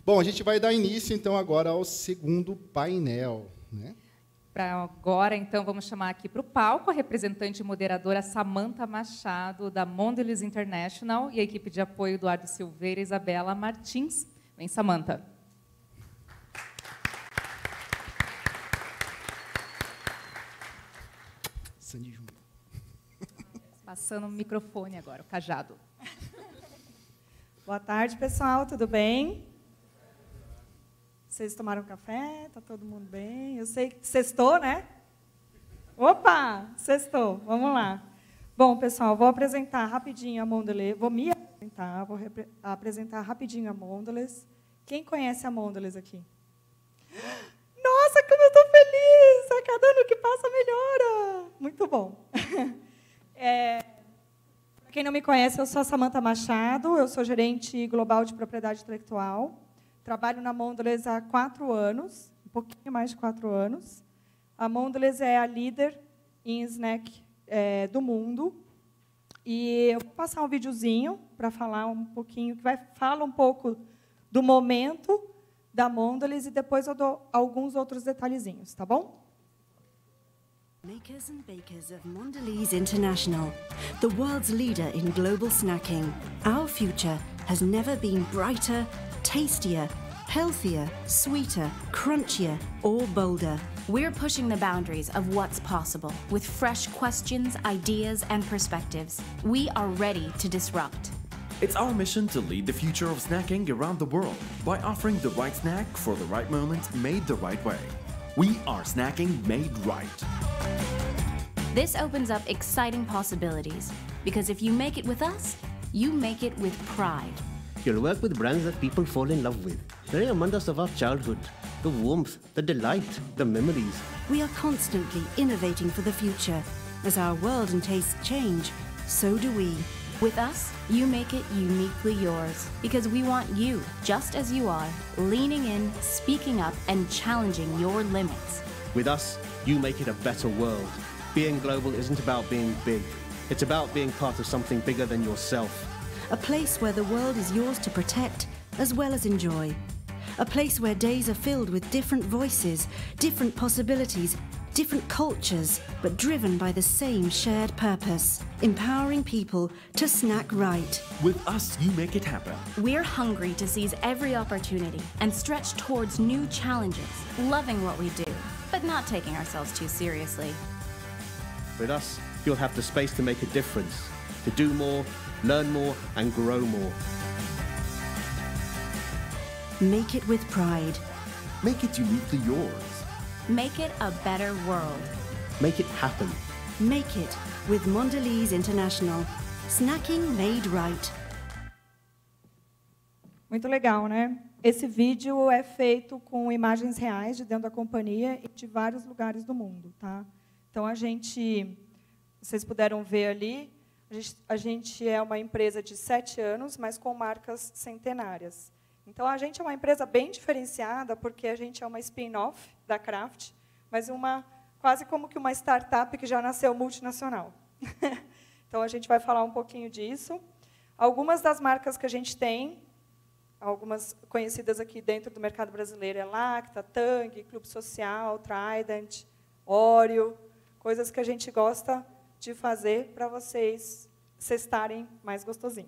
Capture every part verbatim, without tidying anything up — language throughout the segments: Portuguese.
Bom, a gente vai dar início, então, agora ao segundo painel, né? Para agora, então, vamos chamar aqui para o palco a representante e moderadora Samantha Machado, da Mondelez International, e a equipe de apoio Eduardo Silveira e Isabela Martins. Vem, Samantha. Sandy Júnior. Passando o microfone agora, o cajado. Boa tarde, pessoal, tudo bem? Vocês tomaram café? Está todo mundo bem? Eu sei que sextou, né? Opa, sextou, vamos lá. Bom, pessoal, vou apresentar rapidinho a Mondelez, vou me apresentar, vou apresentar rapidinho a Mondelez. Quem conhece a Mondelez aqui? Nossa, como eu estou feliz! A cada ano que passa, melhora! Muito bom. É, para quem não me conhece, eu sou a Samantha Machado, eu sou gerente global de propriedade intelectual. Trabalho na Mondelez há quatro anos, um pouquinho mais de quatro anos. A Mondelez é a líder em snack é, do mundo. E eu vou passar um videozinho para falar um pouquinho, que vai falar um pouco do momento da Mondelez e depois eu dou alguns outros detalhezinhos, tá bom? Makers and bakers of Mondelez International, the world's leader in global snacking. Our future has never been brighter, tastier, healthier, sweeter, crunchier, or bolder. We're pushing the boundaries of what's possible with fresh questions, ideas, and perspectives. We are ready to disrupt. It's our mission to lead the future of snacking around the world by offering the right snack for the right moment made the right way. We are snacking made right. This opens up exciting possibilities because if you make it with us, you make it with pride. You'll work with brands that people fall in love with. They remind us of our childhood, the warmth, the delight, the memories. We are constantly innovating for the future. As our world and tastes change, so do we. With us, you make it uniquely yours because we want you, just as you are, leaning in, speaking up, and challenging your limits. With us, you make it a better world. Being global isn't about being big. It's about being part of something bigger than yourself. A place where the world is yours to protect as well as enjoy. A place where days are filled with different voices, different possibilities, different cultures, but driven by the same shared purpose, empowering people to snack right. With us, you make it happen. We're hungry to seize every opportunity and stretch towards new challenges, loving what we do, but not taking ourselves too seriously. With us, you'll have the space to make a difference, to do more, learn more, and grow more. Make it with pride. Make it uniquely yours. Make it a better world. Make it happen. Make it with Mondelez International. Snacking made right. Muito legal, né? Esse vídeo é feito com imagens reais de dentro da companhia e de vários lugares do mundo, tá? Então, a gente, vocês puderam ver ali, a gente, a gente é uma empresa de sete anos, mas com marcas centenárias. Então, a gente é uma empresa bem diferenciada, porque a gente é uma spin-off da Kraft, mas uma, quase como que uma startup que já nasceu multinacional. Então, a gente vai falar um pouquinho disso. Algumas das marcas que a gente tem, algumas conhecidas aqui dentro do mercado brasileiro, é Lacta, Tang, Clube Social, Trident, Oreo, coisas que a gente gosta de fazer para vocês cestarem mais gostosinho.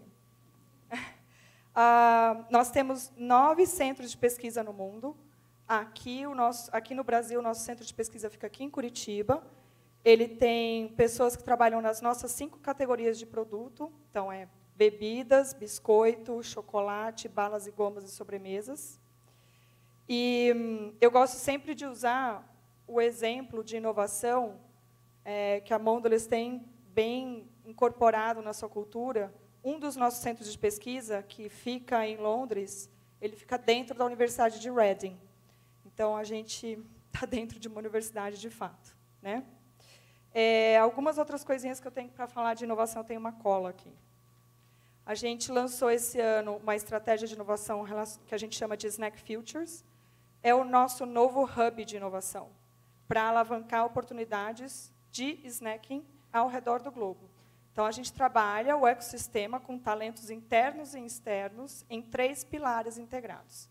Uh, nós temos nove centros de pesquisa no mundo. Aqui, o nosso, aqui no Brasil, o nosso centro de pesquisa fica aqui em Curitiba. Ele tem pessoas que trabalham nas nossas cinco categorias de produto. Então, é bebidas, biscoito, chocolate, balas e gomas e sobremesas. E hum, eu gosto sempre de usar o exemplo de inovação é, que a Mondelez tem bem incorporado na sua cultura. Um dos nossos centros de pesquisa, que fica em Londres, ele fica dentro da Universidade de Reading. Então, a gente está dentro de uma universidade de fato, né? É, algumas outras coisinhas que eu tenho para falar de inovação, eu tenho uma cola aqui. A gente lançou esse ano uma estratégia de inovação que a gente chama de Snack Futures. É o nosso novo hub de inovação, para alavancar oportunidades de snacking ao redor do globo. Então, a gente trabalha o ecossistema com talentos internos e externos em três pilares integrados.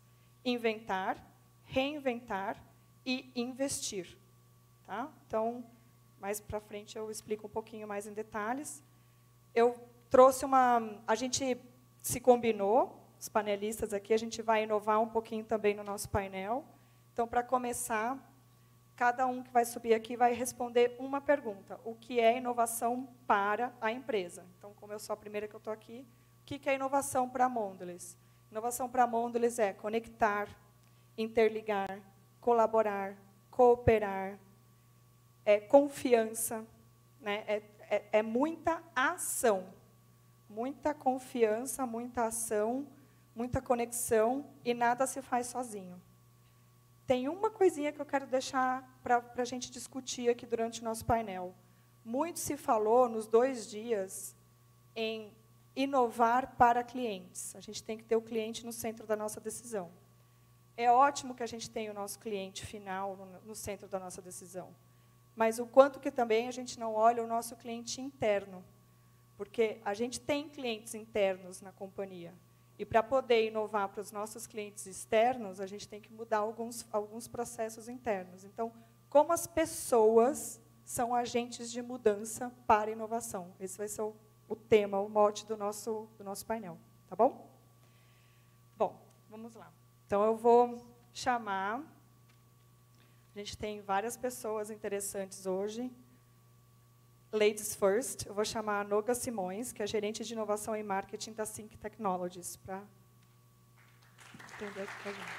inventar, reinventar e investir. Tá? Então, mais para frente eu explico um pouquinho mais em detalhes. Eu trouxe uma... A gente se combinou, os panelistas aqui, a gente vai inovar um pouquinho também no nosso painel. Então, para começar, cada um que vai subir aqui vai responder uma pergunta. O que é inovação para a empresa? Então, como eu sou a primeira que eu estou aqui, o que é inovação para a Mondelez? Inovação para a Mondelez é conectar, interligar, colaborar, cooperar, é confiança, né? é, é, é muita ação, muita confiança, muita ação, muita conexão, e nada se faz sozinho. Tem uma coisinha que eu quero deixar para a gente discutir aqui durante o nosso painel. Muito se falou nos dois dias em inovar para clientes. A gente tem que ter o cliente no centro da nossa decisão. É ótimo que a gente tenha o nosso cliente final no, no centro da nossa decisão. Mas o quanto que também a gente não olha o nosso cliente interno. Porque a gente tem clientes internos na companhia. E, para poder inovar para os nossos clientes externos, a gente tem que mudar alguns, alguns processos internos. Então, como as pessoas são agentes de mudança para a inovação? Esse vai ser o, o tema, o mote do nosso, do nosso painel. Tá bom? Bom, vamos lá. Então, eu vou chamar... A gente tem várias pessoas interessantes hoje. Ladies first, eu vou chamar a Noga Simões, que é gerente de inovação e marketing da Sync Technologies, para entender aqui com a gente.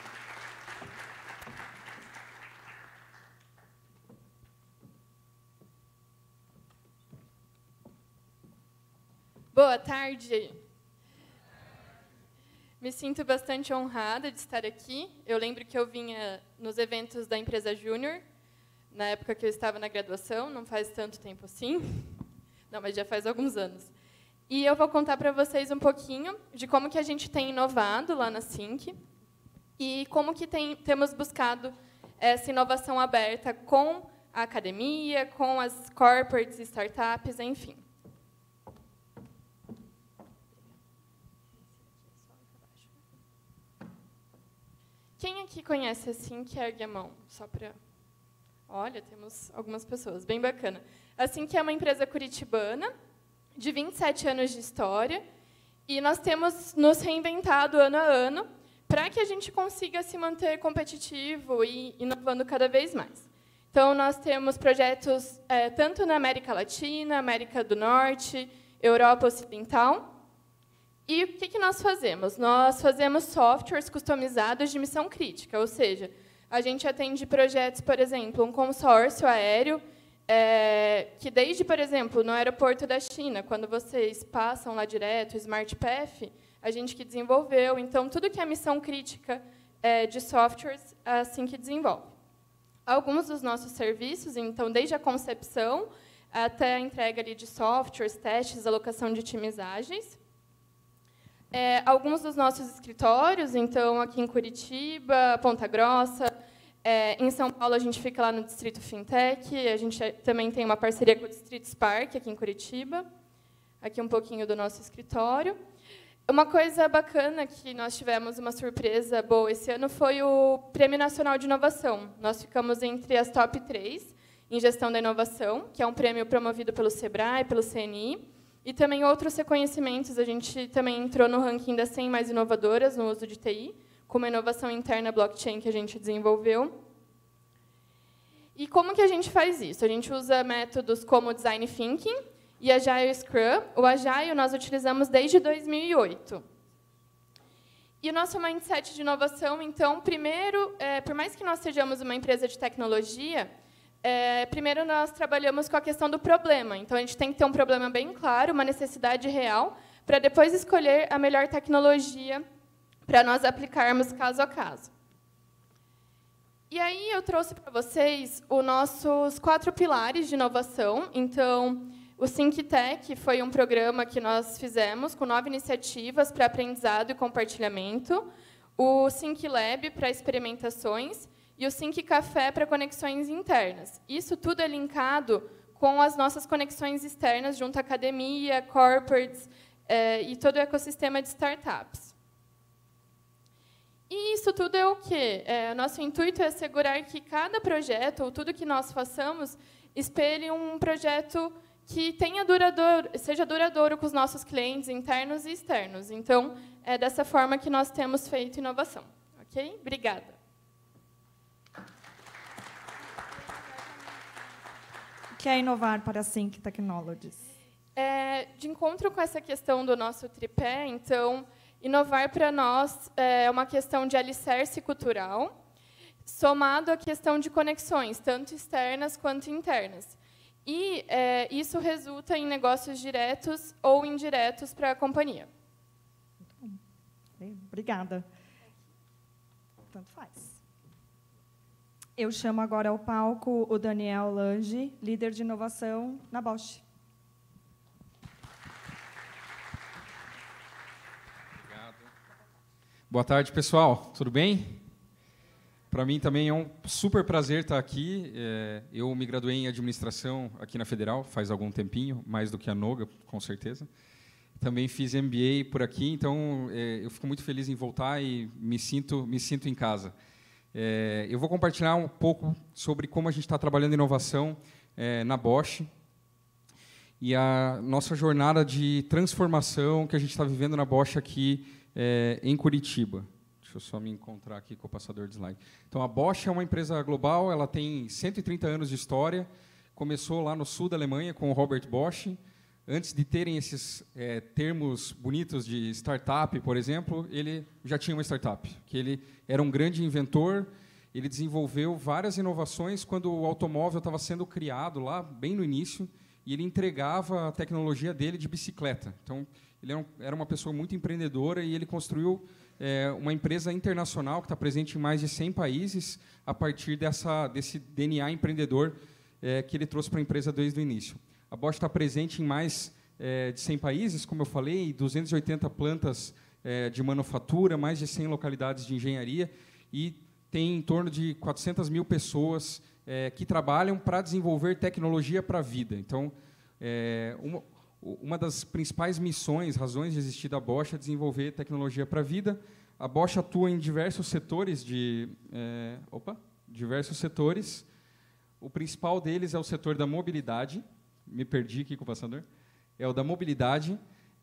Boa tarde. Me sinto bastante honrada de estar aqui. Eu lembro que eu vinha nos eventos da empresa Júnior, na época que eu estava na graduação, não faz tanto tempo assim, não, mas já faz alguns anos. E eu vou contar para vocês um pouquinho de como que a gente tem inovado lá na Sync e como que tem, temos buscado essa inovação aberta com a academia, com as corporates, startups, enfim. Quem aqui conhece a Sync, ergue a mão, só para... Olha, temos algumas pessoas, bem bacana. A Sync é uma empresa curitibana, de vinte e sete anos de história, e nós temos nos reinventado ano a ano para que a gente consiga se manter competitivo e inovando cada vez mais. Então, nós temos projetos é, tanto na América Latina, América do Norte, Europa Ocidental. E o que, que nós fazemos? Nós fazemos softwares customizados de missão crítica, ou seja, a gente atende projetos, por exemplo, um consórcio aéreo, é, que desde, por exemplo, no aeroporto da China, quando vocês passam lá direto, o SmartPath, a gente que desenvolveu. Então, tudo que é missão crítica é, de softwares, assim que desenvolve. Alguns dos nossos serviços, então, desde a concepção até a entrega ali de softwares, testes, alocação de timizagens. É, alguns dos nossos escritórios, então, aqui em Curitiba, Ponta Grossa, é, em São Paulo, a gente fica lá no Distrito Fintech, a gente também tem uma parceria com o Distrito Spark, aqui em Curitiba. Aqui um pouquinho do nosso escritório. Uma coisa bacana que nós tivemos, uma surpresa boa esse ano, foi o Prêmio Nacional de Inovação. Nós ficamos entre as top três em gestão da inovação, que é um prêmio promovido pelo Sebrae, pelo C N I, e também outros reconhecimentos. A gente também entrou no ranking das cem mais inovadoras no uso de T I, com uma inovação interna blockchain que a gente desenvolveu. E como que a gente faz isso? A gente usa métodos como Design Thinking e Agile Scrum. O Agile nós utilizamos desde dois mil e oito. E o nosso mindset de inovação, então, primeiro, é, por mais que nós sejamos uma empresa de tecnologia, É, primeiro, nós trabalhamos com a questão do problema. Então, a gente tem que ter um problema bem claro, uma necessidade real, para depois escolher a melhor tecnologia para nós aplicarmos caso a caso. E aí, eu trouxe para vocês os nossos quatro pilares de inovação. Então, o Sync Tech foi um programa que nós fizemos com nove iniciativas para aprendizado e compartilhamento. O Sync Lab para experimentações. E o Sync Café para conexões internas. Isso tudo é linkado com as nossas conexões externas, junto à academia, corporates, eh, e todo o ecossistema de startups. E isso tudo é o quê? É, nosso intuito é assegurar que cada projeto, ou tudo que nós façamos, espelhe um projeto que tenha duradouro, seja duradouro com os nossos clientes internos e externos. Então, é dessa forma que nós temos feito inovação. Ok? Obrigada. O que é inovar para a Sync Technologies? É, de encontro com essa questão do nosso tripé, então, inovar para nós é uma questão de alicerce cultural, somado à questão de conexões, tanto externas quanto internas. E é, isso resulta em negócios diretos ou indiretos para a companhia. Obrigada. Tanto faz. Eu chamo agora ao palco o Daniel Lange, líder de inovação na Bosch. Obrigado. Boa tarde, pessoal. Tudo bem? Para mim também é um super prazer estar aqui. É, eu me graduei em administração aqui na Federal, faz algum tempinho, mais do que a Noga, com certeza. Também fiz M B A por aqui, então é, eu fico muito feliz em voltar e me sinto, me sinto em casa. É, eu vou compartilhar um pouco sobre como a gente está trabalhando inovação é, na Bosch e a nossa jornada de transformação que a gente está vivendo na Bosch aqui é, em Curitiba. Deixa eu só me encontrar aqui com o passador de slide. Então, a Bosch é uma empresa global, ela tem cento e trinta anos de história, começou lá no sul da Alemanha com o Robert Bosch. Antes de terem esses é, termos bonitos de startup, por exemplo, ele já tinha uma startup, que ele era um grande inventor, ele desenvolveu várias inovações quando o automóvel estava sendo criado lá, bem no início, e ele entregava a tecnologia dele de bicicleta. Então, ele era, um, era uma pessoa muito empreendedora e ele construiu é, uma empresa internacional que está presente em mais de cem países a partir dessa, desse D N A empreendedor é, que ele trouxe para a empresa desde o início. A Bosch está presente em mais é, de cem países, como eu falei, duzentas e oitenta plantas é, de manufatura, mais de cem localidades de engenharia, e tem em torno de quatrocentas mil pessoas é, que trabalham para desenvolver tecnologia para a vida. Então, é, uma, uma das principais missões, razões de existir da Bosch é desenvolver tecnologia para a vida. A Bosch atua em diversos setores de, é, opa, diversos setores. O principal deles é o setor da mobilidade. Me perdi aqui com o passador. É o da mobilidade.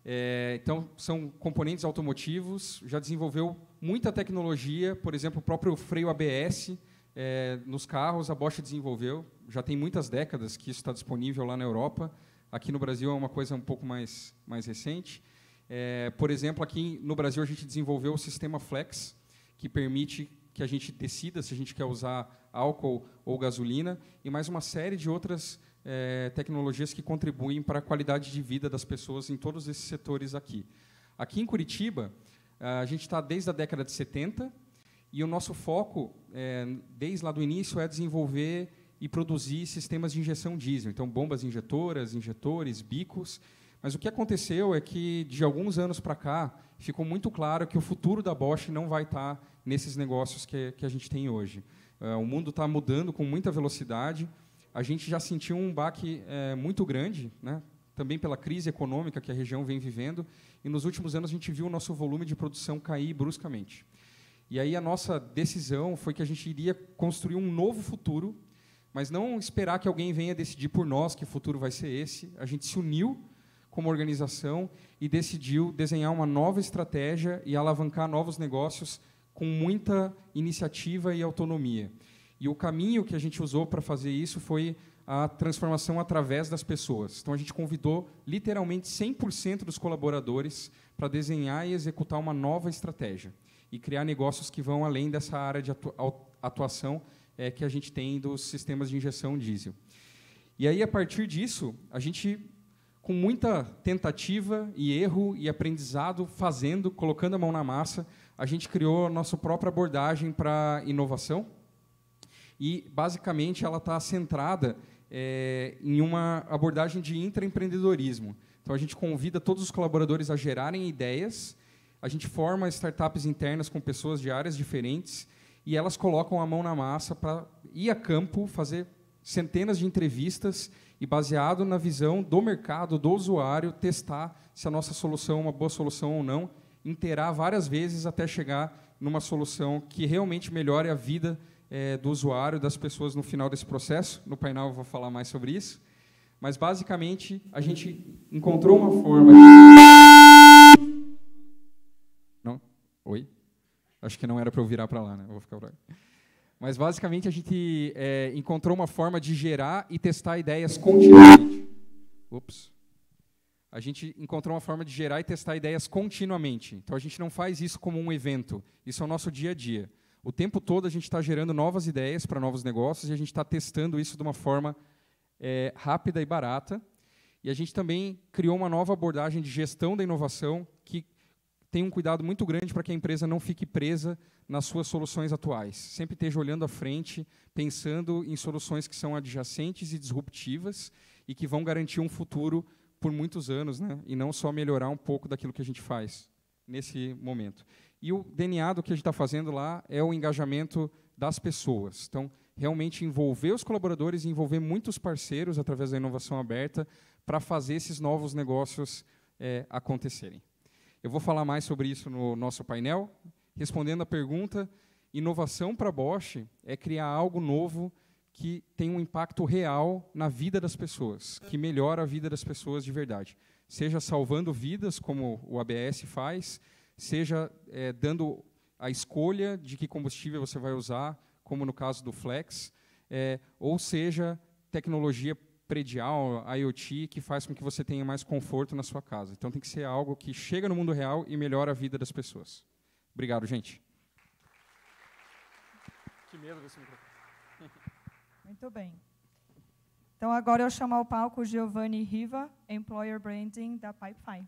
É, então, são componentes automotivos. Já desenvolveu muita tecnologia, por exemplo, o próprio freio A B S é, nos carros, a Bosch desenvolveu. Já tem muitas décadas que isso está disponível lá na Europa. Aqui no Brasil é uma coisa um pouco mais, mais recente. É, por exemplo, aqui no Brasil a gente desenvolveu o sistema Flex, que permite que a gente decida se a gente quer usar álcool ou gasolina, e mais uma série de outras É, tecnologias que contribuem para a qualidade de vida das pessoas em todos esses setores aqui. Aqui em Curitiba, a gente está desde a década de setenta, e o nosso foco, é, desde lá do início, é desenvolver e produzir sistemas de injeção diesel, então bombas injetoras, injetores, bicos. Mas o que aconteceu é que, de alguns anos para cá, ficou muito claro que o futuro da Bosch não vai estar nesses negócios que, que a gente tem hoje. É, o mundo está mudando com muita velocidade. A gente já sentiu um baque é, muito grande, né? Também pela crise econômica que a região vem vivendo, e nos últimos anos a gente viu o nosso volume de produção cair bruscamente. E aí a nossa decisão foi que a gente iria construir um novo futuro, mas não esperar que alguém venha decidir por nós que o futuro vai ser esse. A gente se uniu como organização e decidiu desenhar uma nova estratégia e alavancar novos negócios com muita iniciativa e autonomia. E o caminho que a gente usou para fazer isso foi a transformação através das pessoas. Então, a gente convidou, literalmente, cem por cento dos colaboradores para desenhar e executar uma nova estratégia e criar negócios que vão além dessa área de atuação é, que a gente tem dos sistemas de injeção diesel. E aí, a partir disso, a gente, com muita tentativa e erro e aprendizado, fazendo, colocando a mão na massa, a gente criou a nossa própria abordagem para inovação. E, basicamente, ela está centrada é, em uma abordagem de intraempreendedorismo. Então, a gente convida todos os colaboradores a gerarem ideias, a gente forma startups internas com pessoas de áreas diferentes, e elas colocam a mão na massa para ir a campo, fazer centenas de entrevistas, e, baseado na visão do mercado, do usuário, testar se a nossa solução é uma boa solução ou não, interar várias vezes até chegar numa solução que realmente melhore a vida é, do usuário, das pessoas no final desse processo. No painel eu vou falar mais sobre isso. Mas, basicamente, a gente encontrou uma forma... De... Não? Oi? Acho que não era para eu virar para lá, né? Eu vou ficar por aí. Mas, basicamente, a gente é, encontrou uma forma de gerar e testar ideias continuamente. Ups. A gente encontrou uma forma de gerar e testar ideias continuamente. Então, a gente não faz isso como um evento. Isso é o nosso dia a dia. O tempo todo, a gente está gerando novas ideias para novos negócios e a gente está testando isso de uma forma é, rápida e barata. E a gente também criou uma nova abordagem de gestão da inovação que tem um cuidado muito grande para que a empresa não fique presa nas suas soluções atuais. Sempre esteja olhando à frente, pensando em soluções que são adjacentes e disruptivas e que vão garantir um futuro por muitos anos, né? E não só melhorar um pouco daquilo que a gente faz nesse momento. E o D N A do que a gente está fazendo lá é o engajamento das pessoas. Então, realmente envolver os colaboradores e envolver muitos parceiros através da inovação aberta para fazer esses novos negócios é, acontecerem. Eu vou falar mais sobre isso no nosso painel. Respondendo à pergunta, inovação para a Bosch é criar algo novo que tem um impacto real na vida das pessoas, que melhora a vida das pessoas de verdade. Seja salvando vidas, como o A B S faz, seja é, dando a escolha de que combustível você vai usar, como no caso do Flex, é, ou seja, tecnologia predial, IoT, que faz com que você tenha mais conforto na sua casa. Então, tem que ser algo que chega no mundo real e melhora a vida das pessoas. Obrigado, gente. Que medo desse microfone. Muito bem. Então, agora eu chamo ao palco o Giovanni Riva, Employer Branding da Pipefy.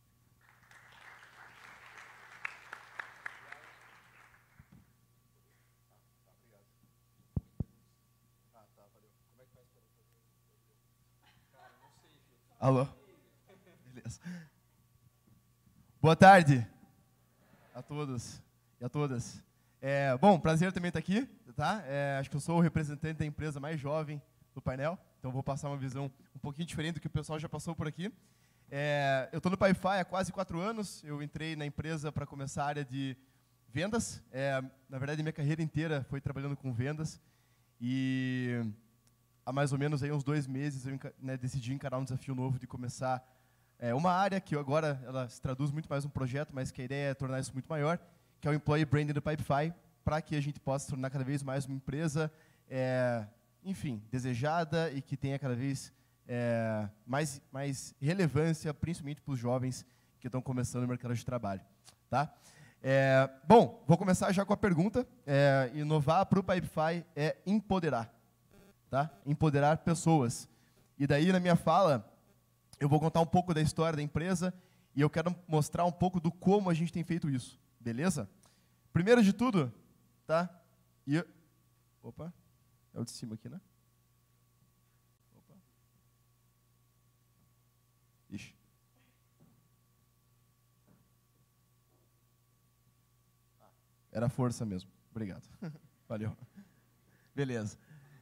Alô? Beleza. Boa tarde a todos e a todas. É, bom, prazer também estar aqui, tá? É, acho que eu sou o representante da empresa mais jovem do painel, então vou passar uma visão um pouquinho diferente do que o pessoal já passou por aqui. É, eu estou no Pipefy há quase quatro anos, eu entrei na empresa para começar a área de vendas. É, na verdade, minha carreira inteira foi trabalhando com vendas e há mais ou menos aí uns dois meses eu né, decidi encarar um desafio novo de começar é, uma área que agora ela se traduz muito mais um projeto, mas que a ideia é tornar isso muito maior, que é o Employee Branding do Pipefy, para que a gente possa tornar cada vez mais uma empresa, é, enfim, desejada e que tenha cada vez é, mais, mais relevância, principalmente para os jovens que estão começando no mercado de trabalho. Tá? É, bom, vou começar já com a pergunta. É, inovar para o Pipefy é empoderar. Tá? Empoderar pessoas. E daí, na minha fala, eu vou contar um pouco da história da empresa e eu quero mostrar um pouco do como a gente tem feito isso. Beleza? Primeiro de tudo, tá? E, opa, é o de cima aqui, né? Opa. Ixi. Era força mesmo. Obrigado. Valeu. Beleza.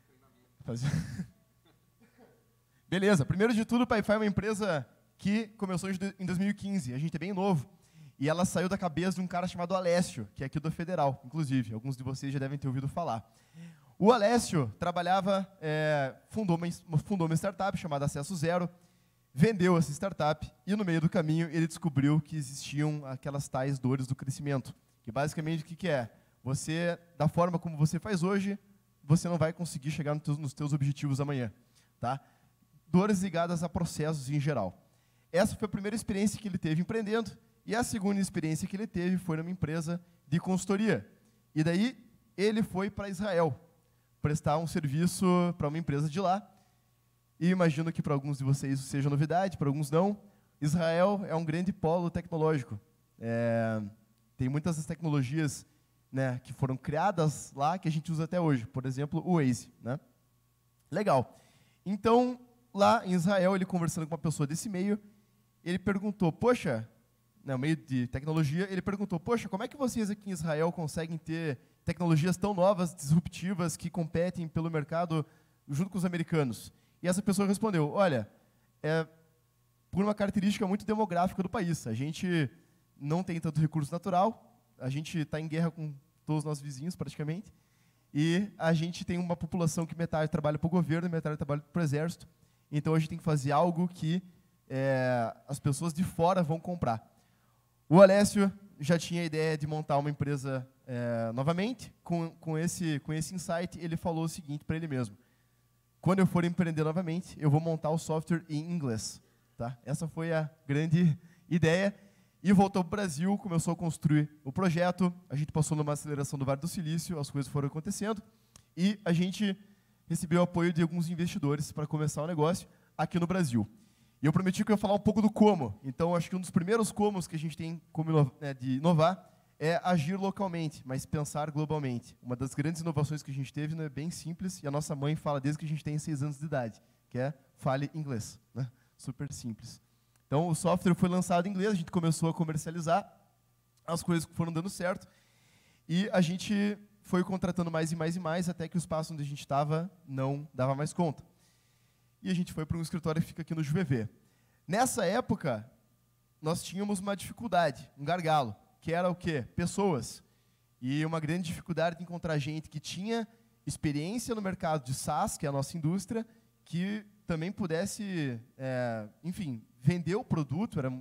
Beleza. Primeiro de tudo, o Pipefy é uma empresa que começou em dois mil e quinze. A gente é bem novo. E ela saiu da cabeça de um cara chamado Alessio, que é aqui do Federal, inclusive. Alguns de vocês já devem ter ouvido falar. O Alessio trabalhava, é, fundou, uma, fundou uma startup chamada Acesso Zero, vendeu essa startup e, no meio do caminho, ele descobriu que existiam aquelas tais dores do crescimento. Que, basicamente, o que, que é? Você, da forma como você faz hoje, você não vai conseguir chegar nos teus, nos teus objetivos amanhã. Tá? Dores ligadas a processos em geral. Essa foi a primeira experiência que ele teve empreendendo. E a segunda experiência que ele teve foi numa empresa de consultoria. E daí ele foi para Israel prestar um serviço para uma empresa de lá. E imagino que para alguns de vocês isso seja novidade, para alguns não. Israel é um grande polo tecnológico. É, tem muitas das tecnologias, né, que foram criadas lá que a gente usa até hoje. Por exemplo, o Waze. Né? Legal. Então, lá em Israel, ele conversando com uma pessoa desse meio, ele perguntou, poxa... no meio de tecnologia, ele perguntou, poxa, como é que vocês aqui em Israel conseguem ter tecnologias tão novas, disruptivas, que competem pelo mercado junto com os americanos? E essa pessoa respondeu, olha, é por uma característica muito demográfica do país. A gente não tem tanto recurso natural, a gente está em guerra com todos os nossos vizinhos, praticamente, e a gente tem uma população que metade trabalha para o governo e metade trabalha para o exército, então a gente tem que fazer algo que é, as pessoas de fora vão comprar. O Alessio já tinha a ideia de montar uma empresa é, novamente, com, com, esse, com esse insight, ele falou o seguinte para ele mesmo: quando eu for empreender novamente, eu vou montar o software em inglês. Tá? Essa foi a grande ideia. E voltou para o Brasil, começou a construir o projeto, a gente passou numa aceleração do Vale do Silício, as coisas foram acontecendo, e a gente recebeu o apoio de alguns investidores para começar o negócio aqui no Brasil. E eu prometi que eu ia falar um pouco do como. Então, acho que um dos primeiros comos que a gente tem como inovar, né, de inovar é agir localmente, mas pensar globalmente. Uma das grandes inovações que a gente teve, né, é bem simples, e a nossa mãe fala desde que a gente tem seis anos de idade, que é fale inglês. Né? Super simples. Então, o software foi lançado em inglês, a gente começou a comercializar, as coisas foram dando certo, e a gente foi contratando mais e mais e mais, até que o espaço onde a gente estava não dava mais conta. E a gente foi para um escritório que fica aqui no J V V. Nessa época, nós tínhamos uma dificuldade, um gargalo, que era o quê? Pessoas. E uma grande dificuldade de encontrar gente que tinha experiência no mercado de SaaS, que é a nossa indústria, que também pudesse, é, enfim, vender o produto, era,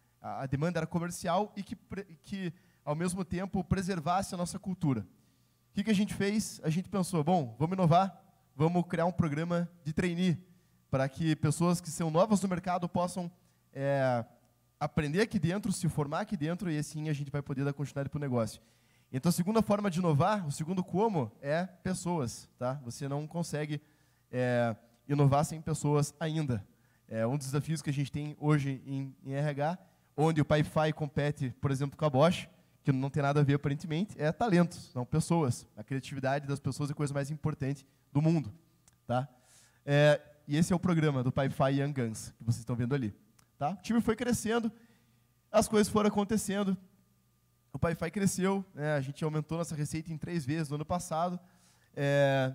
a demanda era comercial, e que, que, ao mesmo tempo, preservasse a nossa cultura. O que, que a gente fez? A gente pensou, bom, vamos inovar, vamos criar um programa de trainee, para que pessoas que são novas no mercado possam é, aprender aqui dentro, se formar aqui dentro, e assim a gente vai poder dar continuidade para o negócio. Então, a segunda forma de inovar, o segundo como, é pessoas. Tá? Você não consegue é, inovar sem pessoas ainda. É um dos desafios que a gente tem hoje em, em R H, onde o Pipefy compete, por exemplo, com a Bosch, que não tem nada a ver, aparentemente, é talentos, não pessoas. A criatividade das pessoas é a coisa mais importante do mundo. Tá? É, E esse é o programa do Pipefy Young Guns, que vocês estão vendo ali. Tá? O time foi crescendo, as coisas foram acontecendo, o Pipefy cresceu, né, a gente aumentou nossa receita em três vezes no ano passado, é,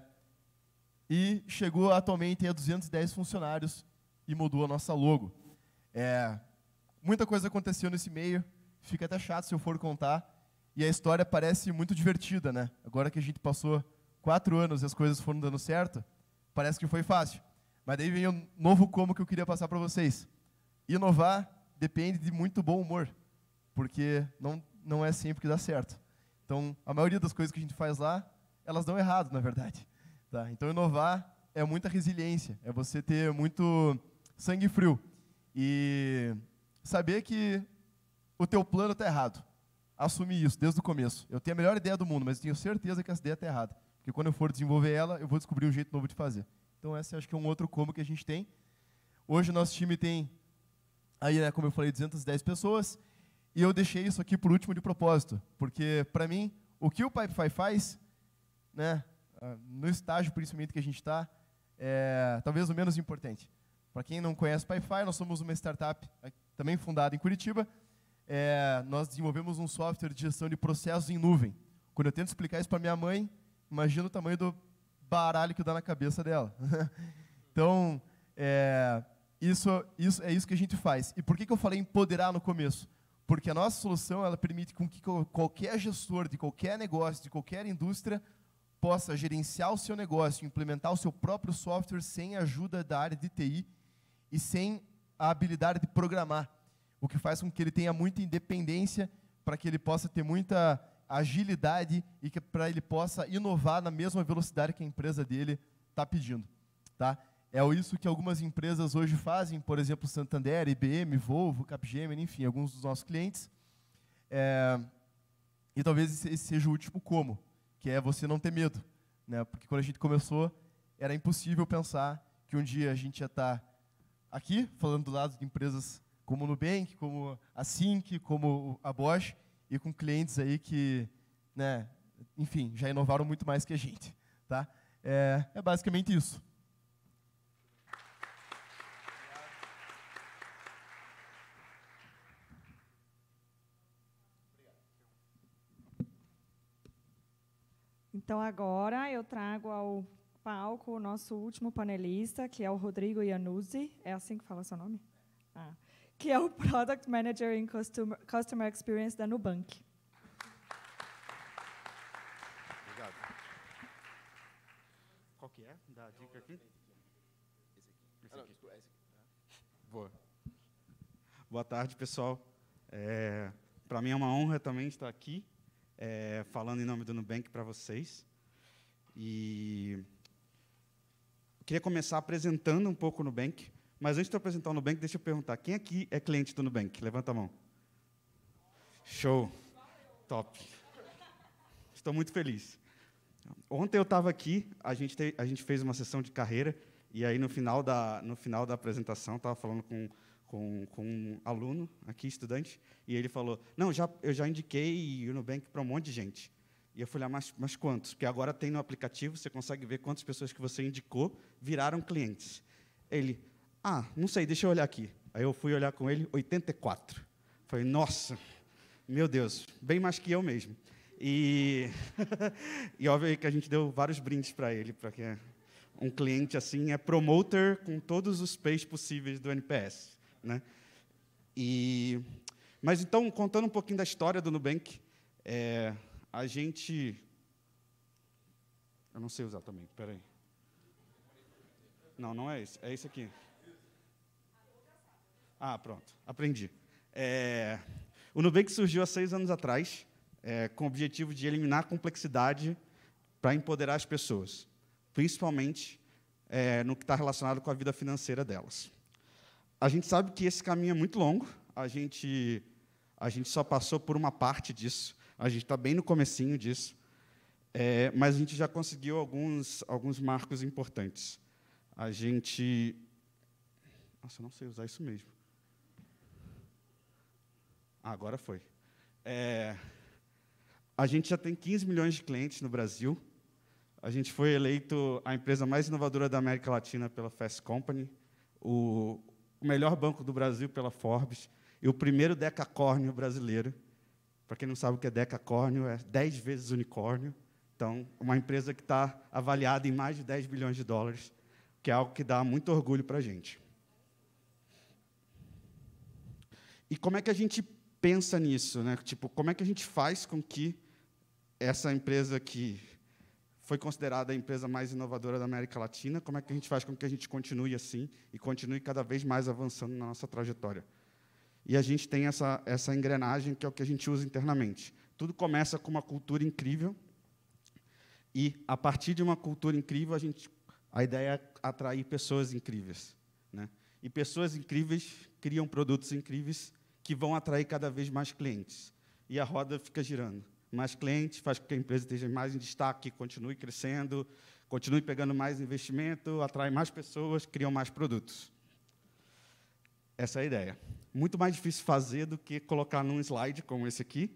e chegou atualmente a duzentos e dez funcionários e mudou a nossa logo. É, muita coisa aconteceu nesse meio, fica até chato se eu for contar, e a história parece muito divertida. Né? Agora que a gente passou quatro anos e as coisas foram dando certo, parece que foi fácil. Mas daí vem um novo como que eu queria passar para vocês. Inovar depende de muito bom humor, porque não, não é sempre que dá certo. Então, a maioria das coisas que a gente faz lá, elas dão errado, na verdade. Tá? Então, inovar é muita resiliência, é você ter muito sangue frio e saber que o teu plano está errado. Assumir isso desde o começo. Eu tenho a melhor ideia do mundo, mas eu tenho certeza que essa ideia está errada. Porque quando eu for desenvolver ela, eu vou descobrir um jeito novo de fazer. Então, esse acho que é um outro como que a gente tem. Hoje, o nosso time tem, aí, né, como eu falei, duzentas e dez pessoas, e eu deixei isso aqui por último de propósito, porque, para mim, o que o Pipefy faz, né, no estágio, principalmente, que a gente está, é talvez o menos importante. Para quem não conhece o Pipefy, nós somos uma startup também fundada em Curitiba. É, nós desenvolvemos um software de gestão de processos em nuvem. Quando eu tento explicar isso para minha mãe, imagina o tamanho do baralho que dá na cabeça dela. Então, é, isso, isso, é isso que a gente faz. E por que, que eu falei empoderar no começo? Porque a nossa solução ela permite com que qualquer gestor de qualquer negócio, de qualquer indústria, possa gerenciar o seu negócio, implementar o seu próprio software sem a ajuda da área de T I e sem a habilidade de programar, o que faz com que ele tenha muita independência, para que ele possa ter muita agilidade e que para ele possa inovar na mesma velocidade que a empresa dele está pedindo. Tá? É isso que algumas empresas hoje fazem, por exemplo, Santander, I B M, Volvo, Capgemini, enfim, alguns dos nossos clientes. É, e talvez esse seja o último como, que é você não ter medo. Né? Porque quando a gente começou, era impossível pensar que um dia a gente ia estar aqui, falando do lado de empresas como o Nubank, como a Sync, como a Bosch, e com clientes aí que, né, enfim, já inovaram muito mais que a gente. Tá? É, é basicamente isso. Então, agora eu trago ao palco o nosso último panelista, que é o Rodrigo Iannuzzi. É assim que fala seu nome? Ah. que é o Product Manager em Customer, Customer Experience da Nubank. Obrigado. Qual que é? Dá a dica aqui? Esse aqui. Esse aqui. Boa. Boa tarde, pessoal. É, para mim é uma honra também estar aqui, é, falando em nome do Nubank para vocês. E queria começar apresentando um pouco o Nubank, mas antes de eu apresentar o Nubank, deixa eu perguntar, quem aqui é cliente do Nubank? Levanta a mão. Show. Top. Estou muito feliz. Ontem eu estava aqui, a gente, te, a gente fez uma sessão de carreira, e aí no final da, no final da apresentação, estava falando com, com, com um aluno aqui, estudante, e ele falou, não, já, eu já indiquei o Nubank para um monte de gente. E eu falei, ah, mas, mas quantos? Porque agora tem no aplicativo, você consegue ver quantas pessoas que você indicou viraram clientes. Ele, ah, não sei, deixa eu olhar aqui. Aí eu fui olhar com ele, oitenta e quatro. Falei, nossa, meu Deus, bem mais que eu mesmo. E, e óbvio que a gente deu vários brindes para ele, porque um cliente assim é promoter com todos os P's possíveis do N P S. Né? E, mas então, contando um pouquinho da história do Nubank, é, a gente... Eu não sei usar também, espera aí. Não, não é esse, é esse aqui. Ah, pronto, aprendi. É, o Nubank surgiu há seis anos atrás, é, com o objetivo de eliminar a complexidade para empoderar as pessoas, principalmente é, no que está relacionado com a vida financeira delas. A gente sabe que esse caminho é muito longo, a gente, a gente só passou por uma parte disso, a gente está bem no comecinho disso, é, mas a gente já conseguiu alguns, alguns marcos importantes. A gente... Nossa, eu não sei usar isso mesmo. Ah, agora foi. É, a gente já tem quinze milhões de clientes no Brasil. A gente foi eleito a empresa mais inovadora da América Latina pela Fast Company, o, o melhor banco do Brasil pela Forbes e o primeiro decacórnio brasileiro. Para quem não sabe o que é decacórnio, é dez vezes unicórnio. Então, uma empresa que está avaliada em mais de dez bilhões de dólares, que é algo que dá muito orgulho para a gente. E como é que a gente pensa nisso? Né? Tipo, como é que a gente faz com que essa empresa que foi considerada a empresa mais inovadora da América Latina, como é que a gente faz com que a gente continue assim e continue cada vez mais avançando na nossa trajetória? E a gente tem essa, essa engrenagem, que é o que a gente usa internamente. Tudo começa com uma cultura incrível, e, a partir de uma cultura incrível, a, gente, a ideia é atrair pessoas incríveis. Né? E pessoas incríveis criam produtos incríveis que vão atrair cada vez mais clientes. E a roda fica girando. Mais clientes faz com que a empresa esteja mais em destaque, continue crescendo, continue pegando mais investimento, atrai mais pessoas, criam mais produtos. Essa é a ideia. Muito mais difícil fazer do que colocar num slide como esse aqui.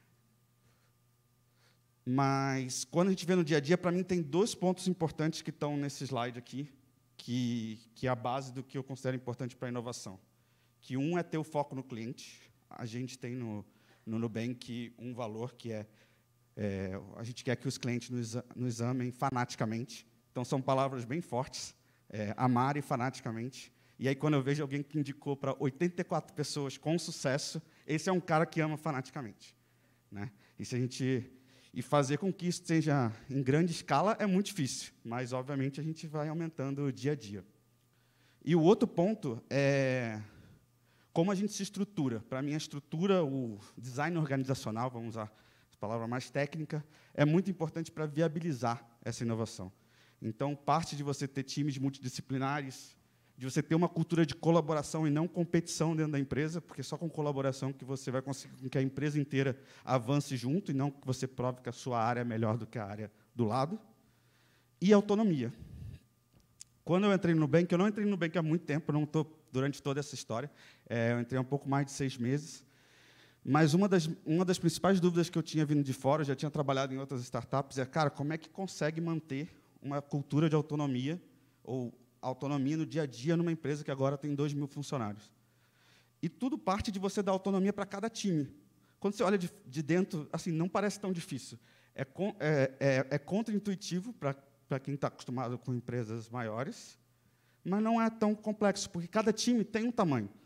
Mas, quando a gente vê no dia a dia, para mim, tem dois pontos importantes que estão nesse slide aqui, que, que é a base do que eu considero importante para a inovação. Que um é ter o foco no cliente. A gente tem no, no Nubank um valor que é, é a gente quer que os clientes nos, nos amem fanaticamente. Então, são palavras bem fortes, é, amar e fanaticamente. E aí, quando eu vejo alguém que indicou para oitenta e quatro pessoas com sucesso, esse é um cara que ama fanaticamente. Né? E, se a gente, e fazer com que isso esteja em grande escala é muito difícil, mas, obviamente, a gente vai aumentando dia a dia. E o outro ponto é como a gente se estrutura. Para mim, a estrutura, o design organizacional, vamos usar a palavra mais técnica, é muito importante para viabilizar essa inovação. Então, parte de você ter times multidisciplinares, de você ter uma cultura de colaboração e não competição dentro da empresa, porque só com colaboração que você vai conseguir que a empresa inteira avance junto, e não que você prove que a sua área é melhor do que a área do lado. E autonomia. Quando eu entrei no Nubank, eu não entrei no Nubank há muito tempo, não estou durante toda essa história, é, eu entrei há um pouco mais de seis meses, mas uma das, uma das principais dúvidas que eu tinha vindo de fora, eu já tinha trabalhado em outras startups, é, cara, como é que consegue manter uma cultura de autonomia, ou autonomia no dia a dia numa empresa que agora tem dois mil funcionários? E tudo parte de você dar autonomia para cada time. Quando você olha de, de dentro, assim, não parece tão difícil. É, é, é, é contra-intuitivo para para quem está acostumado com empresas maiores, mas não é tão complexo, porque cada time tem um tamanho.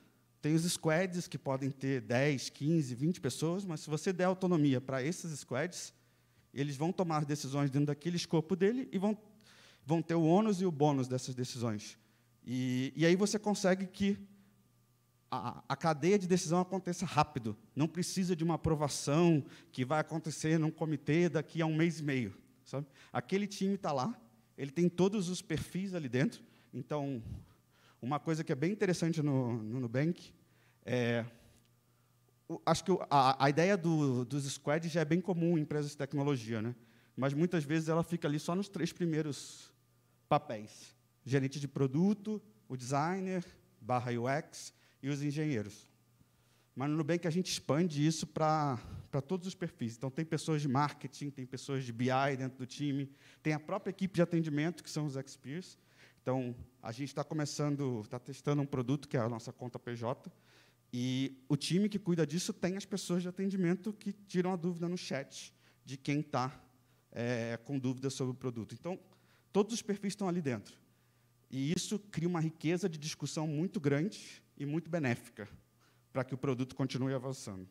Tem os squads, que podem ter dez, quinze, vinte pessoas, mas se você der autonomia para esses squads, eles vão tomar decisões dentro daquele escopo dele e vão, vão ter o ônus e o bônus dessas decisões. E, e aí você consegue que a, a cadeia de decisão aconteça rápido. Não precisa de uma aprovação que vai acontecer num comitê daqui a um mês e meio. Sabe? Aquele time está lá, ele tem todos os perfis ali dentro. Então, uma coisa que é bem interessante no, no Nubank é... o, acho que a, a ideia do, dos squads já é bem comum em empresas de tecnologia, né? Mas, muitas vezes, ela fica ali só nos três primeiros papéis. Gerente de produto, o designer, barra U X e os engenheiros. Mas no Nubank a gente expande isso para para todos os perfis. Então, tem pessoas de marketing, tem pessoas de B I dentro do time, tem a própria equipe de atendimento, que são os experts. Então, a gente está começando, está testando um produto, que é a nossa conta P J, e o time que cuida disso tem as pessoas de atendimento que tiram a dúvida no chat de quem está é, com dúvidas sobre o produto. Então, todos os perfis estão ali dentro. E isso cria uma riqueza de discussão muito grande e muito benéfica para que o produto continue avançando.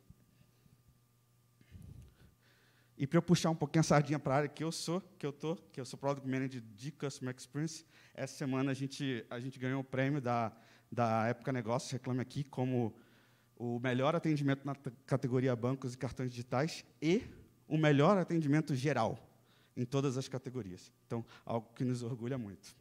E para eu puxar um pouquinho a sardinha para a área que eu sou, que eu tô, que eu sou Product Manager de Customer Experience, essa semana a gente a gente ganhou o prêmio da da Época Negócios, Reclame Aqui, como o melhor atendimento na categoria bancos e cartões digitais e o melhor atendimento geral em todas as categorias. Então, algo que nos orgulha muito.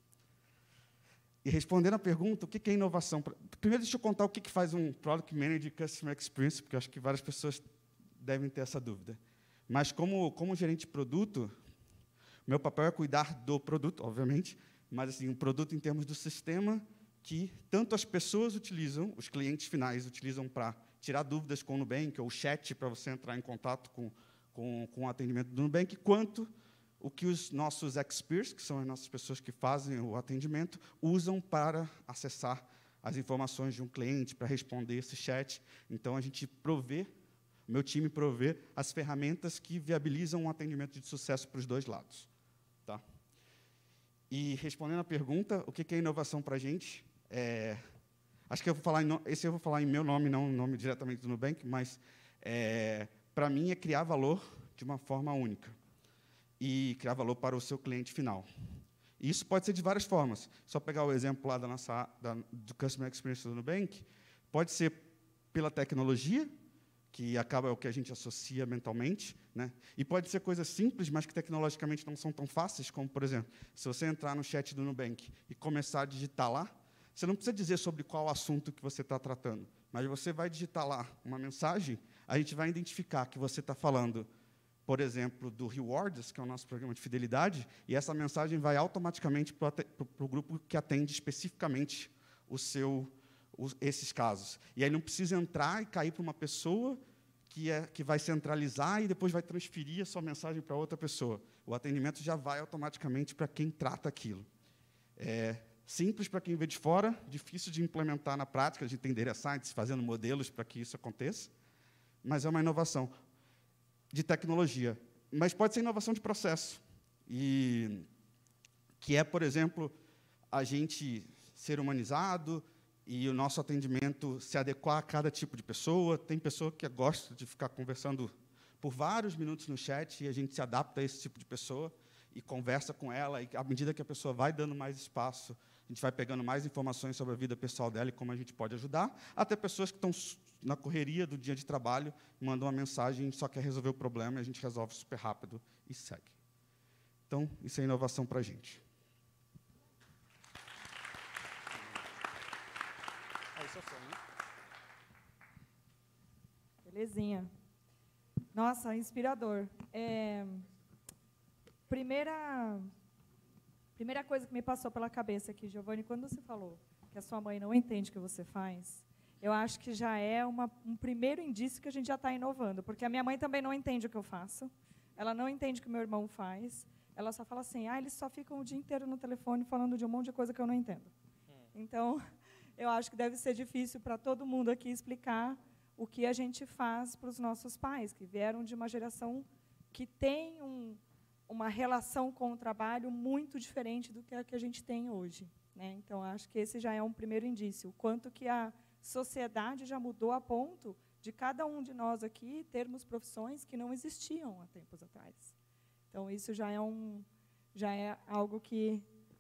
E respondendo à pergunta, o que é inovação? Primeiro, deixa eu contar o que faz um Product Manager de Customer Experience, porque eu acho que várias pessoas devem ter essa dúvida. Mas, como, como gerente de produto, meu papel é cuidar do produto, obviamente, mas assim, um produto em termos do sistema que tanto as pessoas utilizam, os clientes finais utilizam para tirar dúvidas com o Nubank, ou o chat para você entrar em contato com, com, com o atendimento do Nubank, quanto o que os nossos experts, que são as nossas pessoas que fazem o atendimento, usam para acessar as informações de um cliente, para responder esse chat. Então, a gente provê, o meu time provê as ferramentas que viabilizam um atendimento de sucesso para os dois lados. Tá? E, respondendo à pergunta, o que é inovação para a gente? É, acho que eu vou falar em, esse eu vou falar em meu nome, não em nome diretamente do Nubank, mas, é, para mim, é criar valor de uma forma única e criar valor para o seu cliente final. E isso pode ser de várias formas. Só pegar o exemplo lá da nossa, da, do Customer Experience do Nubank, pode ser pela tecnologia, que acaba é o que a gente associa mentalmente, né? E pode ser coisas simples, mas que tecnologicamente não são tão fáceis, como, por exemplo, se você entrar no chat do Nubank e começar a digitar lá, você não precisa dizer sobre qual assunto que você está tratando, mas você vai digitar lá uma mensagem, a gente vai identificar que você está falando, por exemplo, do Rewards, que é o nosso programa de fidelidade, e essa mensagem vai automaticamente para o grupo que atende especificamente o seu, os, esses casos. E aí não precisa entrar e cair para uma pessoa que, é, que vai centralizar e depois vai transferir a sua mensagem para outra pessoa. O atendimento já vai automaticamente para quem trata aquilo. É simples para quem vê de fora, difícil de implementar na prática, a gente tem data science fazendo modelos para que isso aconteça, mas é uma inovação de tecnologia, mas pode ser inovação de processo, e que é, por exemplo, a gente ser humanizado e o nosso atendimento se adequar a cada tipo de pessoa. Tem pessoa que gosta de ficar conversando por vários minutos no chat e a gente se adapta a esse tipo de pessoa e conversa com ela, e à medida que a pessoa vai dando mais espaço, a gente vai pegando mais informações sobre a vida pessoal dela e como a gente pode ajudar, até pessoas que estão na correria do dia de trabalho, mandam uma mensagem, só quer resolver o problema, e a gente resolve super rápido e segue. Então, isso é inovação para a gente. Belezinha. Nossa, inspirador. É, primeira, primeira coisa que me passou pela cabeça aqui, Giovanni, quando você falou que a sua mãe não entende o que você faz, eu acho que já é uma, um primeiro indício que a gente já está inovando, porque a minha mãe também não entende o que eu faço, ela não entende o que o meu irmão faz, ela só fala assim, ah, eles só ficam o dia inteiro no telefone falando de um monte de coisa que eu não entendo. Hum. Então, eu acho que deve ser difícil para todo mundo aqui explicar o que a gente faz para os nossos pais, que vieram de uma geração que tem um, uma relação com o trabalho muito diferente do que a que a gente tem hoje, né? Então, acho que esse já é um primeiro indício, o quanto que a sociedade já mudou a ponto de cada um de nós aqui termos profissões que não existiam há tempos atrás. Então, isso já é, um, já é algo que,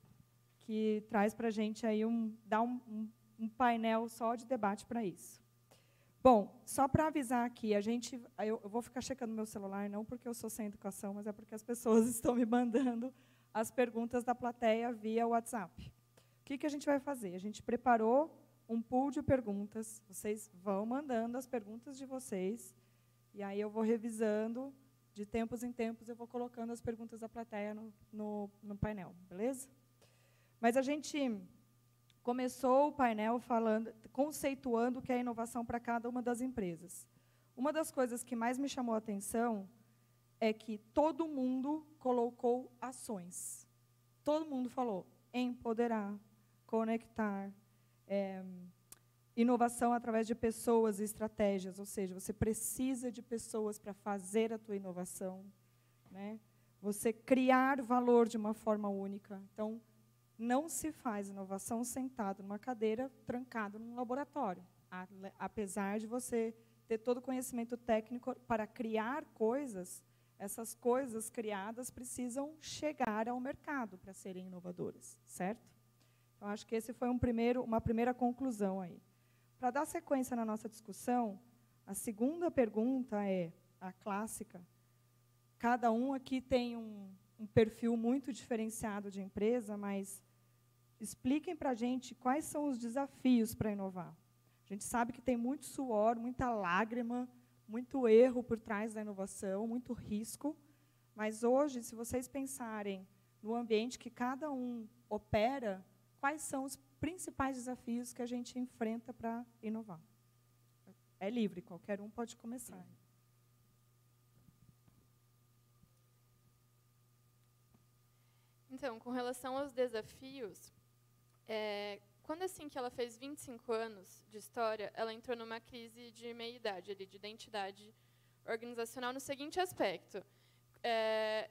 que traz para a gente aí um, dá um, um, um painel só de debate para isso. Bom, só para avisar aqui, a gente, eu, eu vou ficar checando meu celular, não porque eu sou sem educação, mas é porque as pessoas estão me mandando as perguntas da plateia via WhatsApp. O que, que a gente vai fazer? A gente preparou um pool de perguntas, vocês vão mandando as perguntas de vocês, e aí eu vou revisando, de tempos em tempos, eu vou colocando as perguntas da plateia no, no, no painel, beleza? Mas a gente começou o painel falando, conceituando o que é inovação para cada uma das empresas. Uma das coisas que mais me chamou a atenção é que todo mundo colocou ações. Todo mundo falou empoderar, conectar, é, inovação através de pessoas e estratégias, ou seja, você precisa de pessoas para fazer a tua inovação, né? Você criar valor de uma forma única. Então, não se faz inovação sentado numa cadeira, trancado num laboratório. Apesar de você ter todo o conhecimento técnico para criar coisas, essas coisas criadas precisam chegar ao mercado para serem inovadoras, certo? Então, acho que esse foi um primeiro, uma primeira conclusão aí. Para dar sequência na nossa discussão, a segunda pergunta é a clássica. Cada um aqui tem um, um perfil muito diferenciado de empresa, mas expliquem para a gente quais são os desafios para inovar. A gente sabe que tem muito suor, muita lágrima, muito erro por trás da inovação, muito risco, mas hoje, se vocês pensarem no ambiente que cada um opera, quais são os principais desafios que a gente enfrenta para inovar? É livre, qualquer um pode começar. Então, com relação aos desafios, é, quando assim que ela fez vinte e cinco anos de história, ela entrou numa crise de meia-idade, ali, de identidade organizacional, no seguinte aspecto. É,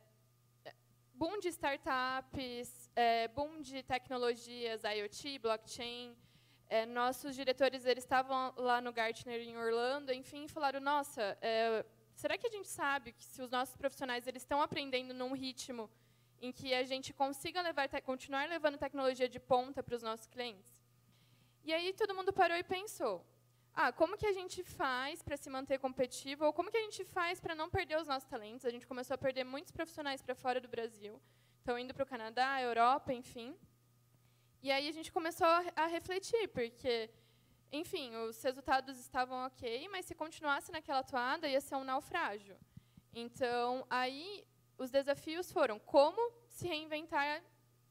boom de startups, é, boom de tecnologias, IoT, blockchain. É, nossos diretores eles estavam lá no Gartner, em Orlando, enfim, falaram, nossa, é, será que a gente sabe que se os nossos profissionais eles estão aprendendo num ritmo em que a gente consiga levar, continuar levando tecnologia de ponta para os nossos clientes? E aí todo mundo parou e pensou, ah, como que a gente faz para se manter competitivo, ou como que a gente faz para não perder os nossos talentos? A gente começou a perder muitos profissionais para fora do Brasil, então indo para o Canadá, Europa, enfim. E aí a gente começou a, a refletir, porque, enfim, os resultados estavam ok, mas se continuasse naquela toada, ia ser um naufrágio. Então, aí os desafios foram como se reinventar,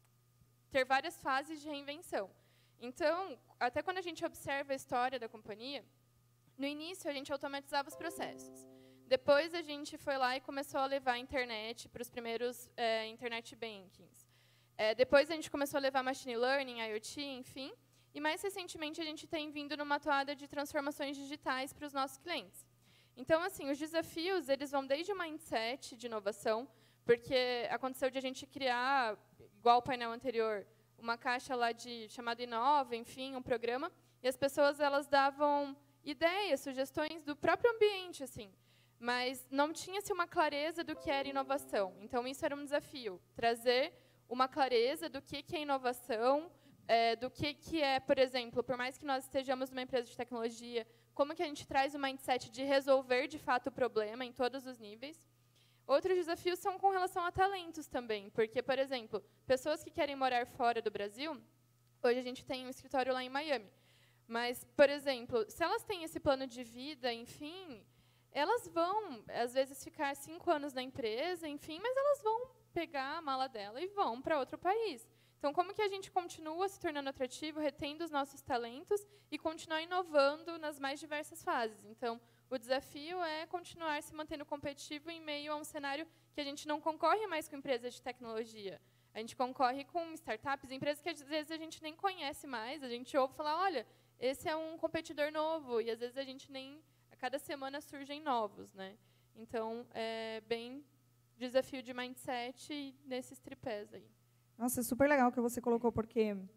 ter várias fases de reinvenção. Então, até quando a gente observa a história da companhia, no início a gente automatizava os processos. Depois a gente foi lá e começou a levar a internet para os primeiros é, internet bankings. É, depois a gente começou a levar machine learning, IoT, enfim. E mais recentemente a gente tem vindo numa toada de transformações digitais para os nossos clientes. Então, assim, os desafios eles vão desde o mindset de inovação, porque aconteceu de a gente criar, igual o painel anterior, uma caixa lá de chamada Inova, enfim, um programa, e as pessoas elas davam ideias, sugestões do próprio ambiente, assim, mas não tinha-se uma clareza do que era inovação. Então, isso era um desafio, trazer uma clareza do que que é inovação, é, do que que é, por exemplo, por mais que nós estejamos numa empresa de tecnologia, como que a gente traz o mindset de resolver, de fato, o problema em todos os níveis. Outros desafios são com relação a talentos também, porque, por exemplo, pessoas que querem morar fora do Brasil, hoje a gente tem um escritório lá em Miami, mas, por exemplo, se elas têm esse plano de vida, enfim, elas vão, às vezes, ficar cinco anos na empresa, enfim, mas elas vão pegar a mala dela e vão para outro país. Então, como que a gente continua se tornando atrativo, retendo os nossos talentos e continuar inovando nas mais diversas fases? Então, o desafio é continuar se mantendo competitivo em meio a um cenário que a gente não concorre mais com empresas de tecnologia. A gente concorre com startups, empresas que às vezes a gente nem conhece mais, a gente ouve falar, olha, esse é um competidor novo, e às vezes a gente nem, a cada semana surgem novos, né? Então, é bem desafio de mindset nesses tripés aí. Nossa, é super legal o que você colocou, porque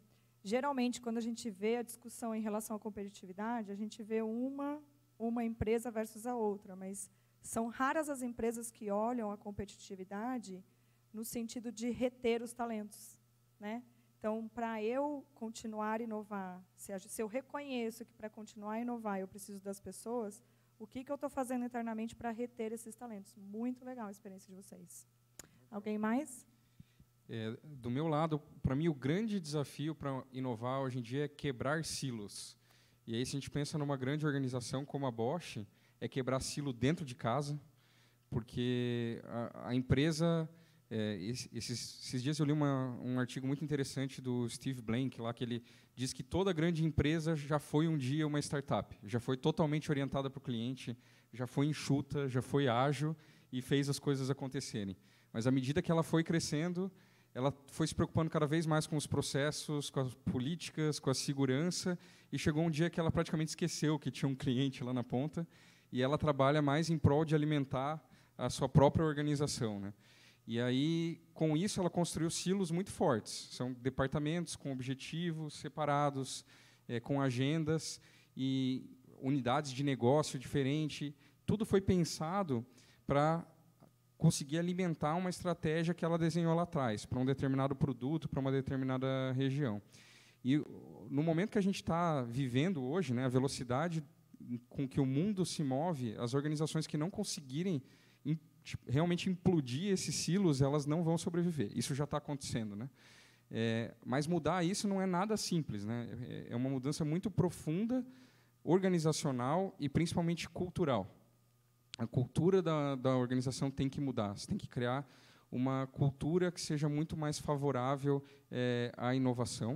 geralmente, quando a gente vê a discussão em relação à competitividade, a gente vê uma, uma empresa versus a outra, mas são raras as empresas que olham a competitividade no sentido de reter os talentos, né? Então, para eu continuar a inovar, se, a, se eu reconheço que para continuar a inovar eu preciso das pessoas, o que, que eu estou fazendo internamente para reter esses talentos? Muito legal a experiência de vocês. Alguém mais? É, do meu lado, para mim, o grande desafio para inovar hoje em dia é quebrar silos. E aí, se a gente pensa numa grande organização como a Bosch, é quebrar silo dentro de casa, porque a, a empresa... É, esses, esses dias eu li uma, um artigo muito interessante do Steve Blank, lá, que ele diz que toda grande empresa já foi um dia uma startup, já foi totalmente orientada para o cliente, já foi enxuta, já foi ágil e fez as coisas acontecerem. Mas, à medida que ela foi crescendo, ela foi se preocupando cada vez mais com os processos, com as políticas, com a segurança, e chegou um dia que ela praticamente esqueceu que tinha um cliente lá na ponta, e ela trabalha mais em prol de alimentar a sua própria organização, né? E aí, com isso, ela construiu silos muito fortes. São departamentos com objetivos separados, é, com agendas e unidades de negócio diferentes. Tudo foi pensado para conseguir alimentar uma estratégia que ela desenhou lá atrás, para um determinado produto, para uma determinada região. E, no momento que a gente está vivendo hoje, né, a velocidade com que o mundo se move, as organizações que não conseguirem realmente implodir esses silos, elas não vão sobreviver. Isso já está acontecendo, né? É, mas mudar isso não é nada simples, né? É uma mudança muito profunda, organizacional e principalmente cultural. A cultura da, da organização tem que mudar. Você tem que criar uma cultura que seja muito mais favorável é, à inovação.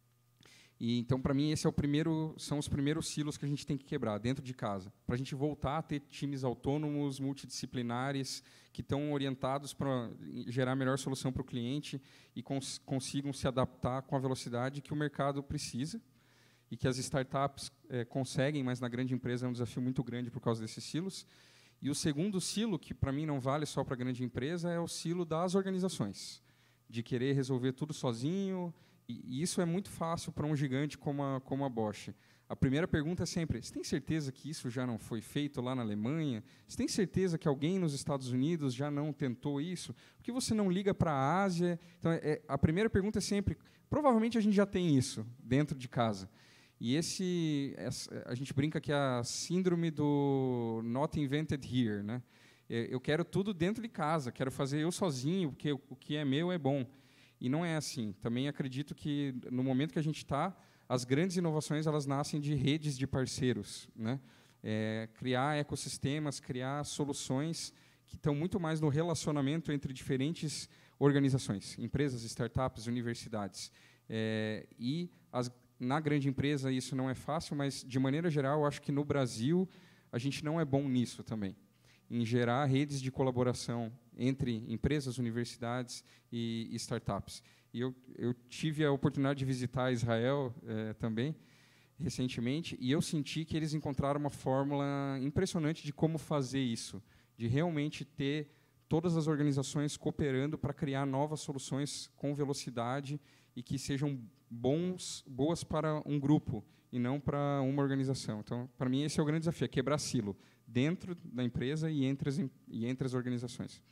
E, então, para mim, esse é o primeiro, são os primeiros silos que a gente tem que quebrar dentro de casa, para a gente voltar a ter times autônomos, multidisciplinares, que estão orientados para gerar a melhor solução para o cliente e cons consigam se adaptar com a velocidade que o mercado precisa e que as startups é, conseguem, mas na grande empresa é um desafio muito grande por causa desses silos. E o segundo silo, que para mim não vale só para a grande empresa, é o silo das organizações, de querer resolver tudo sozinho. E isso é muito fácil para um gigante como a, como a Bosch. A primeira pergunta é sempre, você tem certeza que isso já não foi feito lá na Alemanha? Você tem certeza que alguém nos Estados Unidos já não tentou isso? Por que você não liga para a Ásia? Então, é, a primeira pergunta é sempre, provavelmente a gente já tem isso dentro de casa. E esse, essa, a gente brinca que é a síndrome do not invented here, né? Eu quero tudo dentro de casa, quero fazer eu sozinho, porque o que é meu é bom. E não é assim. Também acredito que, no momento que a gente está, as grandes inovações elas nascem de redes de parceiros, né? É, criar ecossistemas, criar soluções que estão muito mais no relacionamento entre diferentes organizações, empresas, startups, universidades. É, e, as, na grande empresa, isso não é fácil, mas, de maneira geral, eu acho que, no Brasil, a gente não é bom nisso também, em gerar redes de colaboração entre empresas, universidades e startups. E eu, eu tive a oportunidade de visitar Israel eh, também, recentemente, e eu senti que eles encontraram uma fórmula impressionante de como fazer isso, de realmente ter todas as organizações cooperando para criar novas soluções com velocidade e que sejam bons, boas para um grupo e não para uma organização. Então, para mim, esse é o grande desafio, é quebrar silo dentro da empresa e entre as, e entre as organizações.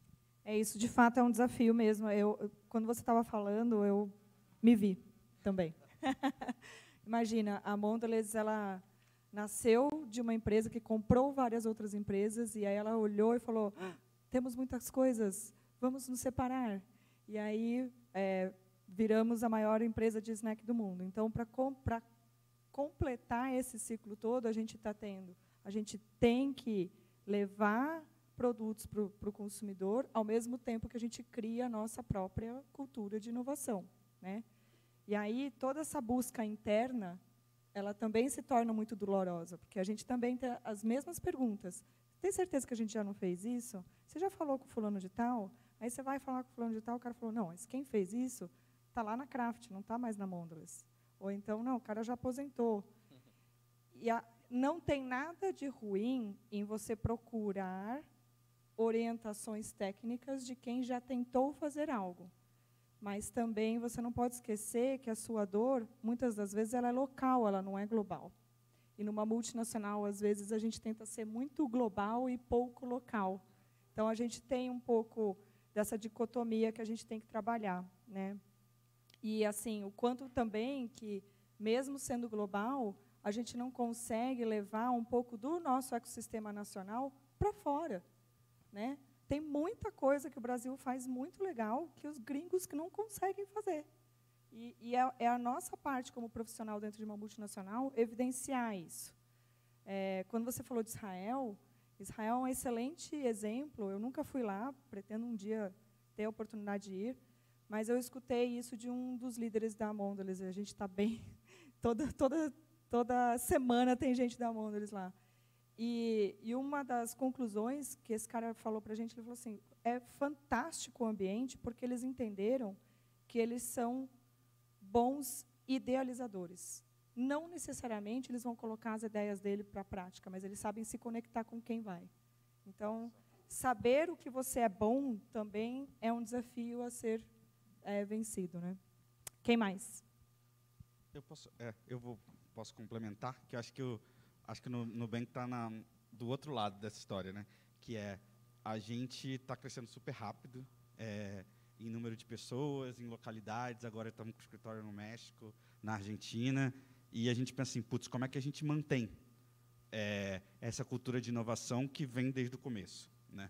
É isso, de fato, é um desafio mesmo. Eu, quando você estava falando, eu me vi também. Imagina, a Mondelez, ela nasceu de uma empresa que comprou várias outras empresas, e aí ela olhou e falou, ah, temos muitas coisas, vamos nos separar. E aí é, viramos a maior empresa de snack do mundo. Então, para com, completar esse ciclo todo, a gente está tendo, a gente tem que levar produtos para o consumidor, ao mesmo tempo que a gente cria a nossa própria cultura de inovação, né? E aí, toda essa busca interna, ela também se torna muito dolorosa, porque a gente também tem as mesmas perguntas. Tem certeza que a gente já não fez isso? Você já falou com o fulano de tal? Aí você vai falar com o fulano de tal, o cara falou, não, mas quem fez isso está lá na Kraft, não está mais na Mondelez. Ou então, não, o cara já aposentou. E a, não tem nada de ruim em você procurar orientações técnicas de quem já tentou fazer algo. Mas também você não pode esquecer que a sua dor, muitas das vezes, ela é local, ela não é global. E numa multinacional, às vezes, a gente tenta ser muito global e pouco local. Então, a gente tem um pouco dessa dicotomia que a gente tem que trabalhar, né? E, assim, o quanto também que, mesmo sendo global, a gente não consegue levar um pouco do nosso ecossistema nacional para fora, né? Tem muita coisa que o Brasil faz muito legal que os gringos que não conseguem fazer. E, e é, é a nossa parte, como profissional dentro de uma multinacional, evidenciar isso. É, quando você falou de Israel, Israel é um excelente exemplo. Eu nunca fui lá, pretendo um dia ter a oportunidade de ir, mas eu escutei isso de um dos líderes da Mondelez. A gente está bem... Toda, toda, toda semana tem gente da Mondelez lá. E, e uma das conclusões que esse cara falou para a gente, ele falou assim, é fantástico o ambiente, porque eles entenderam que eles são bons idealizadores. Não necessariamente eles vão colocar as ideias dele para a prática, mas eles sabem se conectar com quem vai. Então, saber o que você é bom também é um desafio a ser é, vencido, né? Quem mais? Eu posso, é, eu vou, posso complementar, que eu acho que o acho que o Nubank está do outro lado dessa história, né? Que é a gente está crescendo super rápido, é, em número de pessoas, em localidades. Agora estamos com escritório no México, na Argentina, e a gente pensa assim, putz, como é que a gente mantém é, essa cultura de inovação que vem desde o começo, né?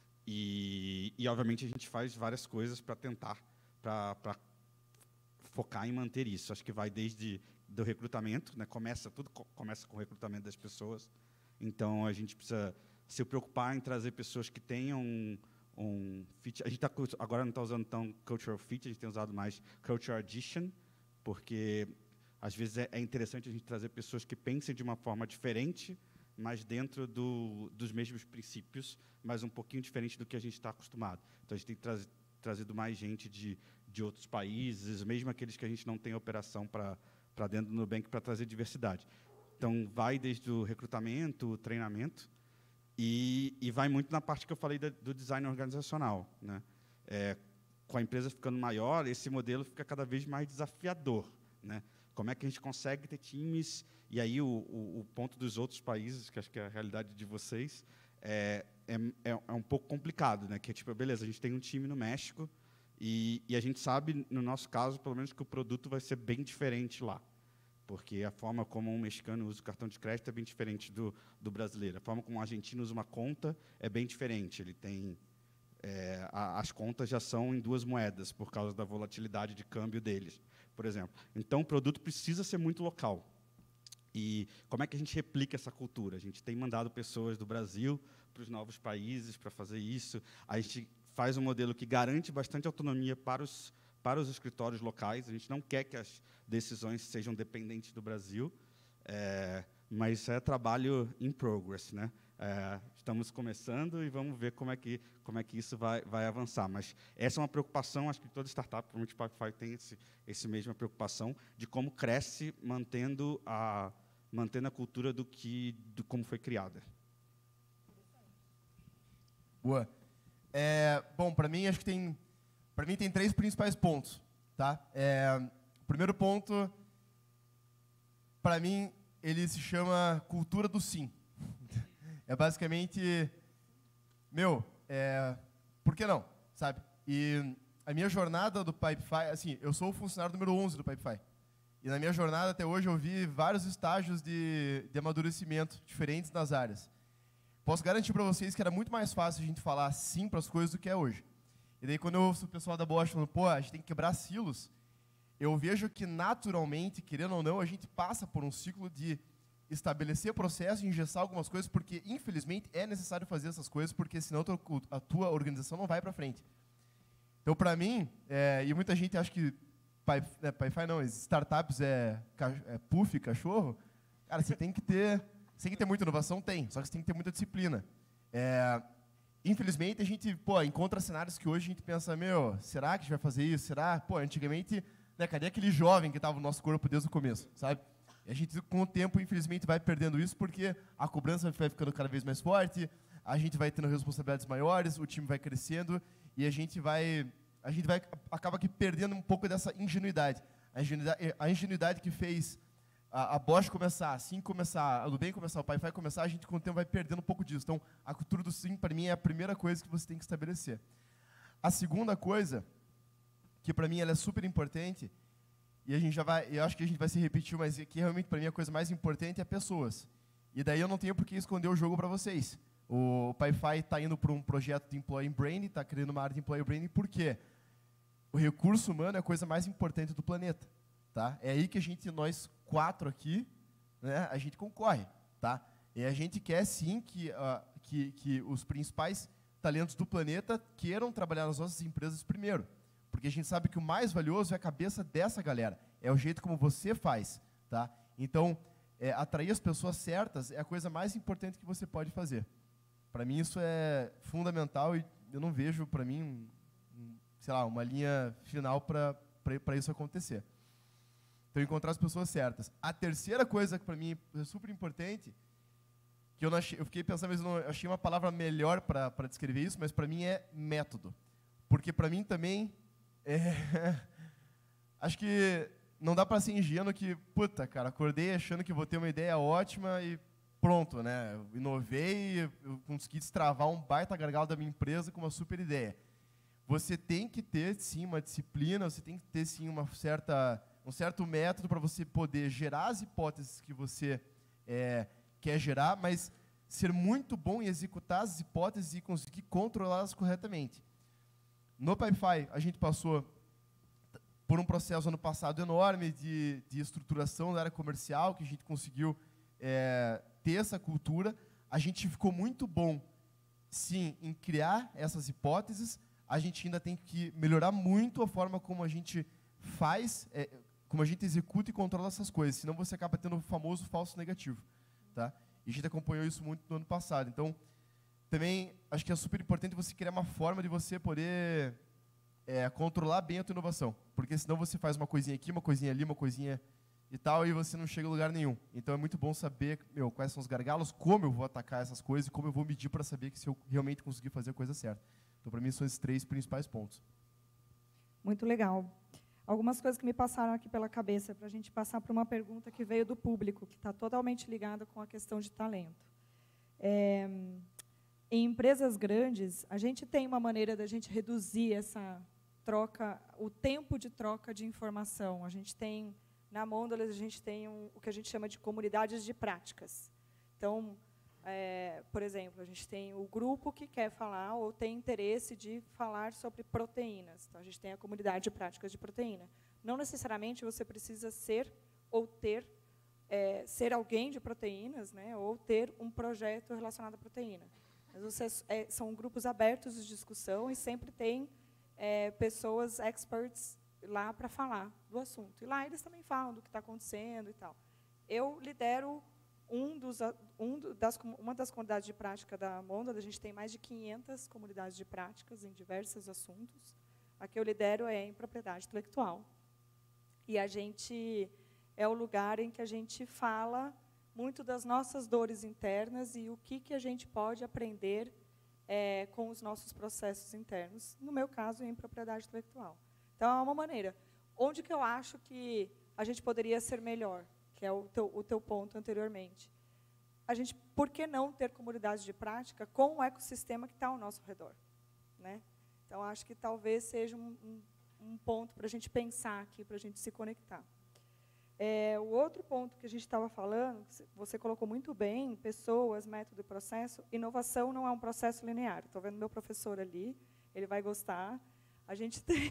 E, e obviamente a gente faz várias coisas para tentar, para focar em manter isso. Acho que vai desde do recrutamento, né? Começa tudo começa com o recrutamento das pessoas. Então a gente precisa se preocupar em trazer pessoas que tenham um, um fit. A gente tá, agora não está usando tão cultural fit, a gente tem usado mais cultural addition, porque às vezes é, é interessante a gente trazer pessoas que pensem de uma forma diferente, mas dentro do, dos mesmos princípios, mas um pouquinho diferente do que a gente está acostumado. Então a gente tem trazido, trazido mais gente de de outros países, mesmo aqueles que a gente não tem operação para para dentro do Nubank, para trazer diversidade. Então, vai desde o recrutamento, o treinamento, e, e vai muito na parte que eu falei da, do design organizacional, né? É, com a empresa ficando maior, esse modelo fica cada vez mais desafiador, né? Como é que a gente consegue ter times, e aí o, o, o ponto dos outros países, que acho que é a realidade de vocês, é, é, é um pouco complicado, né? Que é tipo, beleza, a gente tem um time no México, E, e a gente sabe, no nosso caso, pelo menos, que o produto vai ser bem diferente lá. Porque a forma como um mexicano usa o cartão de crédito é bem diferente do, do brasileiro. A forma como um argentino usa uma conta é bem diferente. Ele tem, é, a, as contas já são em duas moedas, por causa da volatilidade de câmbio deles, por exemplo. Então, o produto precisa ser muito local. E como é que a gente replica essa cultura? A gente tem mandado pessoas do Brasil para os novos países para fazer isso. A gente faz um modelo que garante bastante autonomia para os, para os escritórios locais. A gente não quer que as decisões sejam dependentes do Brasil, é, mas é trabalho in progress, né? É, estamos começando e vamos ver como é que, como é que isso vai, vai avançar. Mas essa é uma preocupação, acho que toda startup, provavelmente o Pipefy tem esse, esse mesma preocupação, de como cresce mantendo a, mantendo a cultura do que, do como foi criada. Boa. É, bom, para mim acho que tem, para mim tem três principais pontos, tá? É, o primeiro ponto, para mim, ele se chama cultura do sim. É basicamente, meu, é, por que não, sabe? E a minha jornada do Pipefy, assim, eu sou o funcionário número onze do Pipefy. E na minha jornada até hoje eu vi vários estágios de, de amadurecimento diferentes nas áreas. Posso garantir para vocês que era muito mais fácil a gente falar sim para as coisas do que é hoje. E daí, quando eu ouço o pessoal da Bosch falando, pô, a gente tem que quebrar silos, eu vejo que, naturalmente, querendo ou não, a gente passa por um ciclo de estabelecer processo, engessar algumas coisas, porque, infelizmente, é necessário fazer essas coisas, porque, senão, a tua organização não vai para frente. Então, para mim, é, e muita gente acha que Pipefy não, startups é, é puff, cachorro, cara, você tem que ter... Você tem que ter muita inovação? Tem, só que você tem que ter muita disciplina. É, infelizmente, a gente pô, encontra cenários que hoje a gente pensa, meu, será que a gente vai fazer isso? Será? Pô, antigamente, né, cadê aquele jovem que estava no nosso corpo desde o começo, sabe? E a gente, com o tempo, infelizmente, vai perdendo isso porque a cobrança vai ficando cada vez mais forte, a gente vai tendo responsabilidades maiores, o time vai crescendo e a gente vai, a gente vai, acaba aqui perdendo um pouco dessa ingenuidade. A ingenuidade, a ingenuidade que fez a, a Bosch começar, assim começar, a Nubank começar, o Payfy começar, a gente com o tempo vai perdendo um pouco disso. Então, a cultura do sim, para mim, é a primeira coisa que você tem que estabelecer. A segunda coisa, que para mim ela é super importante, e a gente já vai, eu acho que a gente vai se repetir, mas que realmente para mim a coisa mais importante é pessoas. E daí eu não tenho por que esconder o jogo para vocês. O Payfy está indo para um projeto de Employee Branding, está criando uma área de Employee Branding, por quê? O recurso humano é a coisa mais importante do planeta. Tá? É aí que a gente, nós quatro aqui, né, a gente concorre. Tá? E a gente quer, sim, que, uh, que, que os principais talentos do planeta queiram trabalhar nas nossas empresas primeiro. Porque a gente sabe que o mais valioso é a cabeça dessa galera. É o jeito como você faz. Tá? Então, é, atrair as pessoas certas é a coisa mais importante que você pode fazer. Para mim, isso é fundamental e eu não vejo, para mim, um, um, sei lá, uma linha final para isso acontecer. Então, encontrar as pessoas certas. A terceira coisa que, para mim, é super importante, que eu, não achei, eu fiquei pensando, mas eu não achei uma palavra melhor para descrever isso, mas, para mim, é método. Porque, para mim, também, é, acho que não dá para ser ingênuo que, puta, cara, acordei achando que vou ter uma ideia ótima e pronto, né? Eu inovei, eu consegui destravar um baita gargalo da minha empresa com uma super ideia. Você tem que ter, sim, uma disciplina, você tem que ter, sim, uma certa, um certo método para você poder gerar as hipóteses que você é, quer gerar, mas ser muito bom em executar as hipóteses e conseguir controlá-las corretamente. No Payfy, a gente passou por um processo ano passado enorme de, de estruturação da área comercial, que a gente conseguiu é, ter essa cultura. A gente ficou muito bom, sim, em criar essas hipóteses. A gente ainda tem que melhorar muito a forma como a gente faz, é, como a gente executa e controla essas coisas, senão você acaba tendo o famoso falso negativo. Tá? E a gente acompanhou isso muito no ano passado. Então, também, acho que é super importante você criar uma forma de você poder é, controlar bem a tua inovação. Porque senão você faz uma coisinha aqui, uma coisinha ali, uma coisinha e tal, e você não chega a lugar nenhum. Então, é muito bom saber, meu, quais são os gargalos, como eu vou atacar essas coisas e como eu vou medir para saber que se eu realmente conseguir fazer a coisa certa. Então, para mim, são esses três principais pontos. Muito legal. Algumas coisas que me passaram aqui pela cabeça, para a gente passar para uma pergunta que veio do público, que está totalmente ligada com a questão de talento. É, em empresas grandes, a gente tem uma maneira da gente reduzir essa troca, o tempo de troca de informação. A gente tem, na Mondelez, a gente tem um, o que a gente chama de comunidades de práticas. Então, É, por exemplo, a gente tem o grupo que quer falar ou tem interesse de falar sobre proteínas. Então, a gente tem a comunidade de práticas de proteína. Não necessariamente você precisa ser ou ter, é, ser alguém de proteínas, né, ou ter um projeto relacionado à proteína. Mas você, é, são grupos abertos de discussão e sempre tem é, pessoas experts lá para falar do assunto. E lá eles também falam do que está acontecendo e tal. Eu lidero Um dos, um das, uma das comunidades de prática da Mondelez, a gente tem mais de quinhentas comunidades de práticas em diversos assuntos. A que eu lidero é em propriedade intelectual. E a gente é o lugar em que a gente fala muito das nossas dores internas e o que, que a gente pode aprender é, com os nossos processos internos, no meu caso, em propriedade intelectual. Então, é uma maneira. Onde que eu acho que a gente poderia ser melhor? Que é o teu, o teu ponto anteriormente. A gente, por que não ter comunidades de prática com o ecossistema que está ao nosso redor? Né? Então, acho que talvez seja um, um, um ponto para a gente pensar aqui, para a gente se conectar. É, o outro ponto que a gente estava falando, você colocou muito bem, pessoas, método e processo. Inovação não é um processo linear. Estou vendo meu professor ali, ele vai gostar. A gente tem...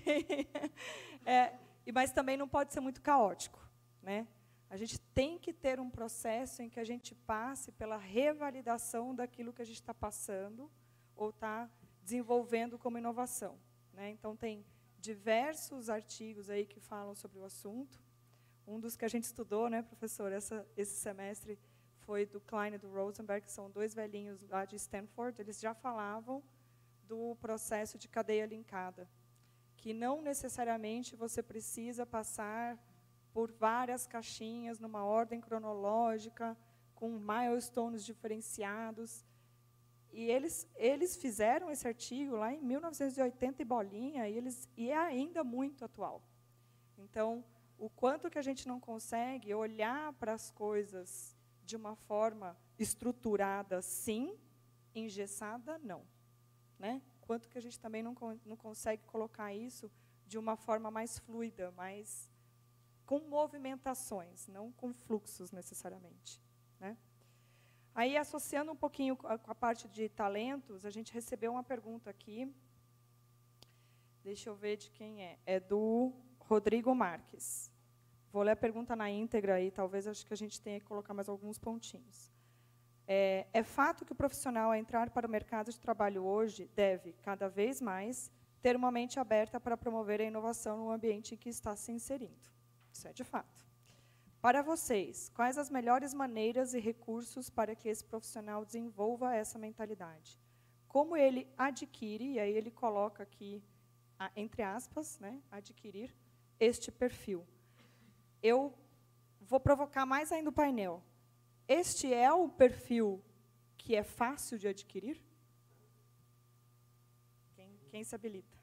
é, mas também não pode ser muito caótico, né? A gente tem que ter um processo em que a gente passe pela revalidação daquilo que a gente está passando ou está desenvolvendo como inovação. Né? Então, tem diversos artigos aí que falam sobre o assunto. Um dos que a gente estudou, né, professor, essa, esse semestre, foi do Klein e do Rosenberg, que são dois velhinhos lá de Stanford. Eles já falavam do processo de cadeia linkada, que não necessariamente você precisa passar por várias caixinhas, numa ordem cronológica, com milestones diferenciados. e eles, eles fizeram esse artigo lá em mil novecentos e oitenta e bolinha, e, eles, e é ainda muito atual. Então, o quanto que a gente não consegue olhar para as coisas de uma forma estruturada, sim, engessada, não. Né? Quanto que a gente também não, não consegue colocar isso de uma forma mais fluida, mais com movimentações, não com fluxos, necessariamente. Né? Aí, associando um pouquinho com a, com a parte de talentos, a gente recebeu uma pergunta aqui. Deixa eu ver de quem é. É do Rodrigo Marques. Vou ler a pergunta na íntegra aí, talvez acho que a gente tenha que colocar mais alguns pontinhos. É, é fato que o profissional, ao entrar para o mercado de trabalho hoje, deve, cada vez mais, ter uma mente aberta para promover a inovação no ambiente em que está se inserindo. Isso é de fato. Para vocês, quais as melhores maneiras e recursos para que esse profissional desenvolva essa mentalidade? Como ele adquire, e aí ele coloca aqui, entre aspas, né, adquirir este perfil? Eu vou provocar mais ainda o painel. Este é o perfil que é fácil de adquirir? Quem, quem se habilita?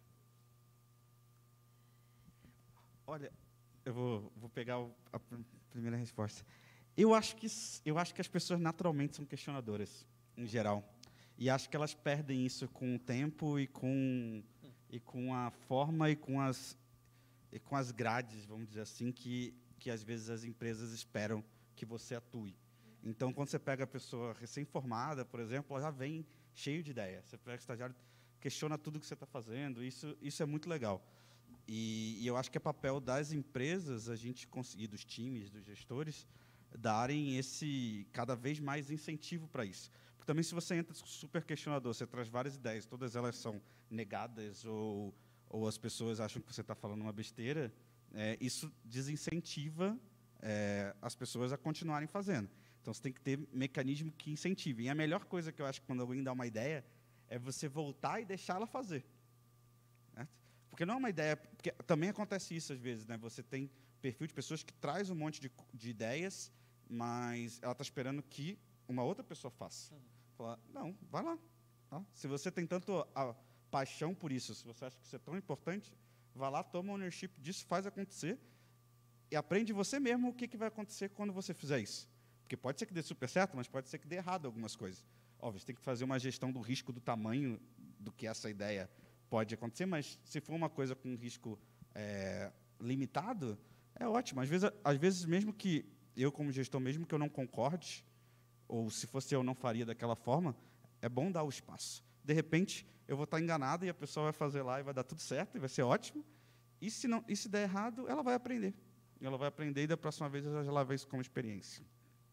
Olha, eu vou, vou pegar o, a primeira resposta. Eu acho, que, eu acho que as pessoas naturalmente são questionadoras, em geral. E acho que elas perdem isso com o tempo e com, e com a forma e com as, e com as grades, vamos dizer assim, que, que às vezes as empresas esperam que você atue. Então, quando você pega a pessoa recém-formada, por exemplo, ela já vem cheio de ideia. Você pega o estagiário, questiona tudo que você está fazendo. Isso, isso é muito legal. E, e eu acho que é papel das empresas, a gente conseguir, dos times, dos gestores, darem esse cada vez mais incentivo para isso. Porque também, se você entra super questionador, você traz várias ideias, todas elas são negadas ou, ou as pessoas acham que você está falando uma besteira, é, isso desincentiva é, as pessoas a continuarem fazendo. Então, você tem que ter mecanismo que incentive. E a melhor coisa que eu acho que quando alguém dá uma ideia é você voltar e deixá-la fazer. Né? Porque não é uma ideia... Porque também acontece isso às vezes. Né? Você tem perfil de pessoas que traz um monte de, de ideias, mas ela está esperando que uma outra pessoa faça. Fala, não, vai lá. Tá? Se você tem tanto a paixão por isso, se você acha que isso é tão importante, vai lá, toma ownership disso, faz acontecer e aprende você mesmo o que, que vai acontecer quando você fizer isso. Porque pode ser que dê super certo, mas pode ser que dê errado algumas coisas. Óbvio, você tem que fazer uma gestão do risco, do tamanho do que essa ideia pode acontecer, mas se for uma coisa com um risco é, limitado, é ótimo. Às vezes, às vezes, mesmo que eu, como gestor, mesmo que eu não concorde, ou se fosse eu, não faria daquela forma, é bom dar o espaço. De repente, eu vou estar enganado e a pessoa vai fazer lá e vai dar tudo certo, e vai ser ótimo. E se, não, e se der errado, ela vai aprender. Ela vai aprender e da próxima vez ela já leva isso como experiência.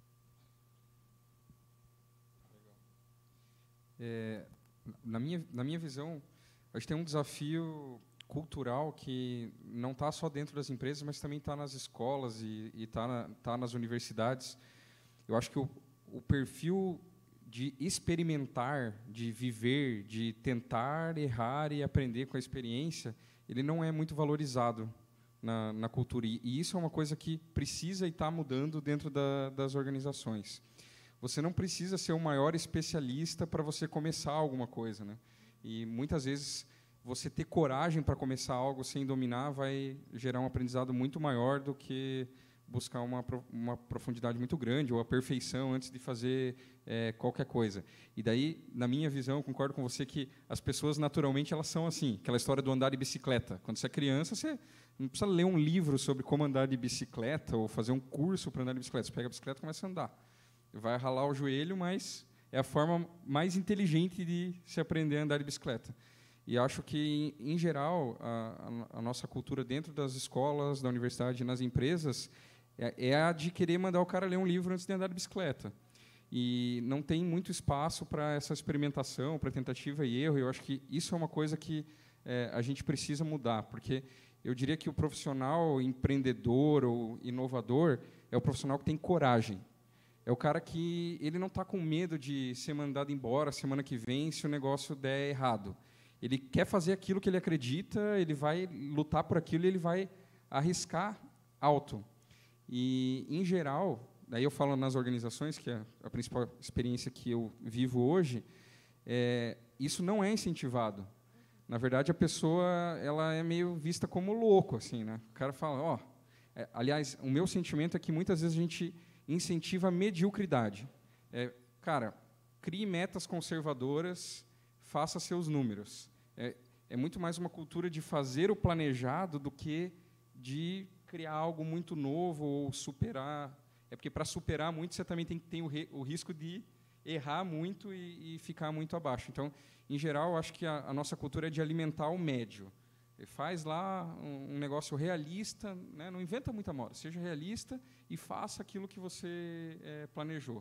É, na, minha, na minha visão, a gente tem um desafio cultural que não está só dentro das empresas, mas também está nas escolas e está na, tá nas universidades. Eu acho que o, o perfil de experimentar, de viver, de tentar, errar e aprender com a experiência, ele não é muito valorizado na, na cultura. E, e isso é uma coisa que precisa e está mudando dentro da, das organizações. Você não precisa ser o maior especialista para você começar alguma coisa, né? E muitas vezes você ter coragem para começar algo sem dominar vai gerar um aprendizado muito maior do que buscar uma, uma profundidade muito grande ou a perfeição antes de fazer é, qualquer coisa. E daí, na minha visão, concordo com você que as pessoas naturalmente elas são assim, aquela história do andar de bicicleta. Quando você é criança, você não precisa ler um livro sobre como andar de bicicleta ou fazer um curso para andar de bicicleta. Você pega a bicicleta e começa a andar. Vai ralar o joelho, mas é a forma mais inteligente de se aprender a andar de bicicleta. E acho que, em, em geral, a, a, a nossa cultura dentro das escolas, da universidade, nas empresas, é, é a de querer mandar o cara ler um livro antes de andar de bicicleta. E não tem muito espaço para essa experimentação, para tentativa e erro. Eu acho que isso é uma coisa que é, a gente precisa mudar, porque eu diria que o profissional empreendedor ou inovador é o profissional que tem coragem. É o cara que ele não está com medo de ser mandado embora semana que vem se o negócio der errado. Ele quer fazer aquilo que ele acredita, ele vai lutar por aquilo e ele vai arriscar alto. E, em geral, daí eu falo nas organizações, que é a principal experiência que eu vivo hoje, é, isso não é incentivado. Na verdade, a pessoa ela é meio vista como louco, assim, né? O cara fala, ó, é, aliás, o meu sentimento é que muitas vezes a gente incentiva a mediocridade. É, cara, crie metas conservadoras, faça seus números. É, é muito mais uma cultura de fazer o planejado do que de criar algo muito novo ou superar. É porque, para superar muito, você também tem que ter o, re, o risco de errar muito e, e ficar muito abaixo. Então, em geral, acho que a, a nossa cultura é de alimentar o médio. Faz lá um, um negócio realista, né? Não inventa muita moda, seja realista e faça aquilo que você é, planejou.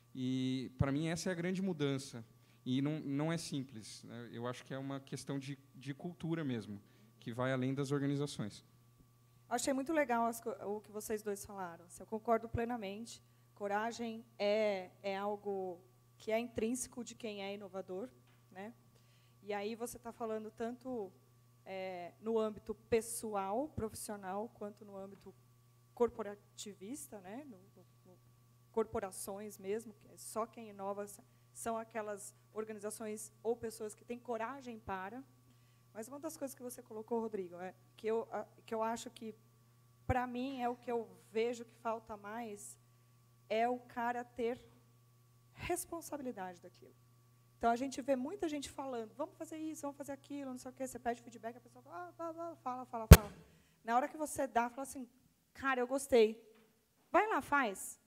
E, para mim, essa é a grande mudança. E não, não é simples, né? Eu acho que é uma questão de, de cultura mesmo, que vai além das organizações. Achei muito legal as, o que vocês dois falaram. Eu concordo plenamente. Coragem é, é algo que é intrínseco de quem é inovador, né? E aí você está falando tanto é, no âmbito pessoal, profissional, quanto no âmbito corporativista, né? No, no, no corporações mesmo, que é só quem inova são aquelas organizações ou pessoas que têm coragem para. Mas uma das coisas que você colocou, Rodrigo, é que eu, que eu acho que, para mim, é o que eu vejo que falta mais, é o cara ter responsabilidade daquilo. Então, a gente vê muita gente falando, vamos fazer isso, vamos fazer aquilo, não sei o quê, você pede feedback, a pessoa fala, ah, fala, fala, fala. Na hora que você dá, fala assim, cara, eu gostei. Vai lá, faz.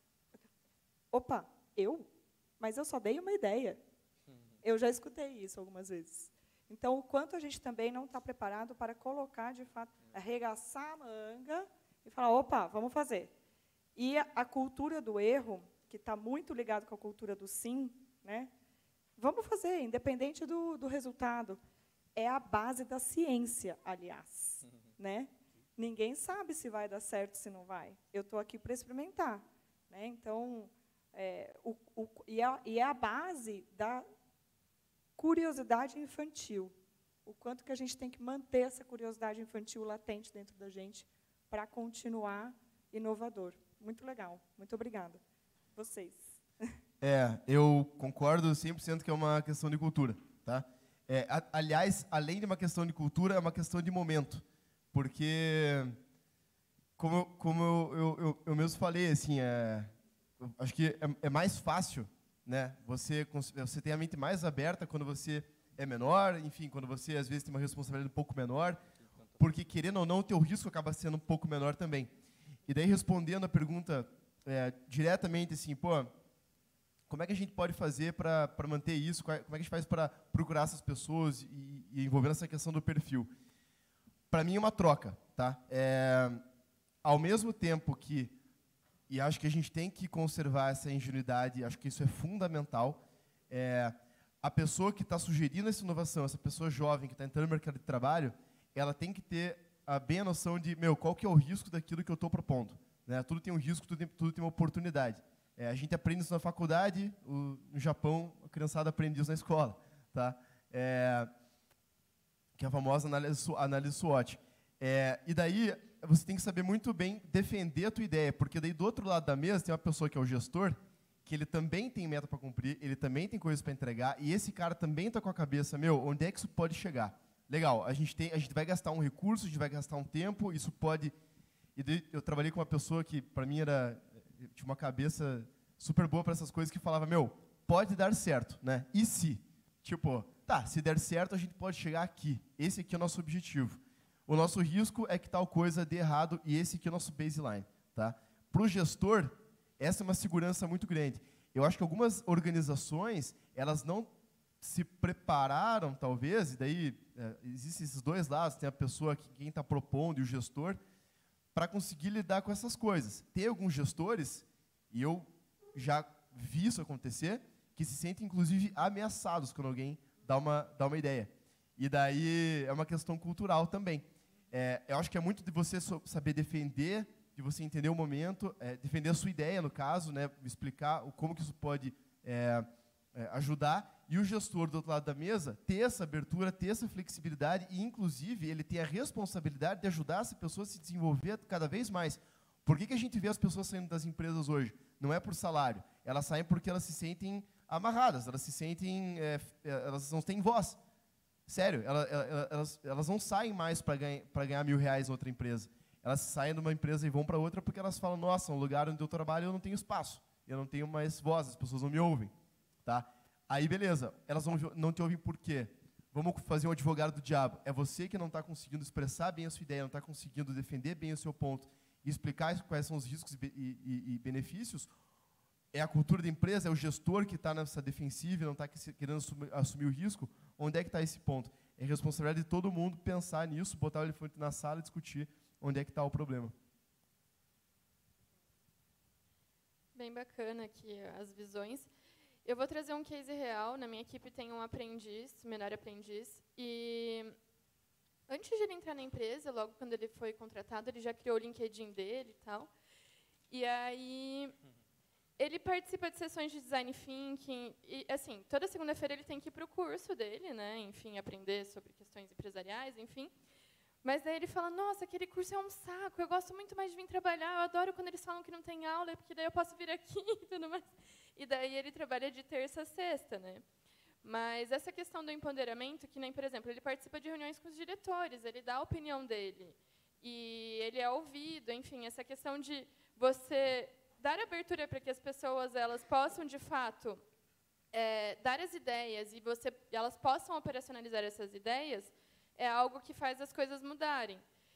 Opa, eu? Mas eu só dei uma ideia. Eu já escutei isso algumas vezes. Então, o quanto a gente também não está preparado para colocar, de fato, arregaçar a manga e falar, opa, vamos fazer. E a, a cultura do erro, que está muito ligado com a cultura do sim, né? Vamos fazer, independente do, do resultado. É a base da ciência, aliás. Né? Ninguém sabe se vai dar certo, se não vai. Eu estou aqui para experimentar. Né? Então, é, o, o, e, é, e é a base da curiosidade infantil. O quanto que a gente tem que manter essa curiosidade infantil latente dentro da gente para continuar inovador. Muito legal. Muito obrigada. Vocês. É, eu concordo cem por cento que é uma questão de cultura. Tá? É, a, aliás, além de uma questão de cultura, é uma questão de momento. Porque, como, eu, como eu, eu, eu, eu mesmo falei, assim, é, acho que é, é mais fácil, né? Você, você tem a mente mais aberta quando você é menor, enfim, quando você, às vezes, tem uma responsabilidade um pouco menor, porque, querendo ou não, o teu risco acaba sendo um pouco menor também. E daí, respondendo a pergunta é, diretamente, assim, pô, como é que a gente pode fazer para manter isso? Como é que a gente faz para procurar essas pessoas e, e envolver essa questão do perfil? Para mim, é uma troca. Tá? É, ao mesmo tempo que, e acho que a gente tem que conservar essa ingenuidade, acho que isso é fundamental, é, a pessoa que está sugerindo essa inovação, essa pessoa jovem que está entrando no mercado de trabalho, ela tem que ter a bem a noção de, meu, qual que é o risco daquilo que eu estou propondo? Né? Tudo tem um risco, tudo tem, tudo tem uma oportunidade. É, a gente aprende isso na faculdade, o, no Japão, a criançada aprende isso na escola. Tá? É, que é a famosa análise, análise SWOT. É, e daí, você tem que saber muito bem defender a tua ideia, porque daí, do outro lado da mesa, tem uma pessoa que é o gestor, que ele também tem meta para cumprir, ele também tem coisas para entregar, e esse cara também está com a cabeça, meu, onde é que isso pode chegar? Legal, a gente, tem, a gente vai gastar um recurso, a gente vai gastar um tempo, isso pode... E daí, eu trabalhei com uma pessoa que, para mim, era... tinha uma cabeça super boa para essas coisas, que falava, meu, pode dar certo, né? E se? Tipo, tá, se der certo, a gente pode chegar aqui. Esse aqui é o nosso objetivo. O nosso risco é que tal coisa dê errado, e esse aqui é o nosso baseline. Tá? Para o gestor, essa é uma segurança muito grande. Eu acho que algumas organizações, elas não se prepararam, talvez, e daí é, existem esses dois lados, tem a pessoa, que quem está propondo, e o gestor, para conseguir lidar com essas coisas. Tem alguns gestores, e eu já vi isso acontecer, que se sentem, inclusive, ameaçados quando alguém dá uma, dá uma ideia. E daí é uma questão cultural também. É, eu acho que é muito de você saber defender, de você entender o momento, é, defender a sua ideia, no caso, né, explicar o, como que isso pode é, é, ajudar, e o gestor do outro lado da mesa ter essa abertura, ter essa flexibilidade, e, inclusive, ele ter a responsabilidade de ajudar essa pessoa a se desenvolver cada vez mais. Por que que a gente vê as pessoas saindo das empresas hoje? Não é por salário. Elas saem porque elas se sentem amarradas, elas se sentem, é, elas não têm voz. Sério, ela, ela, elas, elas não saem mais para ganhar, para ganhar mil reais em outra empresa. Elas saem de uma empresa e vão para outra porque elas falam, nossa, um lugar onde eu trabalho eu não tenho espaço, eu não tenho mais voz, as pessoas não me ouvem. Tá? Aí, beleza, elas não, não te ouvem por quê? Vamos fazer um advogado do diabo. É você que não está conseguindo expressar bem a sua ideia, não está conseguindo defender bem o seu ponto e explicar quais são os riscos e, e, e benefícios. É a cultura da empresa, é o gestor que está nessa defensiva e não está querendo assumir, assumir o risco. Onde é que está esse ponto? É responsabilidade de todo mundo pensar nisso, botar o elefante na sala e discutir onde é que está o problema. Bem bacana aqui as visões. Eu vou trazer um case real. Na minha equipe tem um aprendiz, menor aprendiz, e antes de ele entrar na empresa, logo quando ele foi contratado, ele já criou o LinkedIn dele e tal. E aí ele participa de sessões de design thinking e, assim, toda segunda-feira ele tem que ir para o curso dele, né? Enfim, aprender sobre questões empresariais, enfim. Mas daí ele fala, nossa, aquele curso é um saco, eu gosto muito mais de vir trabalhar, eu adoro quando eles falam que não tem aula, porque daí eu posso vir aqui e tudo mais. E daí ele trabalha de terça a sexta, né? Mas essa questão do empoderamento, que nem, por exemplo, ele participa de reuniões com os diretores, ele dá a opinião dele, e ele é ouvido, enfim, essa questão de você dar abertura para que as pessoas elas possam, de fato, é, dar as ideias e você, elas possam operacionalizar essas ideias, é algo que faz as coisas mudarem.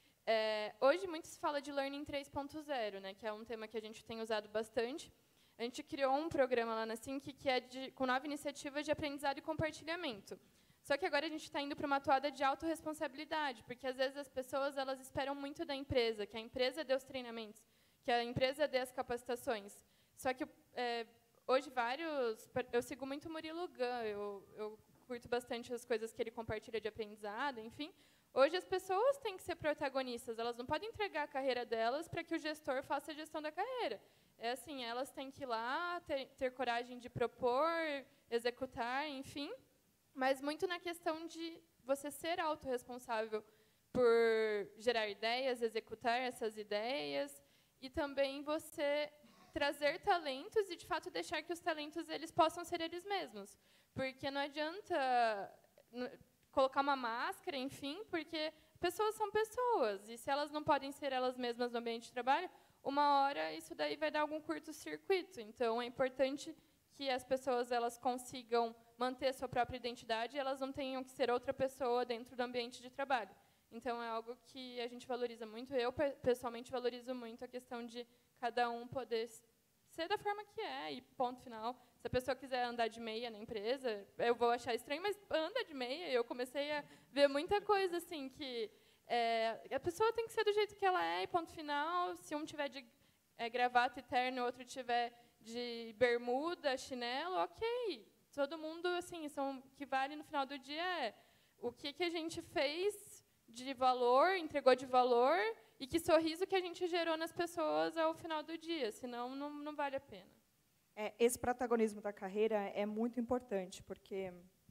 É, hoje, muito se fala de Learning três ponto zero, né, que é um tema que a gente tem usado bastante. A gente criou um programa lá na Sync que é de, com nove iniciativas de aprendizado e compartilhamento. Só que agora a gente está indo para uma atuada de autorresponsabilidade, porque, às vezes, as pessoas elas esperam muito da empresa, que a empresa dê os treinamentos, que a empresa dê as capacitações. Só que, é, hoje, vários... Eu sigo muito o Murilo Gun, eu, eu curto bastante as coisas que ele compartilha de aprendizado, enfim. Hoje, as pessoas têm que ser protagonistas, elas não podem entregar a carreira delas para que o gestor faça a gestão da carreira. É assim, elas têm que ir lá, ter, ter coragem de propor, executar, enfim, mas muito na questão de você ser autorresponsável por gerar ideias, executar essas ideias, e também você trazer talentos e, de fato, deixar que os talentos eles possam ser eles mesmos. Porque não adianta colocar uma máscara, enfim, porque pessoas são pessoas, e se elas não podem ser elas mesmas no ambiente de trabalho, uma hora isso daí vai dar algum curto-circuito. Então, é importante que as pessoas elas consigam manter a sua própria identidade e elas não tenham que ser outra pessoa dentro do ambiente de trabalho. Então, é algo que a gente valoriza muito. Eu, pessoalmente, valorizo muito a questão de cada um poder ser da forma que é, e ponto final. Se a pessoa quiser andar de meia na empresa, eu vou achar estranho, mas anda de meia. Eu comecei a ver muita coisa assim que... É, a pessoa tem que ser do jeito que ela é, e ponto final. Se um tiver de é, gravata e terno, o outro tiver de bermuda, chinelo, ok. Todo mundo, assim, são, o que vale no final do dia é o que, que a gente fez de valor, entregou de valor, e que sorriso que a gente gerou nas pessoas ao final do dia, senão não, não vale a pena. É, esse protagonismo da carreira é muito importante, porque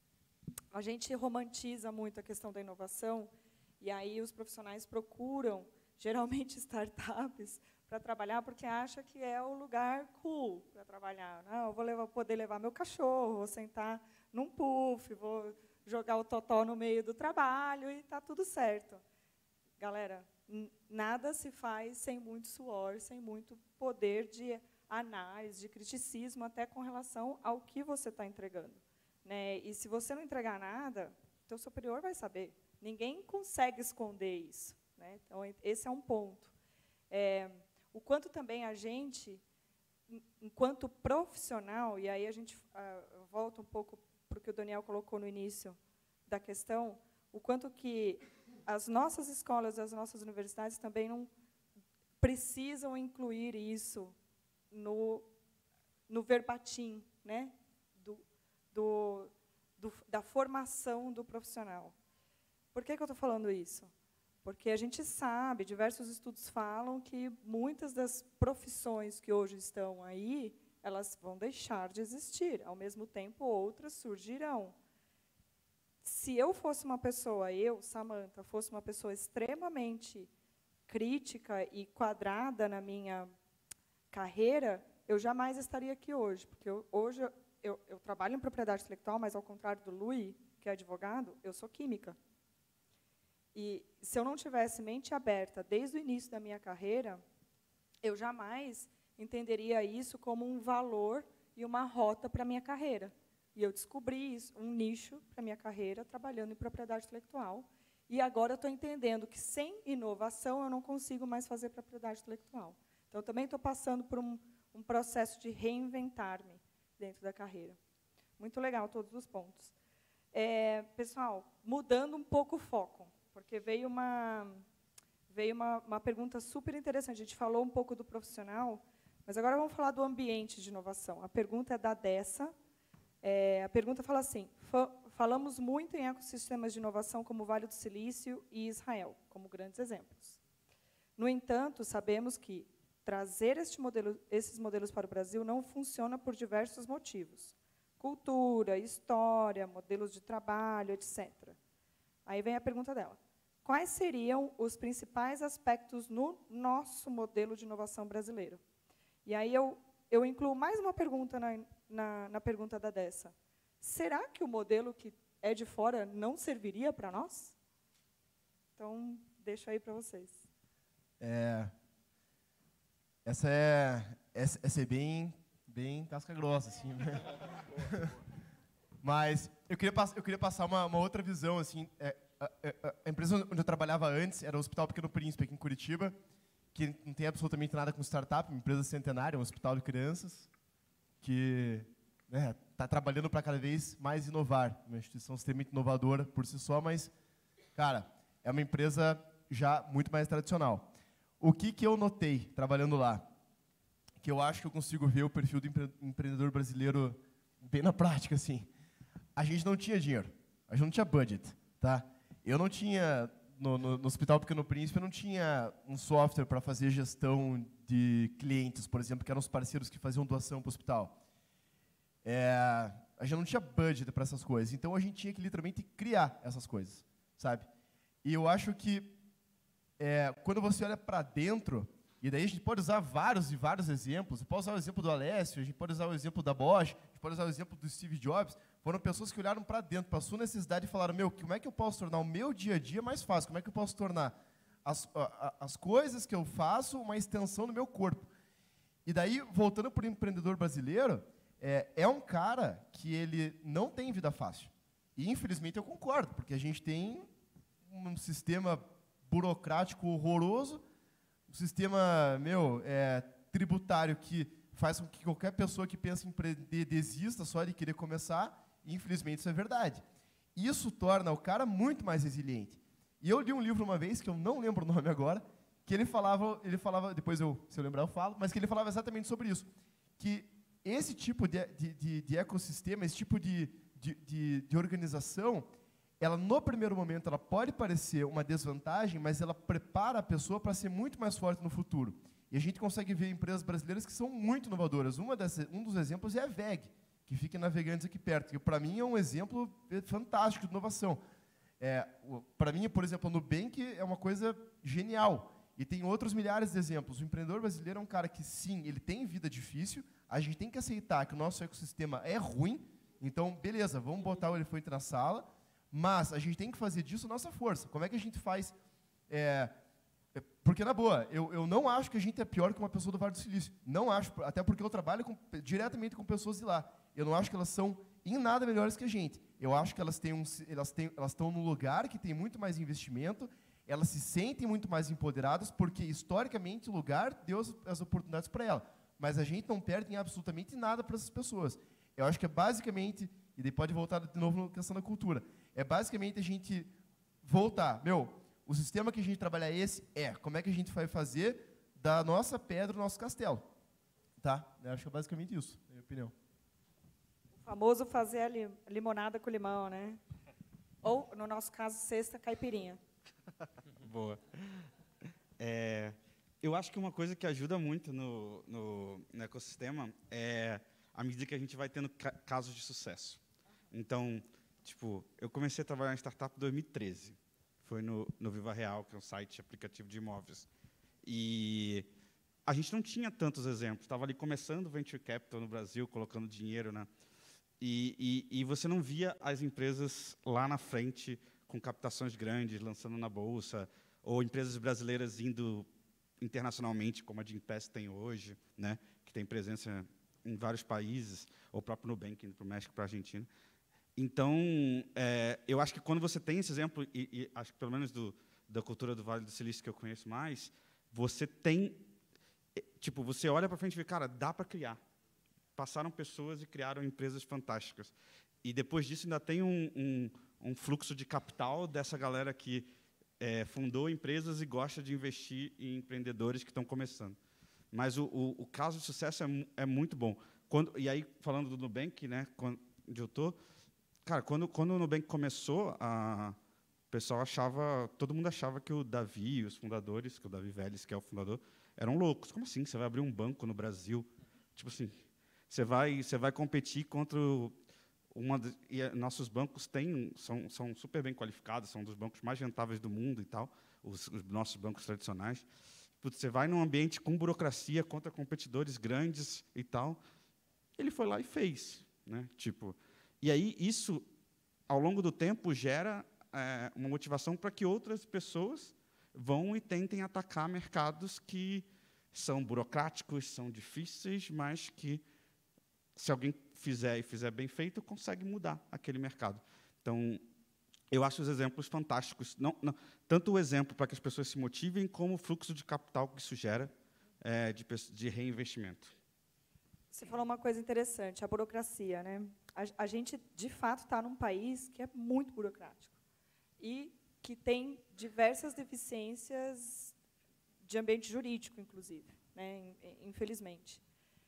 a gente romantiza muito a questão da inovação, e aí os profissionais procuram, geralmente, startups para trabalhar, porque acha que é o lugar cool para trabalhar. Não, eu vou levar, poder levar meu cachorro, vou sentar num puff, vou jogar o totó no meio do trabalho e está tudo certo. Galera, nada se faz sem muito suor, sem muito poder de análise, de criticismo, até com relação ao que você está entregando. Né? E, se você não entregar nada, o teu superior vai saber. Ninguém consegue esconder isso. Né? Então, esse é um ponto. É, o quanto também a gente, enquanto profissional, e aí a gente ah, volta um pouco para o que o Daniel colocou no início da questão, o quanto que as nossas escolas, as nossas universidades também não precisam incluir isso no, no verbatim, né, do, do, do, da formação do profissional. Por que, que eu estou falando isso? Porque a gente sabe, diversos estudos falam que muitas das profissões que hoje estão aí, elas vão deixar de existir. Ao mesmo tempo, outras surgirão. Se eu fosse uma pessoa, eu, Samantha, fosse uma pessoa extremamente crítica e quadrada na minha carreira, eu jamais estaria aqui hoje, porque eu, hoje eu, eu trabalho em propriedade intelectual, mas, ao contrário do Lui, que é advogado, eu sou química. E, se eu não tivesse mente aberta desde o início da minha carreira, eu jamais entenderia isso como um valor e uma rota para a minha carreira. E eu descobri isso, um nicho para a minha carreira, trabalhando em propriedade intelectual. E agora eu estou entendendo que, sem inovação, eu não consigo mais fazer propriedade intelectual. Então, eu também estou passando por um, um processo de reinventar-me dentro da carreira. Muito legal, todos os pontos. É, pessoal, mudando um pouco o foco, porque veio uma, veio uma, uma pergunta super interessante. A gente falou um pouco do profissional, mas agora vamos falar do ambiente de inovação. A pergunta é da Dessa. É, a pergunta fala assim: falamos muito em ecossistemas de inovação como o Vale do Silício e Israel, como grandes exemplos. No entanto, sabemos que trazer este modelo, esses modelos para o Brasil não funciona por diversos motivos. Cultura, história, modelos de trabalho, etcétera. Aí vem a pergunta dela. Quais seriam os principais aspectos no nosso modelo de inovação brasileiro? E aí eu, eu incluo mais uma pergunta na, na, na pergunta da Dessa. Será que o modelo que é de fora não serviria para nós? Então, deixo aí para vocês. É, essa é, essa, essa é bem, bem casca grossa, assim. Mas eu queria, eu queria passar uma, uma outra visão, assim. É, a, a, a empresa onde eu trabalhava antes era o Hospital Pequeno Príncipe, aqui em Curitiba, que não tem absolutamente nada com startup, uma empresa centenária, um hospital de crianças, que está né, trabalhando para cada vez mais inovar. Uma instituição extremamente inovadora por si só, mas, cara, é uma empresa já muito mais tradicional. O que, que eu notei trabalhando lá? Que eu acho que eu consigo ver o perfil do empre empreendedor brasileiro bem na prática, assim. A gente não tinha dinheiro, a gente não tinha budget, tá? Eu não tinha, no, no, no Hospital Pequeno Príncipe, eu não tinha um software para fazer gestão de clientes, por exemplo, que eram os parceiros que faziam doação para o hospital. É, a gente não tinha budget para essas coisas, então a gente tinha que literalmente criar essas coisas, sabe? E eu acho que é, quando você olha para dentro, e daí a gente pode usar vários e vários exemplos, pode usar o exemplo do Alessio, a gente pode usar o exemplo da Bosch, a gente pode usar o exemplo do Steve Jobs, foram pessoas que olharam para dentro, para a sua necessidade e falaram, meu, como é que eu posso tornar o meu dia a dia mais fácil? Como é que eu posso tornar as, a, as coisas que eu faço uma extensão do meu corpo? E daí, voltando para o empreendedor brasileiro, é, é um cara que ele não tem vida fácil. E, infelizmente, eu concordo, porque a gente tem um sistema burocrático horroroso, um sistema, meu, é, tributário que faz com que qualquer pessoa que pensa em empreender desista só de querer começar, e, infelizmente, isso é verdade. Isso torna o cara muito mais resiliente. E eu li um livro uma vez, que eu não lembro o nome agora, que ele falava, ele falava depois, eu, se eu lembrar, eu falo, mas que ele falava exatamente sobre isso, que esse tipo de, de, de, de ecossistema, esse tipo de, de, de, de organização, ela, no primeiro momento, ela pode parecer uma desvantagem, mas ela prepara a pessoa para ser muito mais forte no futuro. E a gente consegue ver empresas brasileiras que são muito inovadoras. Uma dessas, um dos exemplos é a V E G, que fica em Navegantes aqui perto, que para mim é um exemplo fantástico de inovação. É, para mim, por exemplo, o Nubank é uma coisa genial. E tem outros milhares de exemplos. O empreendedor brasileiro é um cara que, sim, ele tem vida difícil, a gente tem que aceitar que o nosso ecossistema é ruim, então, beleza, vamos botar o elefante na sala, mas a gente tem que fazer disso nossa força. Como é que a gente faz... É, porque, na boa, eu, eu não acho que a gente é pior que uma pessoa do Vale do Silício. Não acho, até porque eu trabalho com, diretamente com pessoas de lá. Eu não acho que elas são em nada melhores que a gente. Eu acho que elas têm um, elas têm, elas estão num lugar que tem muito mais investimento, elas se sentem muito mais empoderadas, porque, historicamente, o lugar deu as, as oportunidades para elas. Mas a gente não perde em absolutamente nada para essas pessoas. Eu acho que é basicamente, e daí pode voltar de novo na questão da cultura, é basicamente a gente voltar, meu, o sistema que a gente trabalha é esse? É. Como é que a gente vai fazer da nossa pedra o nosso castelo? Tá? Eu acho que é basicamente isso, na minha opinião. O famoso fazer a li limonada com limão, né? Ou, no nosso caso, cesta caipirinha. Boa. É, eu acho que uma coisa que ajuda muito no, no, no ecossistema é à medida que a gente vai tendo ca casos de sucesso. Então, tipo, eu comecei a trabalhar em startup em dois mil e treze. Foi no, no Viva Real, que é um site aplicativo de imóveis. E a gente não tinha tantos exemplos. Estava ali começando o Venture Capital no Brasil, colocando dinheiro na, E, e, e você não via as empresas lá na frente com captações grandes, lançando na bolsa, ou empresas brasileiras indo internacionalmente, como a Gympass tem hoje, né, que tem presença em vários países, ou o próprio Nubank indo para o México, para a Argentina. Então, é, eu acho que quando você tem esse exemplo, e, e acho que pelo menos do, da cultura do Vale do Silício que eu conheço mais, você tem, tipo, você olha para frente e vê, cara, dá para criar. Passaram pessoas e criaram empresas fantásticas. E depois disso ainda tem um, um, um fluxo de capital dessa galera que é, fundou empresas e gosta de investir em empreendedores que estão começando. Mas o, o, o caso de sucesso é, é muito bom. Quando, e aí, falando do Nubank, né, quando, onde eu estou, cara, quando, quando o Nubank começou, a, o pessoal achava, todo mundo achava que o Davi e os fundadores, que o Davi Vélez, que é o fundador, eram loucos. Como assim? Você vai abrir um banco no Brasil? Tipo assim, você vai, você vai competir contra uma e nossos bancos têm são, são super bem qualificados, são dos bancos mais rentáveis do mundo e tal, os, os nossos bancos tradicionais. Você vai num ambiente com burocracia contra competidores grandes e tal. Ele foi lá e fez, né? Tipo, e aí isso, ao longo do tempo, gera é, uma motivação para que outras pessoas vão e tentem atacar mercados que são burocráticos, são difíceis, mas que, se alguém fizer e fizer bem feito, consegue mudar aquele mercado. Então, eu acho os exemplos fantásticos. Não, não, tanto o exemplo para que as pessoas se motivem, como o fluxo de capital que isso gera é, de, de reinvestimento. Você falou uma coisa interessante, a burocracia, né? A, a gente, de fato, está num país que é muito burocrático e que tem diversas deficiências de ambiente jurídico, inclusive, né? Infelizmente.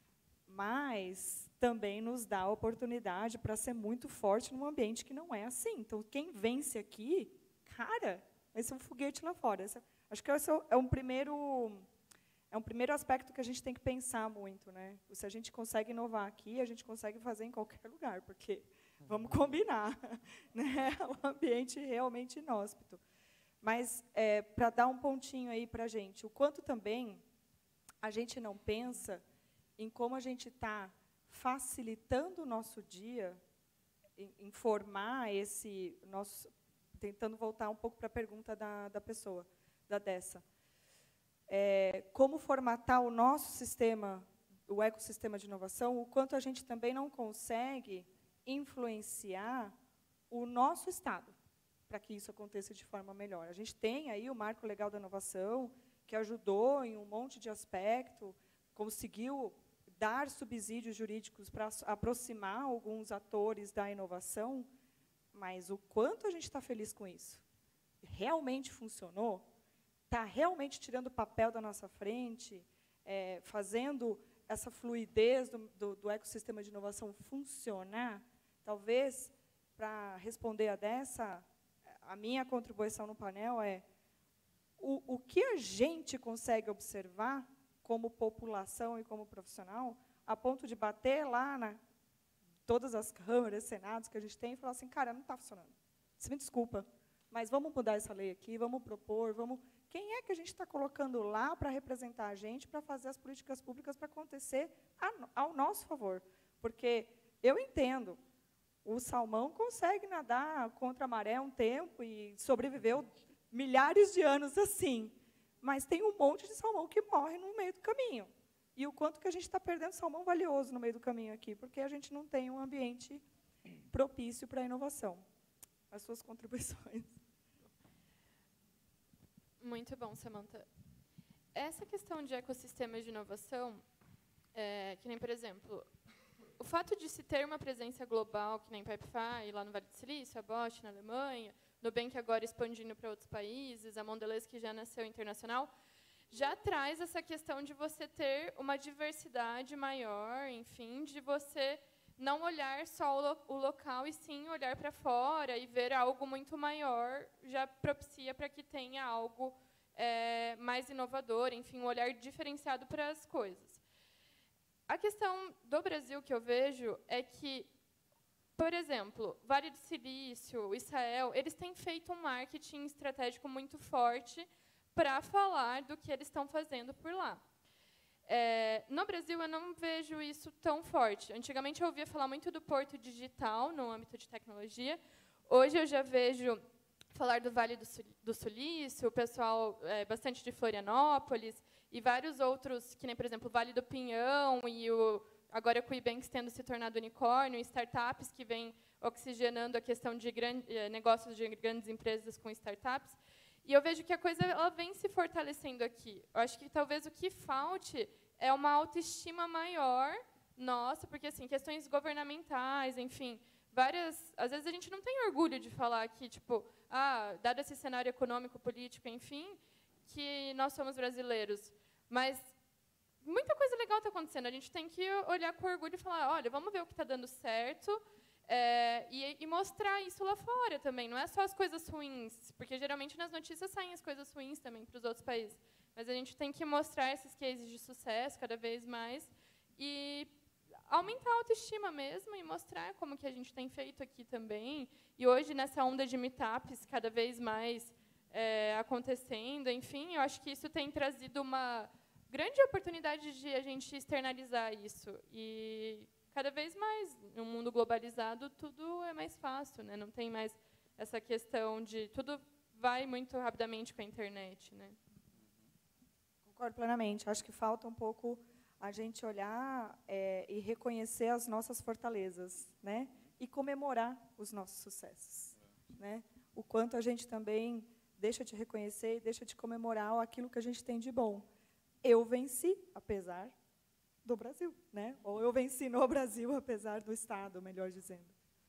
Mas também nos dá a oportunidade para ser muito forte num ambiente que não é assim. Então, quem vence aqui, cara, vai ser um foguete lá fora. Esse, acho que esse é um primeiro, é um primeiro aspecto que a gente tem que pensar muito, né? Se a gente consegue inovar aqui, a gente consegue fazer em qualquer lugar, porque vamos combinar, né? O ambiente realmente inóspito. Mas é, para dar um pontinho aí para a gente, o quanto também a gente não pensa em como a gente está facilitando o nosso dia, em, em formar esse nosso, tentando voltar um pouco para a pergunta da, da pessoa, da dessa, é, como formatar o nosso sistema, o ecossistema de inovação, o quanto a gente também não consegue influenciar o nosso estado para que isso aconteça de forma melhor. A gente tem aí o Marco Legal da Inovação, que ajudou em um monte de aspecto, conseguiu dar subsídios jurídicos para aproximar alguns atores da inovação, mas o quanto a gente está feliz com isso? Realmente funcionou? Está realmente tirando o papel da nossa frente, é, fazendo essa fluidez do, do, do ecossistema de inovação funcionar? Talvez, para responder a dessa, a minha contribuição no painel é o, o que a gente consegue observar como população e como profissional, a ponto de bater lá na todas as câmaras, senados que a gente tem e falar assim, cara, não está funcionando. Você me desculpa, mas vamos mudar essa lei aqui, vamos propor, vamos... Quem é que a gente está colocando lá para representar a gente, para fazer as políticas públicas para acontecer a, ao nosso favor? Porque eu entendo, o salmão consegue nadar contra a maré um tempo e sobreviveu milhares de anos assim, mas tem um monte de salmão que morre no meio do caminho. E o quanto que a gente está perdendo salmão valioso no meio do caminho aqui, porque a gente não tem um ambiente propício para a inovação. As suas contribuições. Muito bom, Samantha. Essa questão de ecossistemas de inovação, é, que nem, por exemplo, o fato de se ter uma presença global, que nem Pipefy, lá no Vale do Silício, a Bosch na Alemanha, Nubank agora expandindo para outros países, a Mondelez, que já nasceu internacional, já traz essa questão de você ter uma diversidade maior, enfim, de você não olhar só o, lo o local, e sim olhar para fora e ver algo muito maior, já propicia para que tenha algo é, mais inovador, enfim, um olhar diferenciado para as coisas. A questão do Brasil que eu vejo é que, por exemplo, Vale do Silício, Israel, eles têm feito um marketing estratégico muito forte para falar do que eles estão fazendo por lá. É, no Brasil, eu não vejo isso tão forte. Antigamente, eu ouvia falar muito do Porto Digital, no âmbito de tecnologia. Hoje, eu já vejo falar do Vale do, Sul, do Sulício, o pessoal é, bastante de Florianópolis, e vários outros, que nem, por exemplo, o Vale do Pinhão, e o, agora com o Ibanks tendo se tornado unicórnio, e startups que vêm oxigenando a questão de grande, eh, negócios de grandes empresas com startups. E eu vejo que a coisa ela vem se fortalecendo aqui. Eu acho que talvez o que falte é uma autoestima maior nossa, porque assim, questões governamentais, enfim, várias, às vezes a gente não tem orgulho de falar que, tipo, ah, dado esse cenário econômico, político, enfim, que nós somos brasileiros. Mas muita coisa legal está acontecendo. A gente tem que olhar com orgulho e falar, olha, vamos ver o que está dando certo. É, e, e mostrar isso lá fora também. Não é só as coisas ruins, porque geralmente nas notícias saem as coisas ruins também para os outros países. Mas a gente tem que mostrar esses cases de sucesso cada vez mais e aumentar a autoestima mesmo e mostrar como que a gente tem feito aqui também. E hoje, nessa onda de meetups cada vez mais é, acontecendo, enfim, eu acho que isso tem trazido uma grande oportunidade de a gente externalizar isso. E cada vez mais, no mundo globalizado, tudo é mais fácil, né? Não tem mais essa questão de... Tudo vai muito rapidamente com a internet, né? Concordo plenamente. Acho que falta um pouco a gente olhar é, e reconhecer as nossas fortalezas, né? E comemorar os nossos sucessos, né? O quanto a gente também deixa de reconhecer e deixa de comemorar aquilo que a gente tem de bom. Eu venci, apesar do Brasil, né? Ou eu venci no Brasil, apesar do Estado, melhor dizendo.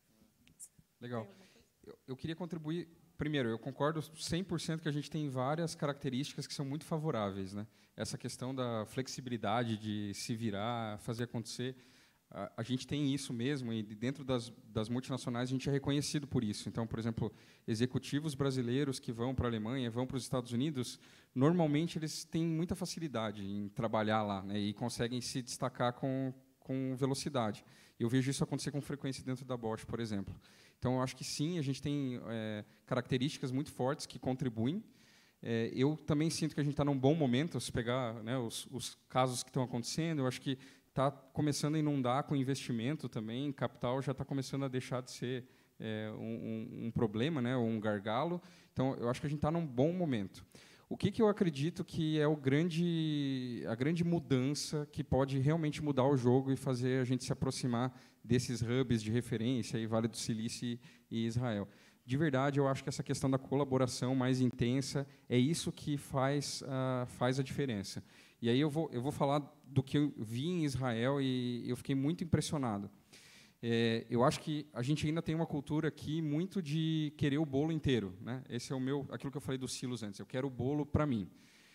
Legal. Eu, eu queria contribuir. Primeiro, eu concordo cem por cento que a gente tem várias características que são muito favoráveis, né? Essa questão da flexibilidade de se virar, fazer acontecer. A, a gente tem isso mesmo, e dentro das, das multinacionais a gente é reconhecido por isso. Então, por exemplo, executivos brasileiros que vão para a Alemanha, vão para os Estados Unidos, normalmente eles têm muita facilidade em trabalhar lá, né, e conseguem se destacar com, com velocidade. Eu vejo isso acontecer com frequência dentro da Bosch, por exemplo. Então, eu acho que sim, a gente tem é, características muito fortes que contribuem. É, eu também sinto que a gente está num bom momento, se pegar, né, os, os casos que estão acontecendo, eu acho que está começando a inundar com investimento também, capital já está começando a deixar de ser é, um, um, um problema, né, ou um gargalo. Então, eu acho que a gente está num bom momento. O que, que eu acredito que é o grande, a grande mudança que pode realmente mudar o jogo e fazer a gente se aproximar desses hubs de referência, aí, Vale do Silício e Israel? De verdade, eu acho que essa questão da colaboração mais intensa é isso que faz, uh, faz a diferença. E aí eu vou, eu vou falar do que eu vi em Israel e eu fiquei muito impressionado. É, eu acho que a gente ainda tem uma cultura aqui muito de querer o bolo inteiro, né? Esse é o meu, aquilo que eu falei dos silos antes. Eu quero o bolo para mim.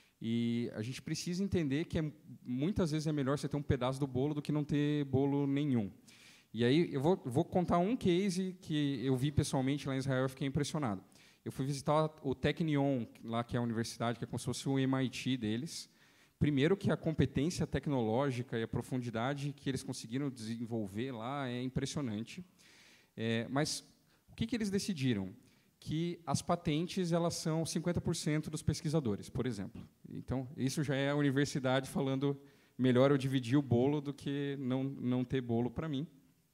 E a gente precisa entender que é, muitas vezes é melhor você ter um pedaço do bolo do que não ter bolo nenhum. E aí eu vou, vou contar um case que eu vi pessoalmente lá em Israel e fiquei impressionado. Eu fui visitar o Technion, lá que é a universidade, que é como se fosse o M I T deles. Primeiro que a competência tecnológica e a profundidade que eles conseguiram desenvolver lá é impressionante. É, mas o que, que eles decidiram? Que as patentes elas são cinquenta por cento dos pesquisadores, por exemplo. Então, isso já é a universidade falando melhor eu dividir o bolo do que não, não ter bolo para mim.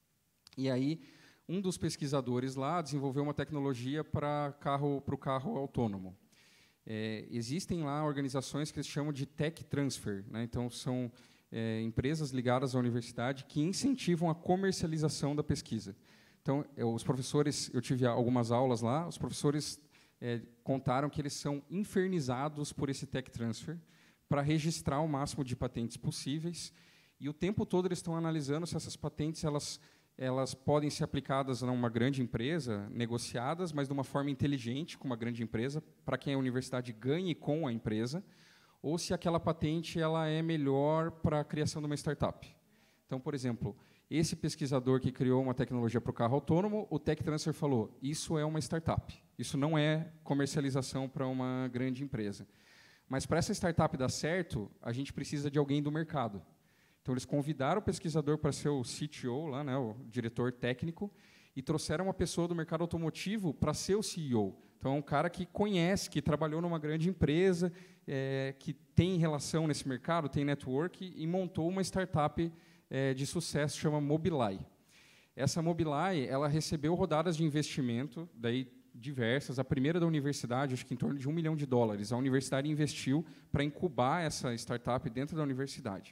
E aí, um dos pesquisadores lá desenvolveu uma tecnologia para carro, para o carro autônomo. É, existem lá organizações que eles chamam de tech transfer, né? Então são é, empresas ligadas à universidade que incentivam a comercialização da pesquisa. Então eu, os professores, eu tive algumas aulas lá, os professores é, contaram que eles são infernizados por esse tech transfer para registrar o máximo de patentes possíveis e o tempo todo eles estão analisando se essas patentes elas elas podem ser aplicadas numa grande empresa, negociadas, mas de uma forma inteligente com uma grande empresa, para que a universidade ganhe com a empresa, ou se aquela patente ela é melhor para a criação de uma startup. Então, por exemplo, esse pesquisador que criou uma tecnologia para o carro autônomo, o Tech Transfer falou, isso é uma startup, isso não é comercialização para uma grande empresa. Mas para essa startup dar certo, a gente precisa de alguém do mercado. Então, eles convidaram o pesquisador para ser o C T O, lá, né, o diretor técnico, e trouxeram uma pessoa do mercado automotivo para ser o C E O. Então, é um cara que conhece, que trabalhou numa grande empresa, é, que tem relação nesse mercado, tem network, e montou uma startup é, de sucesso, chama Mobileye. Essa Mobileye, ela recebeu rodadas de investimento, daí diversas. A primeira da universidade, acho que em torno de um milhão de dólares. A universidade investiu para incubar essa startup dentro da universidade,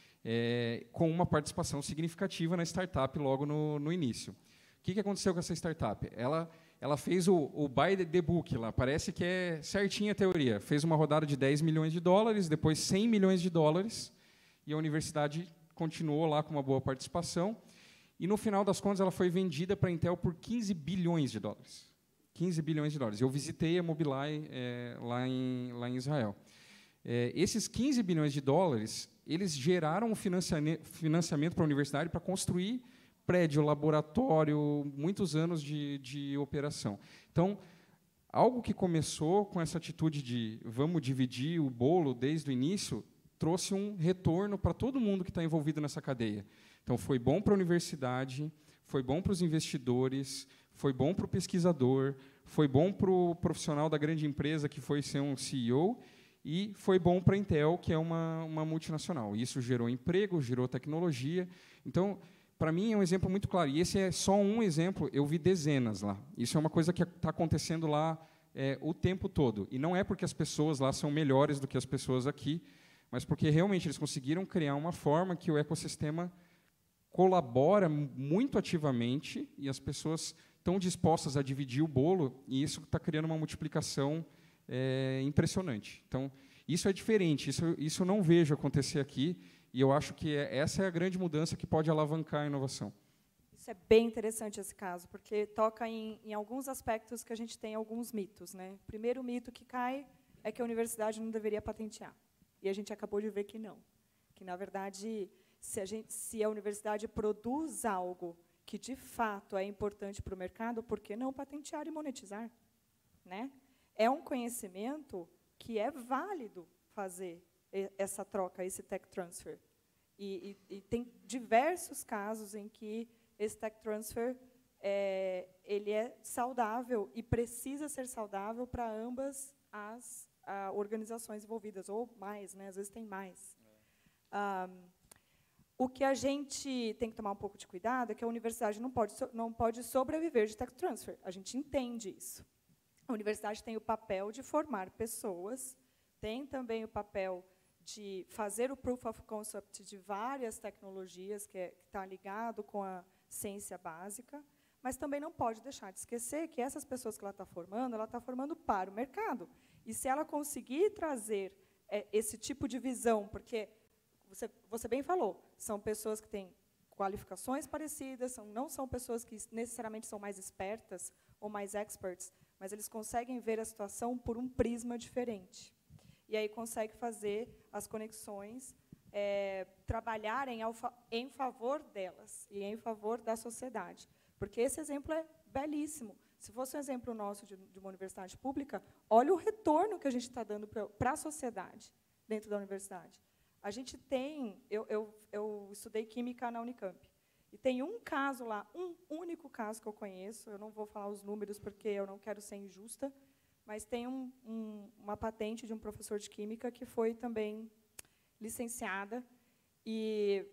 é, com uma participação significativa na startup logo no, no início. O que, que aconteceu com essa startup? Ela, ela fez o, o buy the book lá, parece que é certinha a teoria. Fez uma rodada de dez milhões de dólares, depois cem milhões de dólares, e a universidade continuou lá com uma boa participação. E, no final das contas, ela foi vendida para a Intel por quinze bilhões de dólares. quinze bilhões de dólares. Eu visitei a Mobileye é, lá, em, lá em Israel. É, esses quinze bilhões de dólares, eles geraram um financiamento para a universidade para construir prédio, laboratório, muitos anos de, de operação. Então, algo que começou com essa atitude de vamos dividir o bolo desde o início, trouxe um retorno para todo mundo que está envolvido nessa cadeia. Então, foi bom para a universidade, foi bom para os investidores, foi bom para o pesquisador, foi bom para o profissional da grande empresa que foi ser um C E O, e foi bom para a Intel, que é uma, uma multinacional. Isso gerou emprego, gerou tecnologia. Então, para mim, é um exemplo muito claro. E esse é só um exemplo, eu vi dezenas lá. Isso é uma coisa que está acontecendo lá é, o tempo todo. E não é porque as pessoas lá são melhores do que as pessoas aqui, mas porque realmente eles conseguiram criar uma forma que o ecossistema colabora muito ativamente e as pessoas estão dispostas a dividir o bolo, e isso está criando uma multiplicação é, impressionante. Então, isso é diferente, isso, isso eu não vejo acontecer aqui, e eu acho que é, essa é a grande mudança que pode alavancar a inovação. Isso é bem interessante, esse caso, porque toca em, em alguns aspectos que a gente tem alguns mitos, né? O primeiro mito que cai é que a universidade não deveria patentear. E a gente acabou de ver que não. Que, na verdade, se a, gente, se a universidade produz algo que, de fato, é importante para o mercado, por que não patentear e monetizar? Né? É um conhecimento que é válido fazer essa troca, esse tech transfer. E, e, e tem diversos casos em que esse tech transfer é, ele é saudável e precisa ser saudável para ambas as a, organizações envolvidas, ou mais, né? Às vezes tem mais. É. Um, o que a gente tem que tomar um pouco de cuidado é que a universidade não pode, não pode sobreviver de tech transfer. A gente entende isso. A universidade tem o papel de formar pessoas, tem também o papel de fazer o proof of concept de várias tecnologias, que é, está ligado com a ciência básica, mas também não pode deixar de esquecer que essas pessoas que ela está formando, ela está formando para o mercado. E se ela conseguir trazer é, esse tipo de visão, porque você, você bem falou, são pessoas que têm qualificações parecidas, são, não são pessoas que necessariamente são mais espertas ou mais experts, mas eles conseguem ver a situação por um prisma diferente. E aí consegue fazer as conexões, é, trabalharem ao fa em favor delas e em favor da sociedade. Porque esse exemplo é belíssimo. Se fosse um exemplo nosso de, de uma universidade pública, olha o retorno que a gente está dando para a sociedade dentro da universidade. A gente tem... Eu, eu, eu estudei Química na Unicamp. E tem um caso lá, um único caso que eu conheço, eu não vou falar os números porque eu não quero ser injusta, mas tem um, um, uma patente de um professor de Química que foi também licenciada, e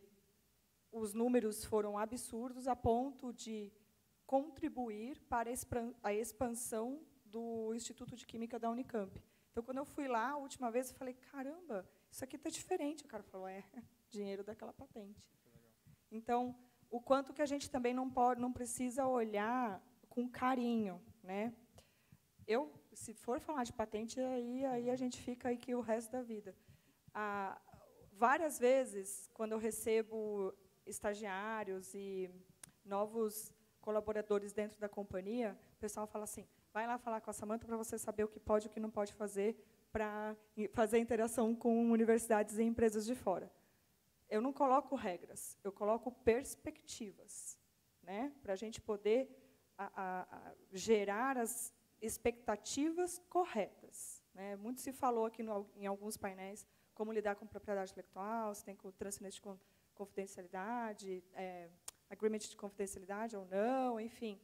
os números foram absurdos a ponto de contribuir para a expansão do Instituto de Química da Unicamp. Então, quando eu fui lá, a última vez, eu falei, caramba, isso aqui está diferente. O cara falou, é, dinheiro daquela patente. Então, o quanto que a gente também não, pode, não precisa olhar com carinho, né? Eu, se for falar de patente, aí, aí a gente fica aqui o resto da vida. Ah, várias vezes, quando eu recebo estagiários e novos colaboradores dentro da companhia, o pessoal fala assim, vai lá falar com a Samantha para você saber o que pode e o que não pode fazer para fazer interação com universidades e empresas de fora. Eu não coloco regras, eu coloco perspectivas, né, para a gente poder a, a, a gerar as expectativas corretas, né? Muito se falou aqui no, em alguns painéis como lidar com propriedade intelectual, se tem com transferência de confidencialidade, é, agreement de confidencialidade ou não, enfim.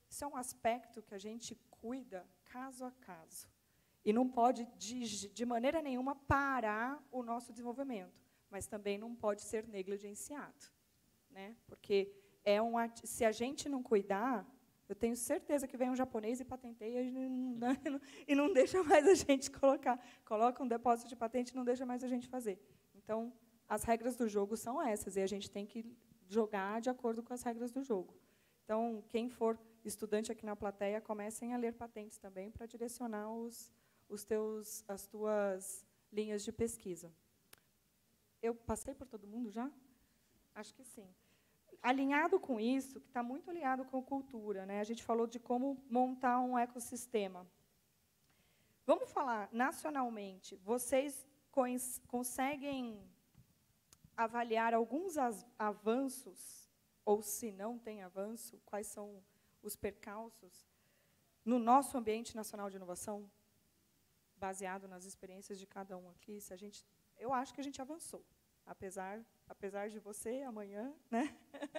Isso é um aspecto que a gente cuida caso a caso. E não pode, de, de maneira nenhuma, parar o nosso desenvolvimento, mas também não pode ser negligenciado, né? Porque é um, se a gente não cuidar, eu tenho certeza que vem um japonês e patenteia e não, e não deixa mais a gente colocar. Coloca um depósito de patente e não deixa mais a gente fazer. Então, as regras do jogo são essas, e a gente tem que jogar de acordo com as regras do jogo. Então, quem for estudante aqui na plateia, comecem a ler patentes também para direcionar os, os teus, as tuas linhas de pesquisa. Eu passei por todo mundo já? Acho que sim. Alinhado com isso, que está muito alinhado com cultura, né? A gente falou de como montar um ecossistema. Vamos falar nacionalmente. Vocês conseguem avaliar alguns avanços, ou se não tem avanço, quais são os percalços no nosso ambiente nacional de inovação, baseado nas experiências de cada um aqui? Se a gente, eu acho que a gente avançou, apesar, apesar de você amanhã, né?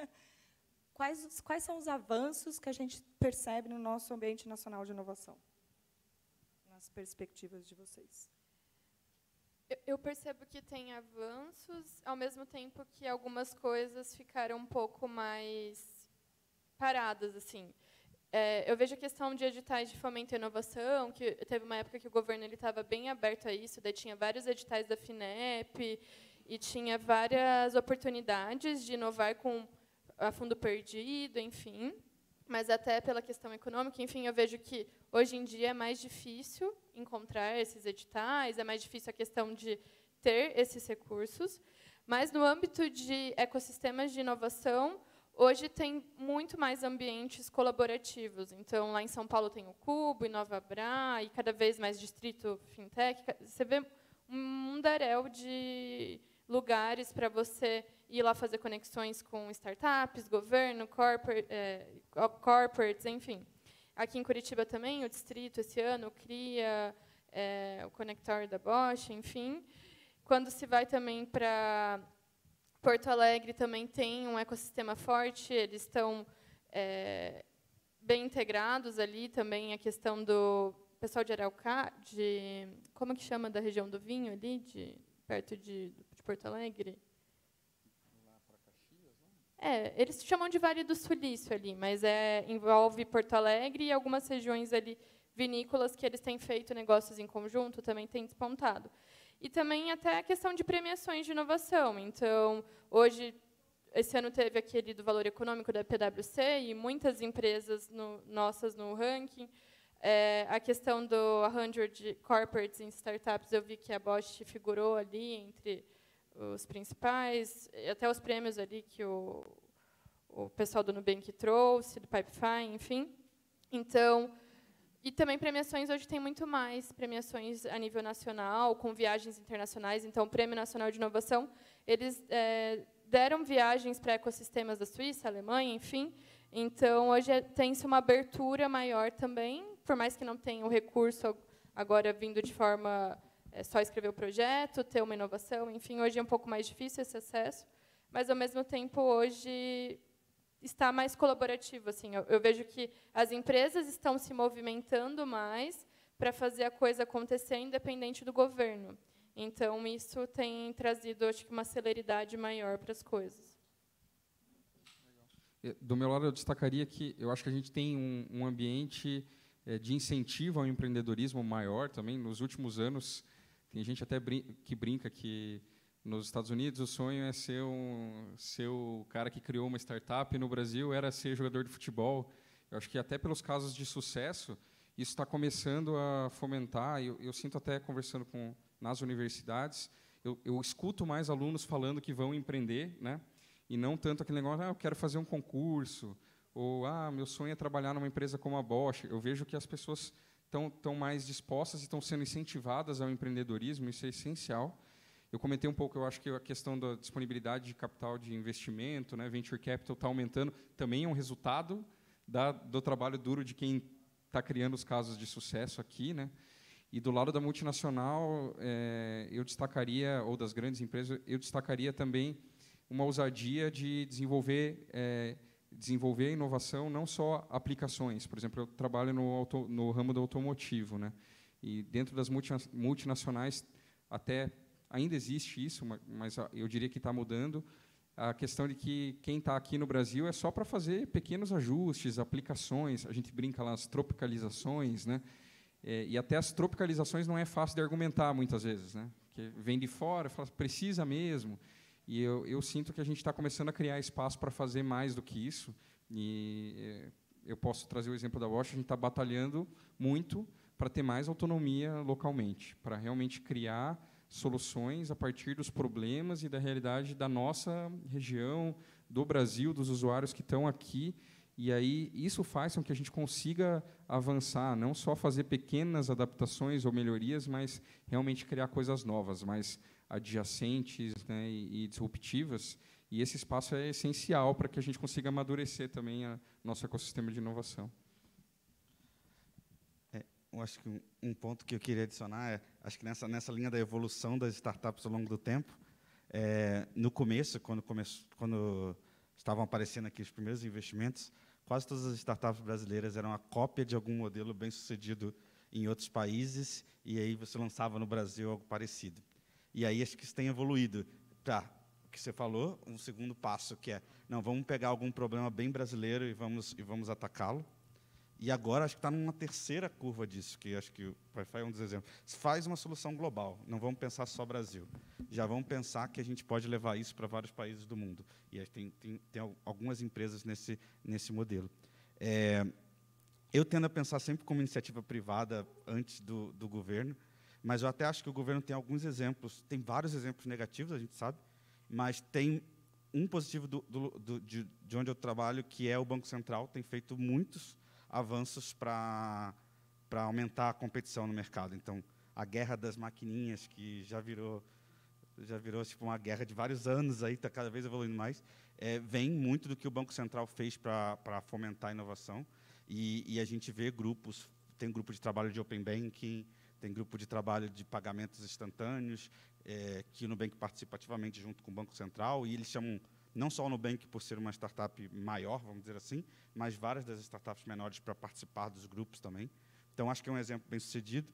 Quais, quais são os avanços que a gente percebe no nosso ambiente nacional de inovação, nas perspectivas de vocês? Eu percebo que tem avanços, ao mesmo tempo que algumas coisas ficaram um pouco mais paradas, assim. É, eu vejo a questão de editais de fomento e inovação, que teve uma época que o governo ele estava bem aberto a isso, daí tinha vários editais da FINEP e tinha várias oportunidades de inovar com a fundo perdido, enfim. Mas até pela questão econômica, enfim, eu vejo que hoje em dia é mais difícil encontrar esses editais, é mais difícil a questão de ter esses recursos. Mas, no âmbito de ecossistemas de inovação, hoje tem muito mais ambientes colaborativos. Então, lá em São Paulo tem o Cubo, Inovabra, e cada vez mais distrito fintech. Você vê um mundaréu de lugares para você ir lá fazer conexões com startups, governo, corporate, é, corporates, enfim. Aqui em Curitiba também, o distrito, esse ano, o CRIA, é, o Conector da Bosch, enfim. Quando se vai também para Porto Alegre, também tem um ecossistema forte, eles estão é, bem integrados ali, também a questão do pessoal de Araucária, de, como que chama da região do vinho ali, de, perto de, de Porto Alegre? É, eles chamam de Vale do Sulício ali, mas é, envolve Porto Alegre e algumas regiões ali vinícolas que eles têm feito negócios em conjunto, também tem despontado. E também até a questão de premiações de inovação. Então, hoje, esse ano teve aquele do valor econômico da P W C e muitas empresas no, nossas no ranking. É, a questão do cem Corporates em Startups, eu vi que a Bosch figurou ali entre os principais, até os prêmios ali que o, o pessoal do Nubank trouxe, do Pipefy, enfim. Então, e também premiações, hoje tem muito mais premiações a nível nacional, com viagens internacionais. Então, o Prêmio Nacional de Inovação, eles é, deram viagens para ecossistemas da Suíça, Alemanha, enfim. Então, hoje é, tem-se uma abertura maior também, por mais que não tenha o recurso agora vindo de forma... É só escrever o projeto, ter uma inovação, enfim, hoje é um pouco mais difícil esse acesso, mas, ao mesmo tempo, hoje está mais colaborativo. Assim, eu, eu vejo que as empresas estão se movimentando mais para fazer a coisa acontecer independente do governo. Então, isso tem trazido, acho que, uma celeridade maior para as coisas. Do meu lado, eu destacaria que eu acho que a gente tem um, um ambiente é, de incentivo ao empreendedorismo maior também. Nos últimos anos, tem gente até brin que brinca que nos Estados Unidos o sonho é ser, um, ser o cara que criou uma startup, e no Brasil era ser jogador de futebol. Eu acho que até pelos casos de sucesso, isso está começando a fomentar. Eu, eu sinto até, conversando com nas universidades, eu, eu escuto mais alunos falando que vão empreender, né? E não tanto aquele negócio, ah, eu quero fazer um concurso, ou ah, meu sonho é trabalhar numa empresa como a Bosch. Eu vejo que as pessoas estão tão mais dispostas e estão sendo incentivadas ao empreendedorismo, isso é essencial. Eu comentei um pouco, eu acho que a questão da disponibilidade de capital de investimento, né, venture capital está aumentando, também é um resultado da, do trabalho duro de quem está criando os casos de sucesso aqui, né? E do lado da multinacional, é, eu destacaria, ou das grandes empresas, eu destacaria também uma ousadia de desenvolver é, desenvolver inovação, não só aplicações. Por exemplo, eu trabalho no, auto, no ramo do automotivo, né? E dentro das multinacionais, até ainda existe isso, mas eu diria que está mudando, a questão de que quem está aqui no Brasil é só para fazer pequenos ajustes, aplicações, a gente brinca lá, as tropicalizações, né? É, e até as tropicalizações não é fácil de argumentar, muitas vezes, né? Porque vem de fora, fala, precisa mesmo. E eu, eu sinto que a gente está começando a criar espaço para fazer mais do que isso. E é, eu posso trazer o exemplo da Bosch, a gente está batalhando muito para ter mais autonomia localmente, para realmente criar soluções a partir dos problemas e da realidade da nossa região, do Brasil, dos usuários que estão aqui. E aí isso faz com que a gente consiga avançar, não só fazer pequenas adaptações ou melhorias, mas realmente criar coisas novas, mais adjacentes, né, e, e disruptivas. E esse espaço é essencial para que a gente consiga amadurecer também o nosso ecossistema de inovação. É, eu acho que um, um ponto que eu queria adicionar é, acho que nessa, nessa linha da evolução das startups ao longo do tempo, é, no começo, quando, come, quando estavam aparecendo aqui os primeiros investimentos, quase todas as startups brasileiras eram a cópia de algum modelo bem-sucedido em outros países, e aí você lançava no Brasil algo parecido. E aí acho que isso tem evoluído para o que você falou, um segundo passo, que é, não, vamos pegar algum problema bem brasileiro e vamos, e vamos atacá-lo. E agora acho que está numa terceira curva disso, que acho que o Wi-Fi é um dos exemplos. Faz uma solução global, não vamos pensar só Brasil. Já vamos pensar que a gente pode levar isso para vários países do mundo. E tem, tem, tem algumas empresas nesse, nesse modelo. É, eu tendo a pensar sempre como iniciativa privada antes do, do governo, mas eu até acho que o governo tem alguns exemplos, tem vários exemplos negativos, a gente sabe, mas tem um positivo do, do, do, de, de onde eu trabalho, que é o Banco Central, tem feito muitos avanços para para aumentar a competição no mercado. Então, a guerra das maquininhas, que já virou já virou tipo uma guerra de vários anos, aí está cada vez evoluindo mais, é, vem muito do que o Banco Central fez para para fomentar a inovação. E, e a gente vê grupos, tem grupo de trabalho de Open Banking, tem grupo de trabalho de pagamentos instantâneos, é, que o Nubank participa ativamente junto com o Banco Central, e eles chamam não só o Nubank por ser uma startup maior, vamos dizer assim, mas várias das startups menores para participar dos grupos também. Então, acho que é um exemplo bem sucedido,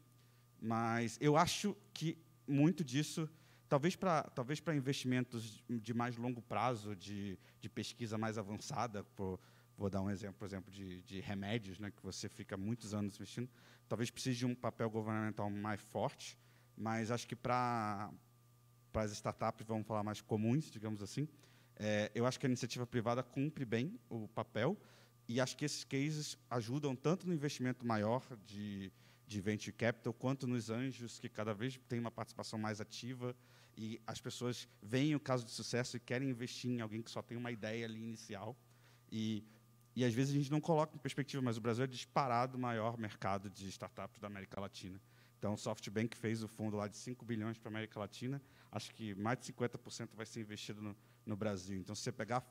mas eu acho que muito disso, talvez para talvez para investimentos de mais longo prazo, de, de pesquisa mais avançada, por, vou dar um exemplo, por exemplo, de, de remédios, né, que você fica muitos anos investindo, talvez precise de um papel governamental mais forte, mas acho que para para as startups, vamos falar mais comuns, digamos assim, é, eu acho que a iniciativa privada cumpre bem o papel, e acho que esses cases ajudam tanto no investimento maior de, de venture capital, quanto nos anjos, que cada vez tem uma participação mais ativa, e as pessoas veem o caso de sucesso e querem investir em alguém que só tem uma ideia ali inicial. E, e às vezes, a gente não coloca em perspectiva, mas o Brasil é disparado o maior mercado de startups da América Latina. Então, o SoftBank fez o fundo lá de cinco bilhões para a América Latina, acho que mais de cinquenta por cento vai ser investido no, no Brasil. Então, se você pegar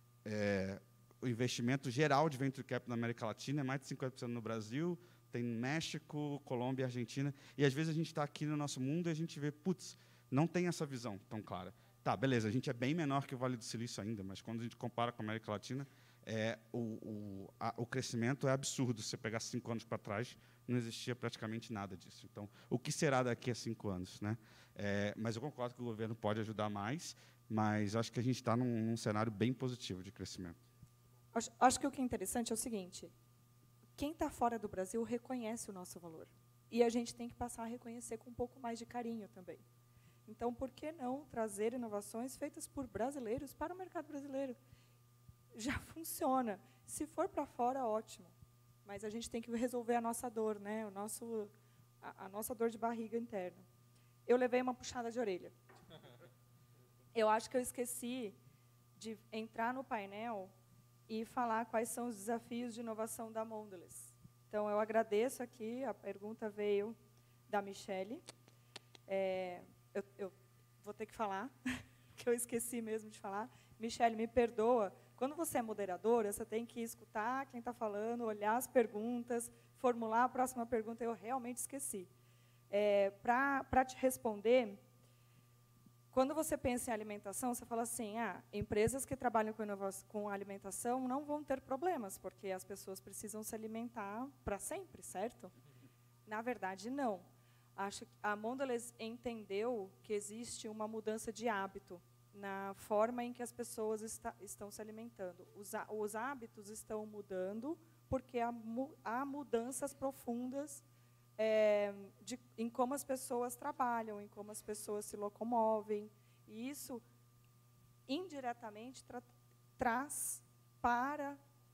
é, o investimento geral de venture capital na América Latina, é mais de cinquenta por cento no Brasil, tem México, Colômbia e Argentina, e às vezes a gente está aqui no nosso mundo e a gente vê, putz, não tem essa visão tão clara. Tá, beleza, a gente é bem menor que o Vale do Silício ainda, mas quando a gente compara com a América Latina, é, o, o, a, o crescimento é absurdo. Se você pegar cinco anos para trás, não existia praticamente nada disso. Então, o que será daqui a cinco anos? Né? É, mas eu concordo que o governo pode ajudar mais, mas acho que a gente está num, num cenário bem positivo de crescimento. Acho, acho que o que é interessante é o seguinte, quem está fora do Brasil reconhece o nosso valor. E a gente tem que passar a reconhecer com um pouco mais de carinho também. Então, por que não trazer inovações feitas por brasileiros para o mercado brasileiro? Já funciona. Se for para fora, ótimo. Mas a gente tem que resolver a nossa dor, né? o nosso, a, a nossa dor de barriga interna. Eu levei uma puxada de orelha. Eu acho que eu esqueci de entrar no painel e falar quais são os desafios de inovação da Mondelez. Então, eu agradeço aqui, a pergunta veio da Michele. É, eu, eu vou ter que falar, que eu esqueci mesmo de falar. Michele, me perdoa. Quando você é moderadora, você tem que escutar quem está falando, olhar as perguntas, formular a próxima pergunta. Eu realmente esqueci. É, Para te responder, quando você pensa em alimentação, você fala assim, ah, empresas que trabalham com, inovação, com alimentação não vão ter problemas, porque as pessoas precisam se alimentar para sempre, certo? Na verdade, não. Acho que a Mondelez entendeu que existe uma mudança de hábito na forma em que as pessoas está, estão se alimentando. Os, os hábitos estão mudando porque há, há mudanças profundas é, de, em como as pessoas trabalham, em como as pessoas se locomovem. E isso, indiretamente, tra traz para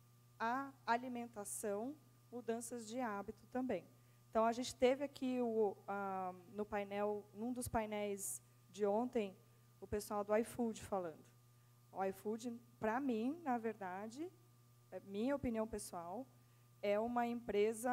a alimentação mudanças de hábito também. Então, a gente teve aqui o, ah, no painel, num dos painéis de ontem, o pessoal do iFood falando. O iFood, para mim, na verdade, é minha opinião pessoal, é uma empresa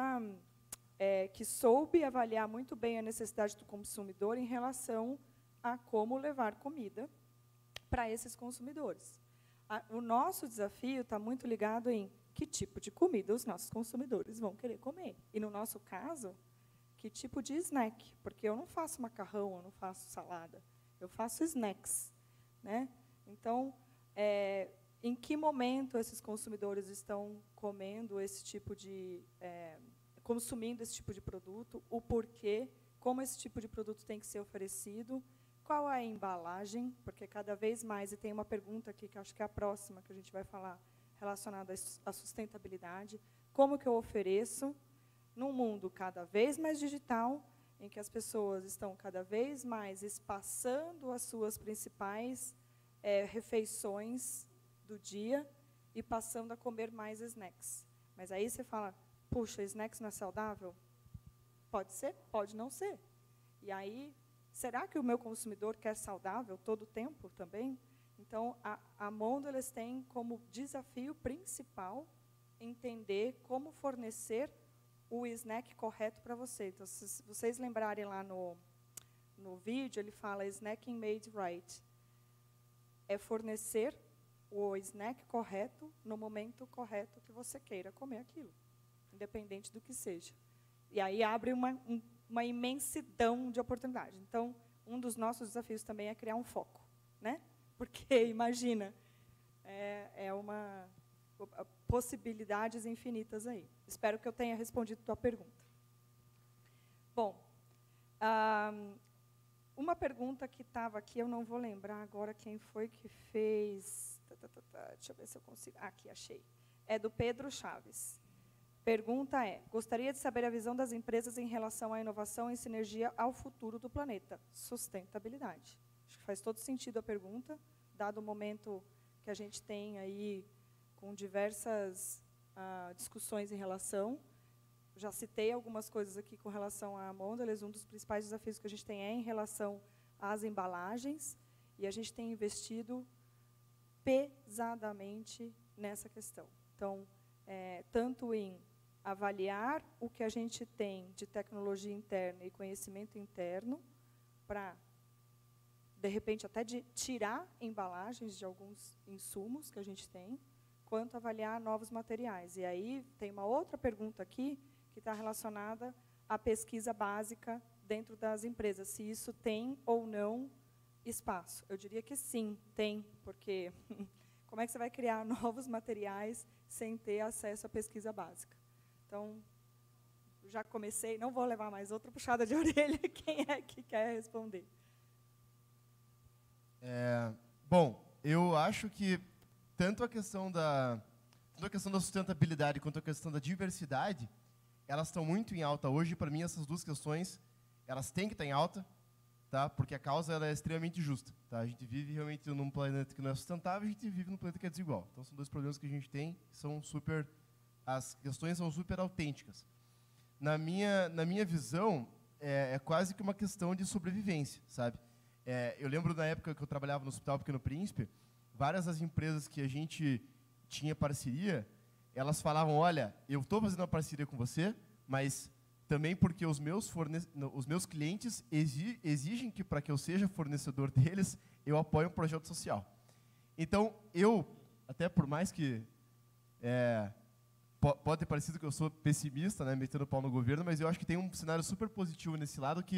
é, que soube avaliar muito bem a necessidade do consumidor em relação a como levar comida para esses consumidores. A, o nosso desafio está muito ligado em que tipo de comida os nossos consumidores vão querer comer. E, no nosso caso, que tipo de snack, porque eu não faço macarrão, eu não faço salada, eu faço snacks, né? Então, é, em que momento esses consumidores estão comendo esse tipo de, é, consumindo esse tipo de produto, o porquê, como esse tipo de produto tem que ser oferecido, qual é a embalagem, porque cada vez mais, e tem uma pergunta aqui que acho que é a próxima que a gente vai falar, relacionada à sustentabilidade, como que eu ofereço, num mundo cada vez mais digital, em que as pessoas estão cada vez mais espaçando as suas principais é, refeições do dia e passando a comer mais snacks. Mas aí você fala, puxa, snacks não é saudável? Pode ser, pode não ser. E aí, será que o meu consumidor quer saudável todo o tempo também? Então, a, a Mondelez tem como desafio principal entender como fornecer o snack correto para você. Então, se vocês lembrarem lá no, no vídeo, ele fala snacking made right. É fornecer o snack correto no momento correto que você queira comer aquilo, independente do que seja. E aí abre uma, um, uma imensidão de oportunidade. Então, um dos nossos desafios também é criar um foco, né? Porque, imagina, é, é uma possibilidades infinitas aí. Espero que eu tenha respondido a tua pergunta. Bom, ah, uma pergunta que estava aqui, eu não vou lembrar agora quem foi que fez. Tá, tá, tá, tá, deixa eu ver se eu consigo. Ah, aqui, achei. É do Pedro Chaves. Pergunta é, gostaria de saber a visão das empresas em relação à inovação e sinergia ao futuro do planeta. Sustentabilidade. Acho que faz todo sentido a pergunta, dado o momento que a gente tem aí com diversas ah, discussões em relação. Já citei algumas coisas aqui com relação à Mondelez. Um dos principais desafios que a gente tem é em relação às embalagens, e a gente tem investido pesadamente nessa questão. Então, é, tanto em avaliar o que a gente tem de tecnologia interna e conhecimento interno, para, de repente, até de tirar embalagens de alguns insumos que a gente tem, quanto avaliar novos materiais. E aí tem uma outra pergunta aqui, que está relacionada à pesquisa básica dentro das empresas, se isso tem ou não espaço. Eu diria que sim, tem, porque como é que você vai criar novos materiais sem ter acesso à pesquisa básica? Então, já comecei, não vou levar mais outra puxada de orelha, quem é que quer responder? É, bom, eu acho que tanto a questão da, tanto a questão da sustentabilidade quanto a questão da diversidade, elas estão muito em alta hoje. Para mim, essas duas questões, elas têm que estar em alta, tá? Porque a causa ela é extremamente justa. Tá? A gente vive realmente num planeta que não é sustentável, a gente vive num planeta que é desigual. Então, são dois problemas que a gente tem, são super, as questões são super autênticas. Na minha, na minha visão, é, é quase que uma questão de sobrevivência, sabe? É, eu lembro na época que eu trabalhava no Hospital Pequeno Príncipe, várias das empresas que a gente tinha parceria, elas falavam, olha, eu estou fazendo uma parceria com você, mas também porque os meus, forne os meus clientes exi exigem que, para que eu seja fornecedor deles, eu apoie um projeto social. Então, eu, até por mais que é, po pode ter parecido que eu sou pessimista, né, metendo o pau no governo, mas eu acho que tem um cenário super positivo nesse lado, que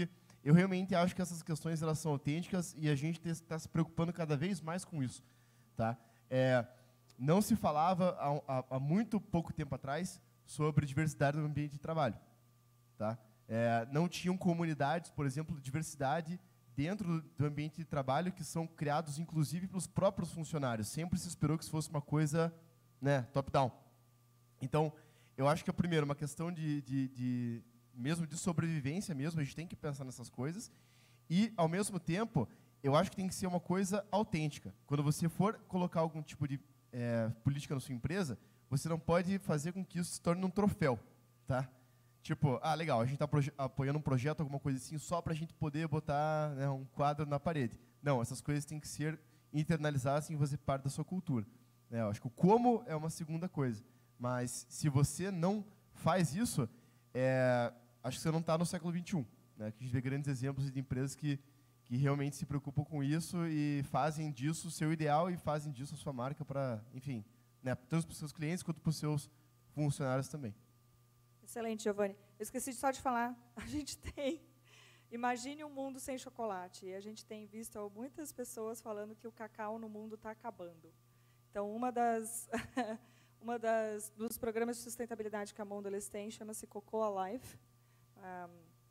eu realmente acho que essas questões elas são autênticas e a gente está se preocupando cada vez mais com isso. Tá? É, não se falava há, há, há muito pouco tempo atrás sobre diversidade no ambiente de trabalho. Tá? É, não tinham comunidades, por exemplo, de diversidade dentro do ambiente de trabalho que são criados, inclusive, pelos próprios funcionários. Sempre se esperou que isso fosse uma coisa, né, top-down. Então, eu acho que é, primeiro, uma questão de, de, de, mesmo de sobrevivência mesmo, a gente tem que pensar nessas coisas. E, ao mesmo tempo, eu acho que tem que ser uma coisa autêntica. Quando você for colocar algum tipo de é, política na sua empresa, você não pode fazer com que isso se torne um troféu. Tá? Tipo, ah, legal, a gente está apoiando um projeto, alguma coisa assim, só para a gente poder botar, né, um quadro na parede. Não, essas coisas têm que ser internalizadas e fazer parte da sua cultura. É, eu acho que o como é uma segunda coisa. Mas, se você não faz isso, é, acho que você não está no século vinte e um. Né, que a gente vê grandes exemplos de empresas que, que realmente se preocupam com isso e fazem disso o seu ideal e fazem disso a sua marca para, enfim, né, tanto para os seus clientes quanto para os seus funcionários também. Excelente, Giovanni. Eu esqueci só de falar, a gente tem, imagine um mundo sem chocolate, e a gente tem visto muitas pessoas falando que o cacau no mundo está acabando. Então, uma das, uma das dos programas de sustentabilidade que a Mondelez tem chama-se Cocoa Life, um,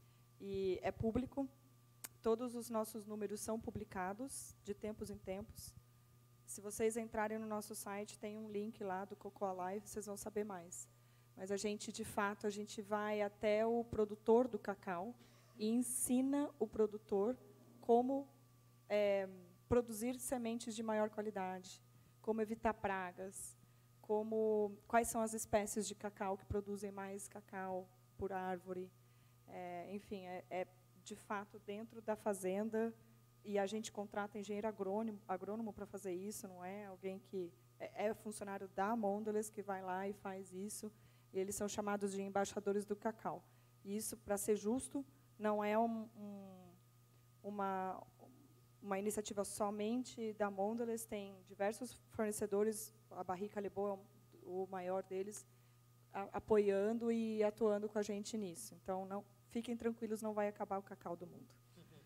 e é público, todos os nossos números são publicados, de tempos em tempos. Se vocês entrarem no nosso site, tem um link lá do Cocoa Life, vocês vão saber mais. Mas a gente, de fato, a gente vai até o produtor do cacau e ensina o produtor como é, produzir sementes de maior qualidade, como evitar pragas, como, quais são as espécies de cacau que produzem mais cacau por árvore. É, enfim, é, é, de fato, dentro da fazenda, e a gente contrata engenheiro agrônomo, agrônomo para fazer isso, não é alguém que é, é funcionário da Mondelez que vai lá e faz isso. Eles são chamados de embaixadores do cacau. E isso, para ser justo, não é um, um, uma, uma iniciativa somente da Mondelez, tem diversos fornecedores, a Barrica Leboa é o maior deles, a, apoiando e atuando com a gente nisso. Então, não, fiquem tranquilos, não vai acabar o cacau do mundo.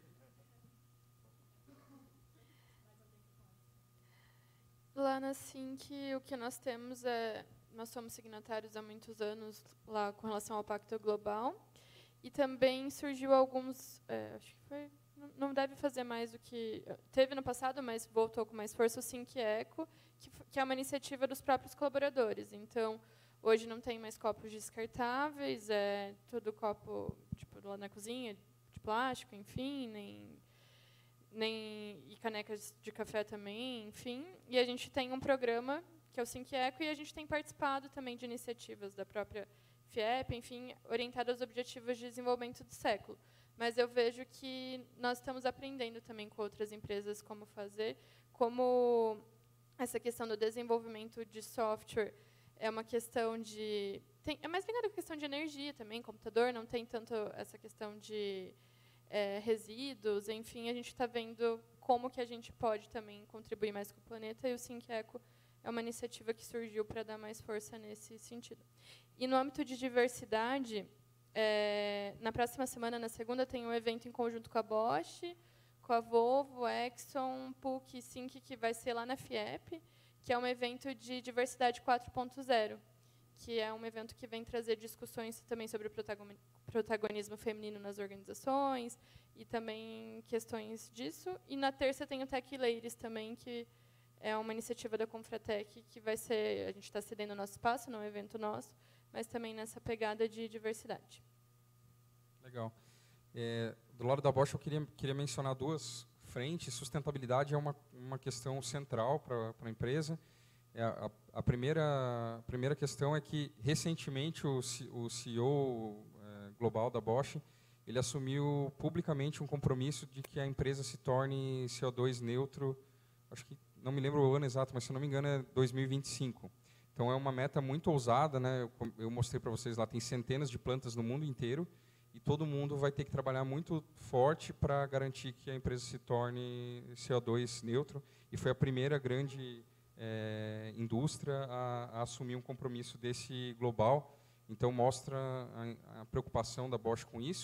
Lá na Sync, o que nós temos é... Nós somos signatários há muitos anos lá com relação ao Pacto Global. E também surgiu alguns... É, acho que foi... Não deve fazer mais do que... Teve no passado, mas voltou com mais força o Sync Eco, que, que é uma iniciativa dos próprios colaboradores. Então, hoje não tem mais copos descartáveis, é tudo copo tipo, lá na cozinha, de plástico, enfim, nem... nem e canecas de café também, enfim. E a gente tem um programa que é o Sync Eco, e a gente tem participado também de iniciativas da própria FIEP, enfim, orientadas aos objetivos de desenvolvimento do século. Mas eu vejo que nós estamos aprendendo também com outras empresas como fazer, como essa questão do desenvolvimento de software é uma questão de... Tem, é mais ligado à questão de energia também, computador não tem tanto essa questão de é, resíduos, enfim, a gente está vendo como que a gente pode também contribuir mais com o planeta, e o Sync Eco é uma iniciativa que surgiu para dar mais força nesse sentido. E, no âmbito de diversidade, é, na próxima semana, na segunda, tem um evento em conjunto com a Bosch, com a Volvo, Exxon, P U C e Sync, que vai ser lá na FIEP, que é um evento de diversidade quatro ponto zero, que é um evento que vem trazer discussões também sobre o protagonismo feminino nas organizações, e também questões disso. E, na terça, tem o Tech Ladies também, que é uma iniciativa da Confratec que vai ser, a gente está cedendo o nosso espaço, não é um evento nosso, mas também nessa pegada de diversidade. Legal. É, do lado da Bosch, eu queria, queria mencionar duas frentes. Sustentabilidade é uma, uma questão central para a empresa. É, a, a, primeira, a primeira questão é que, recentemente, o, o C E O é, global da Bosch ele assumiu publicamente um compromisso de que a empresa se torne C O dois neutro, acho que não me lembro o ano exato, mas, se não me engano, é dois mil e vinte e cinco. Então, é uma meta muito ousada, né? Eu, eu mostrei para vocês lá, tem centenas de plantas no mundo inteiro, e todo mundo vai ter que trabalhar muito forte para garantir que a empresa se torne C O dois neutro, e foi a primeira grande é, indústria a, a assumir um compromisso desse global. Então, mostra a, a preocupação da Bosch com isso,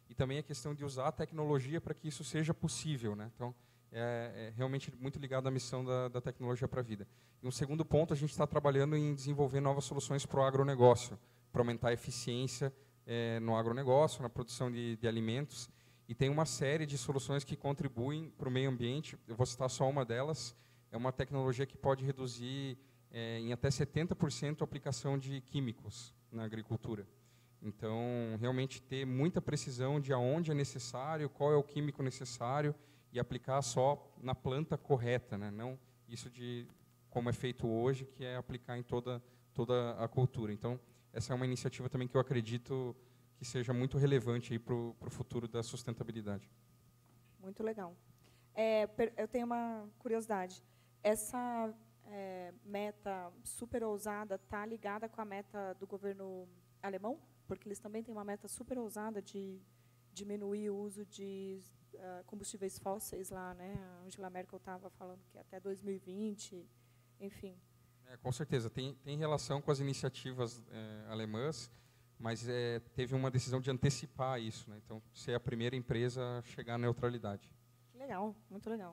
e também a questão de usar a tecnologia para que isso seja possível, né? Então, é, é realmente muito ligado à missão da, da tecnologia para a vida. E um segundo ponto, a gente está trabalhando em desenvolver novas soluções para o agronegócio, para aumentar a eficiência é, no agronegócio, na produção de, de alimentos, e tem uma série de soluções que contribuem para o meio ambiente. Eu vou citar só uma delas. É uma tecnologia que pode reduzir é, em até setenta por cento a aplicação de químicos na agricultura. Então, realmente ter muita precisão de aonde é necessário, qual é o químico necessário, e aplicar só na planta correta, né? Não isso de como é feito hoje, que é aplicar em toda, toda a cultura. Então, essa é uma iniciativa também que eu acredito que seja muito relevante para o futuro da sustentabilidade. Muito legal. É, eu tenho uma curiosidade. Essa é, meta super ousada está ligada com a meta do governo alemão? Porque eles também têm uma meta super ousada de diminuir o uso de uh, combustíveis fósseis lá, né? A Angela Merkel estava falando que até dois mil e vinte, enfim. É, com certeza. Tem, tem relação com as iniciativas é, alemãs, mas é, teve uma decisão de antecipar isso, né? Então, ser a primeira empresa a chegar à neutralidade. Legal, muito legal.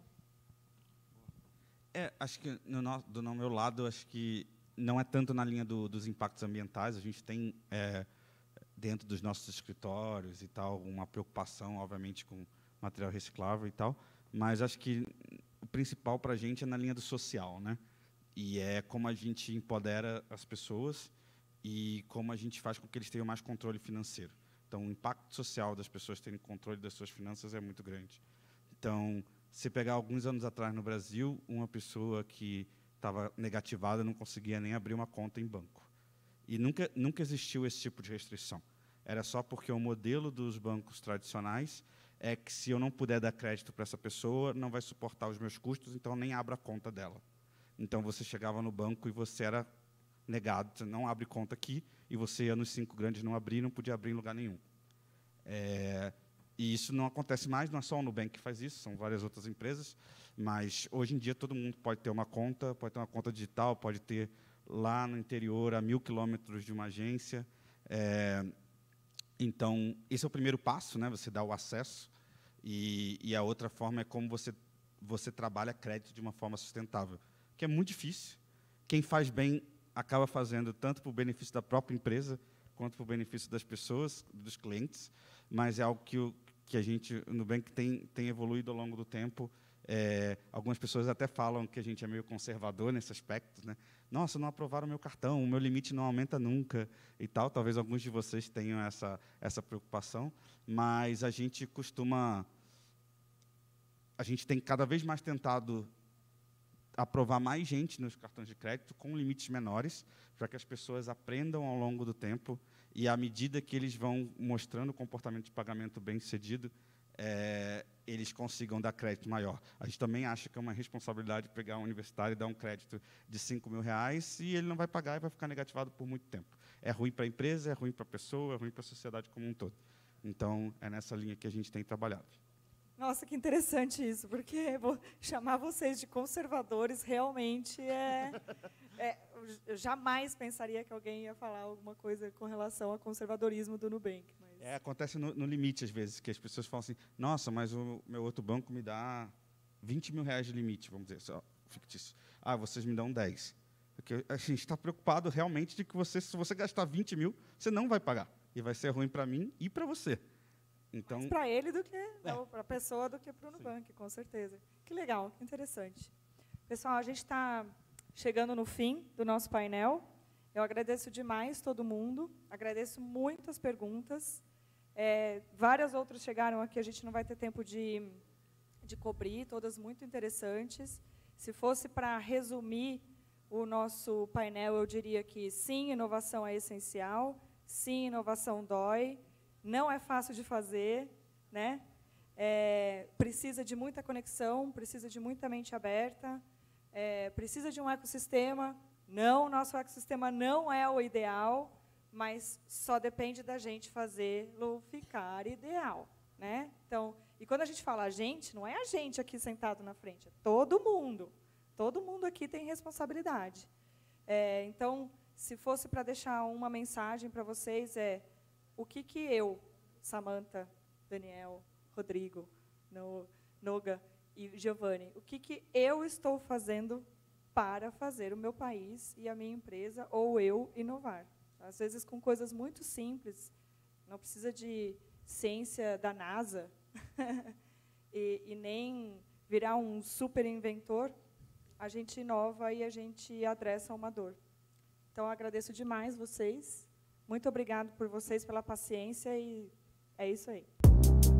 É, acho que no, no, do no meu lado, acho que não é tanto na linha do, dos impactos ambientais. A gente tem, é, dentro dos nossos escritórios e tal, uma preocupação, obviamente, com material reciclável e tal, mas acho que o principal para a gente é na linha do social, né? E é como a gente empodera as pessoas e como a gente faz com que eles tenham mais controle financeiro. Então, o impacto social das pessoas terem controle das suas finanças é muito grande. Então, se pegar alguns anos atrás no Brasil, uma pessoa que estava negativada não conseguia nem abrir uma conta em banco. E nunca, nunca existiu esse tipo de restrição. Era só porque o modelo dos bancos tradicionais é que, se eu não puder dar crédito para essa pessoa, não vai suportar os meus custos, então nem abra a conta dela. Então, você chegava no banco e você era negado, você não abre conta aqui, e você ia nos cinco grandes não abrir, não podia abrir em lugar nenhum. É, e isso não acontece mais, não é só o Nubank que faz isso, são várias outras empresas, mas hoje em dia todo mundo pode ter uma conta, pode ter uma conta digital, pode ter lá no interior, a mil quilômetros de uma agência. É, então, esse é o primeiro passo, né? Você dá o acesso, e, e a outra forma é como você, você trabalha crédito de uma forma sustentável, que é muito difícil. Quem faz bem acaba fazendo tanto para o benefício da própria empresa, quanto para o benefício das pessoas, dos clientes, mas é algo que, o, que a gente, no Nubank, tem, tem evoluído ao longo do tempo. É, algumas pessoas até falam que a gente é meio conservador nesse aspecto, né? Nossa, não aprovaram o meu cartão, o meu limite não aumenta nunca e tal. Talvez alguns de vocês tenham essa, essa preocupação, mas a gente costuma... A gente tem cada vez mais tentado aprovar mais gente nos cartões de crédito com limites menores, para que as pessoas aprendam ao longo do tempo e, à medida que eles vão mostrando o comportamento de pagamento bem-sucedido, é, eles consigam dar crédito maior. A gente também acha que é uma responsabilidade pegar um universitário e dar um crédito de cinco mil reais e ele não vai pagar e vai ficar negativado por muito tempo. É ruim para a empresa, é ruim para a pessoa, é ruim para a sociedade como um todo. Então, é nessa linha que a gente tem trabalhado. Nossa, que interessante isso, porque vou chamar vocês de conservadores realmente é, é... Eu jamais pensaria que alguém ia falar alguma coisa com relação ao conservadorismo do Nubank. Mas... É, acontece no, no limite, às vezes, que as pessoas falam assim, nossa, mas o meu outro banco me dá vinte mil reais de limite, vamos dizer, só fictício. Ah, vocês me dão dez. Porque a gente está preocupado realmente de que você, se você gastar vinte mil, você não vai pagar. E vai ser ruim para mim e para você. Então, mais para ele do que é. É. para a pessoa do que para o Nubank, com certeza. Que legal, que interessante. Pessoal, a gente está chegando no fim do nosso painel. Eu agradeço demais todo mundo, agradeço muito as perguntas. É, várias outras chegaram aqui, a gente não vai ter tempo de, de cobrir, todas muito interessantes. Se fosse para resumir o nosso painel, eu diria que sim, inovação é essencial, sim, inovação dói. Não é fácil de fazer, né? É, precisa de muita conexão, precisa de muita mente aberta, é, precisa de um ecossistema. Não, nosso ecossistema não é o ideal, mas só depende da gente fazê-lo ficar ideal, né? Então, e quando a gente fala a gente, não é a gente aqui sentado na frente, é todo mundo. Todo mundo aqui tem responsabilidade. É, então, se fosse para deixar uma mensagem para vocês, é: o que, que eu, Samantha, Daniel, Rodrigo, no, Noga e Giovanni, o que, que eu estou fazendo para fazer o meu país e a minha empresa, ou eu, inovar? Às vezes, com coisas muito simples, não precisa de ciência da NASA, e, e nem virar um super inventor, a gente inova e a gente adressa uma dor. Então, eu agradeço demais vocês. Muito obrigado por vocês, pela paciência, e é isso aí.